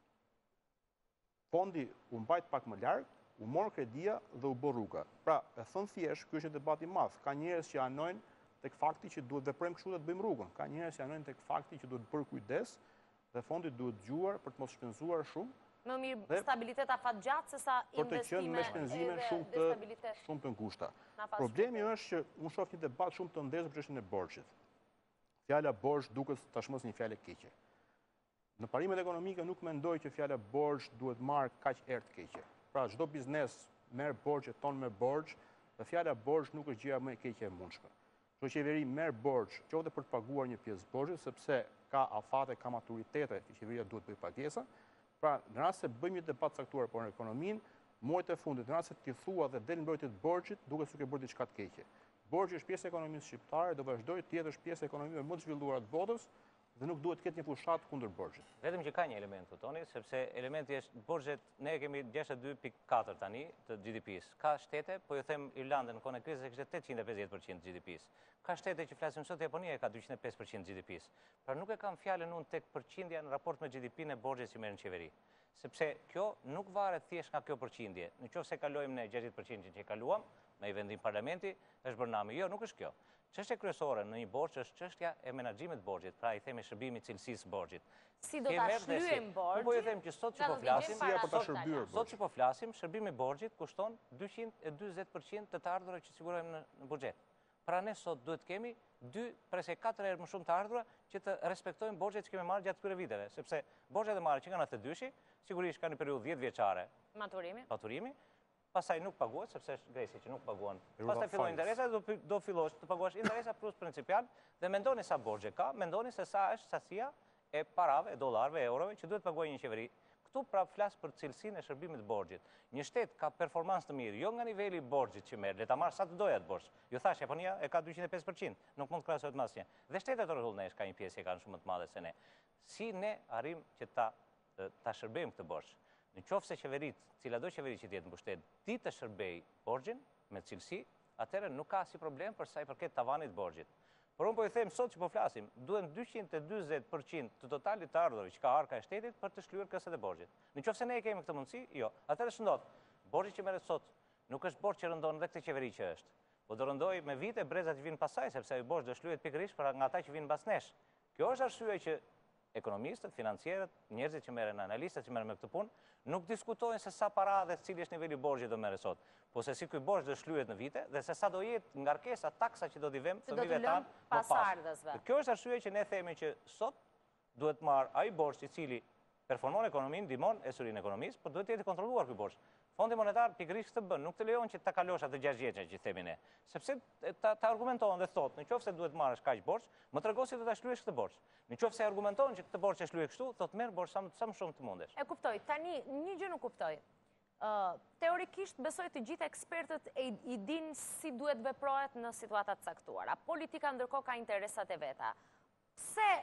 [SPEAKER 4] Fondi u mbajt pak më larg, u mor kredia dhe u bë rruga. Pra, e thënë thjesht, ky është një debat i madh. Ka njerëz që anojnë tek fakti që duhet veprojmë kështu dhe të bëjmë rrugën. Ka njerëz që anojnë tek fakti që duhet bërë kujdes dhe fondi duhet dëgjuar për të mos shpenzuar shumë,
[SPEAKER 1] Më mirë
[SPEAKER 4] Dhe-
[SPEAKER 1] stabilitet afatgjatë se sa
[SPEAKER 4] për të qenë
[SPEAKER 1] investime
[SPEAKER 4] me shpenzime
[SPEAKER 1] edhe
[SPEAKER 4] shumë të
[SPEAKER 1] destabilitet.
[SPEAKER 4] shumë të ngushta.
[SPEAKER 1] Na pas
[SPEAKER 4] Problemi
[SPEAKER 1] shpejt.
[SPEAKER 4] është që unë shoh një debat shumë të ndezur për çështjen e borxhit. Fjala borxh duket tashmë si një fjalë e keqe. Në parimet ekonomike nuk mendoj që fjala borxh duhet marrë kaq erë të keqe. Pra çdo biznes merr borxhe ton me borxh, dhe fjala borxh nuk është gjëja më e keqe e mundshme. Çdo qeveri merr borxh, qoftë për të paguar një pjesë borxhe, sepse ka afate, ka maturitete që qeveria duhet bëj pagesa. Pra, në rast se bëjmë një debat caktuar për ekonominë, muajt e fundit, në rast se ti thua dhe del mbrojtje të borxhit, duket se ke bërë diçka të keqe. Borxhi është pjesë e ekonomisë shqiptare, do vazhdojë të jetë është pjesë e ekonomisë më të zhvilluara të botës dhe nuk duhet të ketë një fushat kundër borxhit.
[SPEAKER 3] Vetëm që ka një element këtu, Toni, sepse elementi është borxhet, ne kemi gjashtëdhjetë e dy pikë katër tani të G D P-s. Ka shtete, po ju them Irlandën në kohën e krizës kishte tetëqind e pesëdhjetë përqind G D P-s. Ka shtete që flasim sot, Japonia ka dyqind e pesë përqind G D P-s. Pra nuk e kam fjalën unë tek përqindja në raport me G D P-n e borxhit që merr në qeveri. Sepse kjo nuk varet thjesht nga kjo përqindje. Në qoftë se kalojmë në gjashtëdhjetë përqind që kaluam, me i vendim parlamenti, është bërnami. Jo, nuk është kjo. Çështja kryesore në një borxh është çështja e menaxhimit të borxhit, pra i themi shërbimi i cilësisë së borxhit.
[SPEAKER 1] Si do ta shlyejmë borxhin?
[SPEAKER 3] Po ju them që sot që po flasim, sot që po flasim, shërbimi i borxhit kushton dyqind e dyzet përqind të të ardhurave që sigurojmë në buxhet. Pra ne sot duhet kemi dy presë katër herë më shumë të ardhura që të respektojmë borxhet që kemi marrë gjatë këtyre viteve, sepse borxhet e marrë që kanë atë dyshi, sigurisht kanë një periudhë dhjetë vjeçare
[SPEAKER 1] maturimi.
[SPEAKER 3] Maturimi. Pastaj nuk paguhet, sepse është Greci që nuk paguan. Pastaj fillojnë interesa, do, do fillosh të paguash interesa plus principal dhe mendoni sa borxhe ka, mendoni se sa është sasia e parave, e dollarëve, eurove që duhet paguajë një qeveri. Këtu prap flas për cilësinë e shërbimit të borxhit. Një shtet ka performancë të mirë, jo nga niveli i borxhit që merr, le ta marr sa të doja të borxh. Ju thash Japonia e ka dyqind e pesë përqind, nuk mund të krahasohet me asnjë. Dhe shtetet e rrotullonesh ka një pjesë që kanë shumë më të madhe se ne. Si ne arrim që ta ta shërbejmë këtë borxh? Në qoftë se qeverit, cila do qeveri që tjetë në pushtet, ti të shërbej borxhin me cilësi, atëherë nuk ka si problem për sa i përket tavanit borxhit. Por unë po i them sot që po flasim, duhen dyqind e dyzet përqind të totalit të ardhurave që ka arka e shtetit për të shlyer kësat e borxhit. Në qoftë se ne e kemi këtë mundësi, jo. Atëherë ç'ndodh? Borxhi që merret sot nuk është borxh që rëndon edhe këtë qeveri që është. Po do rëndoj me vite brezat që vinë pasaj, sepse ai borxh do shlyhet pikërisht për nga ata që vinë pas nesh. Kjo është arsyeja që ekonomistët, financierët, njerëzit që merren, analistët që merren me këtë punë, nuk diskutojnë se sa para dhe cili është niveli borxhit do merret sot, po se si ky borxh do shlyhet në vite dhe se sa do jetë ngarkesa, taksa që do t'i vëmë fëmijëve tan
[SPEAKER 1] pas ardhësve.
[SPEAKER 3] Kjo është arsyeja që ne themi që sot duhet marr ai borxh i cili performon ekonominë, ndihmon esurin e ekonomisë, por duhet të jetë kontrolluar ky borxh. Fondi monetar pikërisht këtë bën, nuk të lejon që ta kalosh atë gjashtë vjeçë që themi ne. Sepse ta, ta argumenton dhe thotë, në qoftë se duhet marrësh kaq borxh, më trego si do ta shlyesh këtë borxh. Në qoftë se argumenton që këtë borxh e shlyej kështu, thotë merr borxh sa, sa më shumë të mundesh.
[SPEAKER 1] E kuptoj. Tani një gjë nuk kuptoj. Uh, teorikisht besoj të gjithë ekspertët e i dinë si duhet veprohet në situata të caktuara. Politika ndërkohë ka interesat e veta. Pse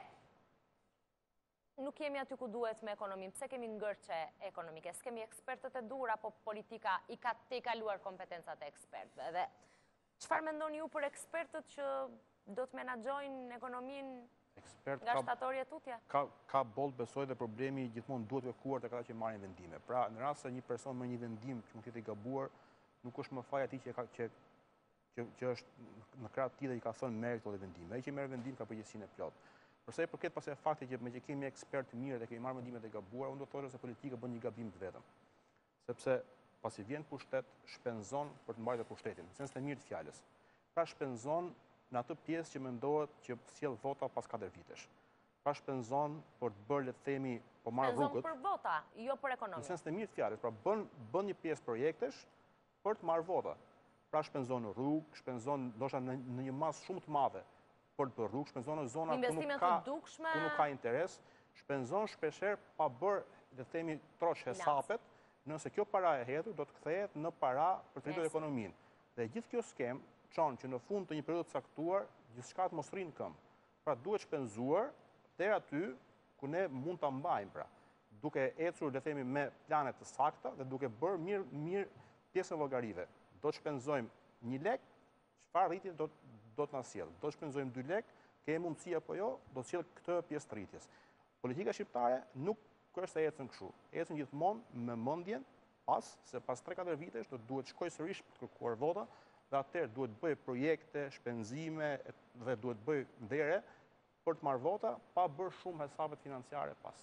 [SPEAKER 1] nuk jemi aty ku duhet me ekonominë? Pse kemi ngërçe ekonomike? S'kemi ekspertët e dur apo politika i ka te kaluar kompetencat e ekspertëve? Dhe çfarë mendoni ju për ekspertët që do të menaxhojnë ekonominë nga shtatori e tutje?
[SPEAKER 4] Ka, ka boll besoj dhe problemi gjithmonë duhet kërkuar tek ata që marrin vendime. Pra, në rast se një person merr një vendim që mund të jetë i gabuar, nuk është më faj atij që ka që që, që është në krah të tij dhe i ka thënë merr këto vendime. Ai që merr vendim ka përgjegjësinë e plotë. Përsa i përket pastaj faktit që me që kemi ekspertë të mirë dhe kemi marrë vendimet e gabuara, unë do të thosha se politika bën një gabim të vetëm. Sepse pasi vjen pushtet, shpenzon për të mbajtur pushtetin, në sens të mirë të fjalës. Pra shpenzon në atë pjesë që mendohet që sjell vota pas katër vitesh. Pra shpenzon për të bërë, le të themi, po marr rrugët.
[SPEAKER 1] Shpenzon për vota, jo për ekonomi.
[SPEAKER 4] Në sens të mirë të fjalës, pra bën bën një pjesë projektesh për të marrë vota. Pra shpenzon në rrugë, shpenzon ndoshta në, në një masë shumë të madhe për të bërë rrugë, shpenzon në zona ku nuk ka, ku nuk ka interes, shpenzon shpesher pa bërë, le të themi, trosh hesapet, nëse kjo para e hedhur do të kthehet në para për të rritur ekonominë. Dhe gjithë kjo skem çon që në fund të një periudhë të caktuar, gjithçka të mos rrinë këmbë. Pra duhet shpenzuar deri aty ku ne mund ta mbajmë, pra, duke ecur, le të themi, me plane të sakta dhe duke bërë mirë mirë pjesën e llogarive. Do të shpenzojmë një lek, çfarë rritje do të do të na sjell. Do të shpenzojmë dy lek, kemi mundësi apo jo, do të sjell këtë pjesë të rritjes. Politika shqiptare nuk është se ecën kështu. Ecën gjithmonë me mendjen pas se pas tre katër vitesh do duhet shkoj sërish për të kërkuar vota dhe atëherë duhet bëj projekte, shpenzime dhe duhet bëj ndere për të marrë vota pa bërë shumë hesabet financiare pas.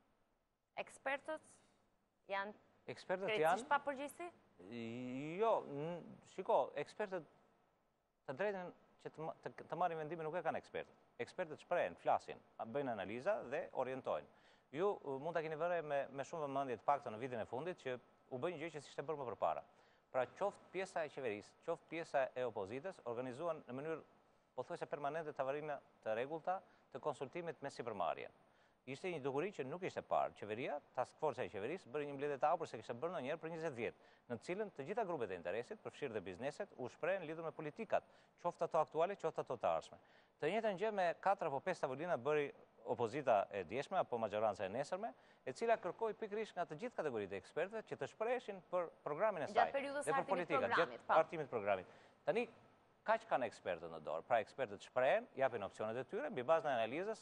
[SPEAKER 1] Ekspertët janë
[SPEAKER 3] Ekspertët
[SPEAKER 1] krejtësisht pa përgjegjësi?
[SPEAKER 3] Jo, shiko, ekspertët të drejtën që të, të, të marrin vendime nuk e kanë ekspertët. Ekspertët shprehen, flasin, bëjnë analiza dhe orientojnë. Ju mund ta keni vënë me, me shumë vëmendje të paktën në vitin e fundit që u bë një gjë që s'ishte bërë më përpara. Pra qoftë pjesa e qeverisë, qoftë pjesa e opozitës, organizuan në mënyrë pothuajse permanente tavarina të rregullta të konsultimit me sipërmarrje. Ishte një dukuri që nuk ishte parë. Qeveria, task force e qeverisë, bëri një mbledhje të hapur se kishte bërë ndonjëherë për njëzet vjet, në të cilën të gjitha grupet e interesit, përfshirë dhe bizneset, u shprehen lidhur me politikat, qoftë ato aktuale, qoftë ato të ardhshme. Të njëjtën gjë me katër apo pesë tavolina bëri opozita e djeshme apo maggjoranca e nesërme, e cila kërkoi pikërisht nga të gjithë kategoritë e ekspertëve që të shpreheshin për programin e saj
[SPEAKER 1] Gjatë periudhës
[SPEAKER 3] dhe për
[SPEAKER 1] hartimit
[SPEAKER 3] politikat,
[SPEAKER 1] programit,
[SPEAKER 3] gjatë
[SPEAKER 1] po.
[SPEAKER 3] hartimit programit. Tani kaq kanë ekspertët në dorë, pra ekspertët shprehen, japin opsionet e tyre mbi bazën e analizës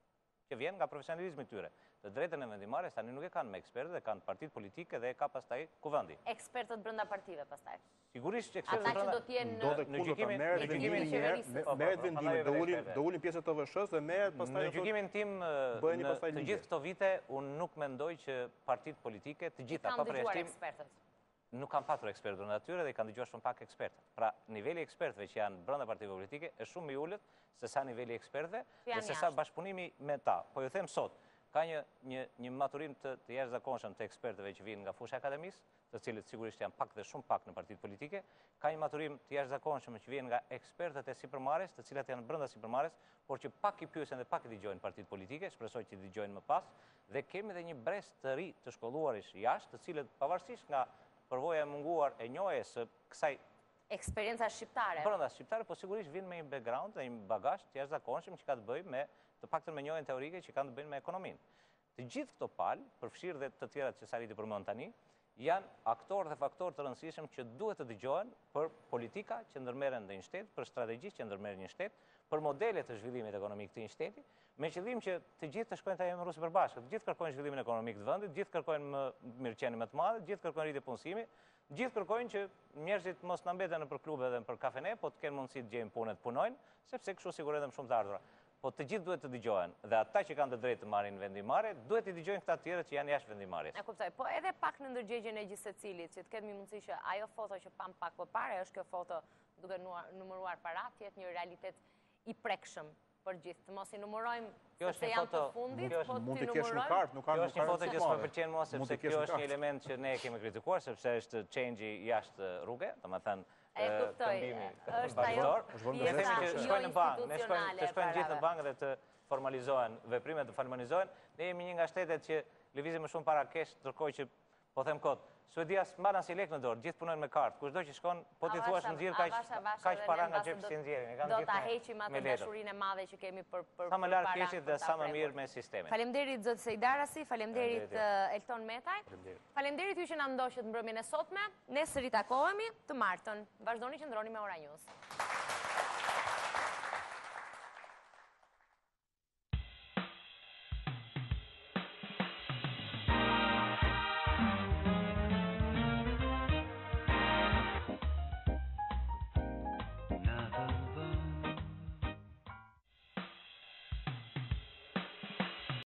[SPEAKER 3] që vjen nga profesionalizmi i tyre. Të drejtën e vendimarrjes tani nuk e kanë me ekspertët, e kanë partitë politike dhe e ka pastaj kuvendi.
[SPEAKER 1] Ekspertët brenda partive pastaj.
[SPEAKER 3] Sigurisht që
[SPEAKER 1] Ata që do të jenë
[SPEAKER 4] Do dhe
[SPEAKER 3] në
[SPEAKER 4] kundërta,
[SPEAKER 3] gjykimin-
[SPEAKER 4] merret
[SPEAKER 3] në
[SPEAKER 4] vendimi
[SPEAKER 3] gjykimin
[SPEAKER 4] një herë,
[SPEAKER 1] qeverisë.
[SPEAKER 4] me-
[SPEAKER 3] Po, po,
[SPEAKER 4] merret
[SPEAKER 3] po,
[SPEAKER 4] vendimi,
[SPEAKER 3] prandaj
[SPEAKER 4] do
[SPEAKER 3] edhe
[SPEAKER 4] ulin,
[SPEAKER 3] ekspertëve.
[SPEAKER 4] do ulin pjesë të T V S-s dhe merret pastaj
[SPEAKER 3] Në
[SPEAKER 4] ato-
[SPEAKER 3] gjykimin tim,
[SPEAKER 4] bëheni
[SPEAKER 3] në
[SPEAKER 4] pastaj
[SPEAKER 3] të
[SPEAKER 4] ligje.
[SPEAKER 3] gjithë këto vite, unë nuk mendoj që partitë politike, të
[SPEAKER 1] I
[SPEAKER 3] gjitha,
[SPEAKER 1] kanë
[SPEAKER 3] pa
[SPEAKER 1] dëgjuar
[SPEAKER 3] përjashtim,
[SPEAKER 1] ekspertët.
[SPEAKER 3] nuk kanë patur ekspertë brenda tyre dhe i kanë dëgjuar shumë pak ekspertë. Pra, niveli i ekspertëve që janë brenda partive politike është shumë i ulët se sa niveli i ekspertëve
[SPEAKER 1] Që janë
[SPEAKER 3] dhe se sa
[SPEAKER 1] jashtë.
[SPEAKER 3] bashkëpunimi me ta. Po ju them sot, ka një një një maturim të, të jashtëzakonshëm të ekspertëve që vinë nga fusha akademisë, të cilët sigurisht janë pak dhe shumë pak në partitë politike, ka një maturim të jashtëzakonshëm që vjen nga ekspertët e sipërmarrjes, të cilat janë brenda sipërmarrjes, por që pak i pyesin dhe pak i dëgjojnë partitë politike, shpresoj që i dëgjojnë më pas, dhe kemi edhe një brez të ri të shkolluarish jashtë, të cilët pavarësisht nga përvoja e munguar e njohjes së kësaj
[SPEAKER 1] Eksperienca shqiptare.
[SPEAKER 3] brenda shqiptare, po sigurisht vinë me një background dhe një bagazh të jashtëzakonshëm që ka të bëjë me të paktën me njohjen teorike që kanë të bëjnë me ekonominë. Të gjithë këto palë, përfshirë dhe të tjerat që Sariti përmend tani, janë aktorë dhe faktorë të rëndësishëm që duhet të dëgjohen për politika që ndërmerren në një shtet, për strategji që ndërmerren një shtet, për modele të zhvillimit ekonomik të një shteti, me qëllim që të gjithë të shkojnë të emëru sipërbashkët. Të gjithë kërkojnë zhvillimin ekonomik të vendit, të gjithë kërkojnë më mirëqenie më të madhe, të gjithë kërkojnë rritje punësimi, të gjithë kërkojnë që njerëzit mos na mbeten nëpër klube dhe nëpër kafene, po të kenë mundësi të gjejnë punë të punojnë, sepse kështu sigurohen shumë të ardhurat. Po të gjithë duhet të dëgjohen dhe ata që kanë të drejtë të marrin vendimarrje, duhet të dëgjojnë këta të tjerë që janë jashtë vendimarrjes.
[SPEAKER 1] E kuptoj, po edhe pak në ndërgjegjen e gjithë secilit, që të ketë një mundësi që ajo foto që pam pak më parë, është kjo foto duke nuar- numëruar para, të jetë një realitet i prekshëm për gjithë. Të mos i numërojmë
[SPEAKER 3] Kjo është
[SPEAKER 1] sepse
[SPEAKER 3] një
[SPEAKER 1] janë të
[SPEAKER 3] foto-
[SPEAKER 1] fundit,
[SPEAKER 3] kjo është-
[SPEAKER 1] po
[SPEAKER 4] Mund
[SPEAKER 1] ti
[SPEAKER 4] të kesh në
[SPEAKER 1] numërojmë.
[SPEAKER 4] kartë, nuk ka
[SPEAKER 3] Kjo
[SPEAKER 4] nuk
[SPEAKER 3] është një
[SPEAKER 4] ka
[SPEAKER 3] foto që
[SPEAKER 4] rëndësi
[SPEAKER 3] s'më
[SPEAKER 4] madhe.
[SPEAKER 3] pëlqen mua
[SPEAKER 4] Mund
[SPEAKER 3] sepse
[SPEAKER 4] të kesh
[SPEAKER 3] kjo
[SPEAKER 4] në
[SPEAKER 3] është një
[SPEAKER 4] kartë.
[SPEAKER 3] element që ne kemi kritikuar sepse është change-i jashtë rruge, domethënë
[SPEAKER 1] E kuptoj,
[SPEAKER 3] këmbimi
[SPEAKER 1] është
[SPEAKER 3] bashkëtor.
[SPEAKER 1] ajo
[SPEAKER 4] Është vënë
[SPEAKER 3] Ne themi
[SPEAKER 1] pjesa
[SPEAKER 3] që
[SPEAKER 1] jo
[SPEAKER 3] shkojnë në bankë, ne shkojnë
[SPEAKER 1] institucionale
[SPEAKER 3] të shkojnë
[SPEAKER 1] e
[SPEAKER 3] gjithë në
[SPEAKER 1] parave.
[SPEAKER 3] bankë dhe të formalizohen veprimet, të formalizohen. Ne jemi një nga shtetet që lëvizim më shumë para kesh, ndërkohë që po them kot, Suedia s'mban as një lek në dorë, gjithë punojnë me kartë. Kushdo që shkon, po ti thuash në nxjerr kaq
[SPEAKER 1] Avasha, avasha,
[SPEAKER 3] kaq
[SPEAKER 1] dhe
[SPEAKER 3] para
[SPEAKER 1] ne
[SPEAKER 3] nga
[SPEAKER 1] mbase
[SPEAKER 3] xhepi
[SPEAKER 1] do-
[SPEAKER 3] si nxjerrin. E kanë
[SPEAKER 1] Do
[SPEAKER 3] gjithë
[SPEAKER 1] ta
[SPEAKER 3] me-
[SPEAKER 1] heqim atë
[SPEAKER 3] me letër.
[SPEAKER 1] dashurinë e madhe që kemi për për
[SPEAKER 3] Sa më
[SPEAKER 1] për
[SPEAKER 3] larg
[SPEAKER 1] para,
[SPEAKER 3] keshit
[SPEAKER 1] për
[SPEAKER 3] dhe
[SPEAKER 1] ta
[SPEAKER 3] sa më
[SPEAKER 1] prekur.
[SPEAKER 3] mirë me sistemin.
[SPEAKER 1] Faleminderit zot Sejdarasi, faleminderit
[SPEAKER 3] Faleminderit.
[SPEAKER 1] uh, Elton Metaj.
[SPEAKER 3] Faleminderit.
[SPEAKER 1] Faleminderit ju që na ndoqët mbrëmjen e sotme. Ne sëri takohemi të martën. Vazhdoni që ndroni me Ora News.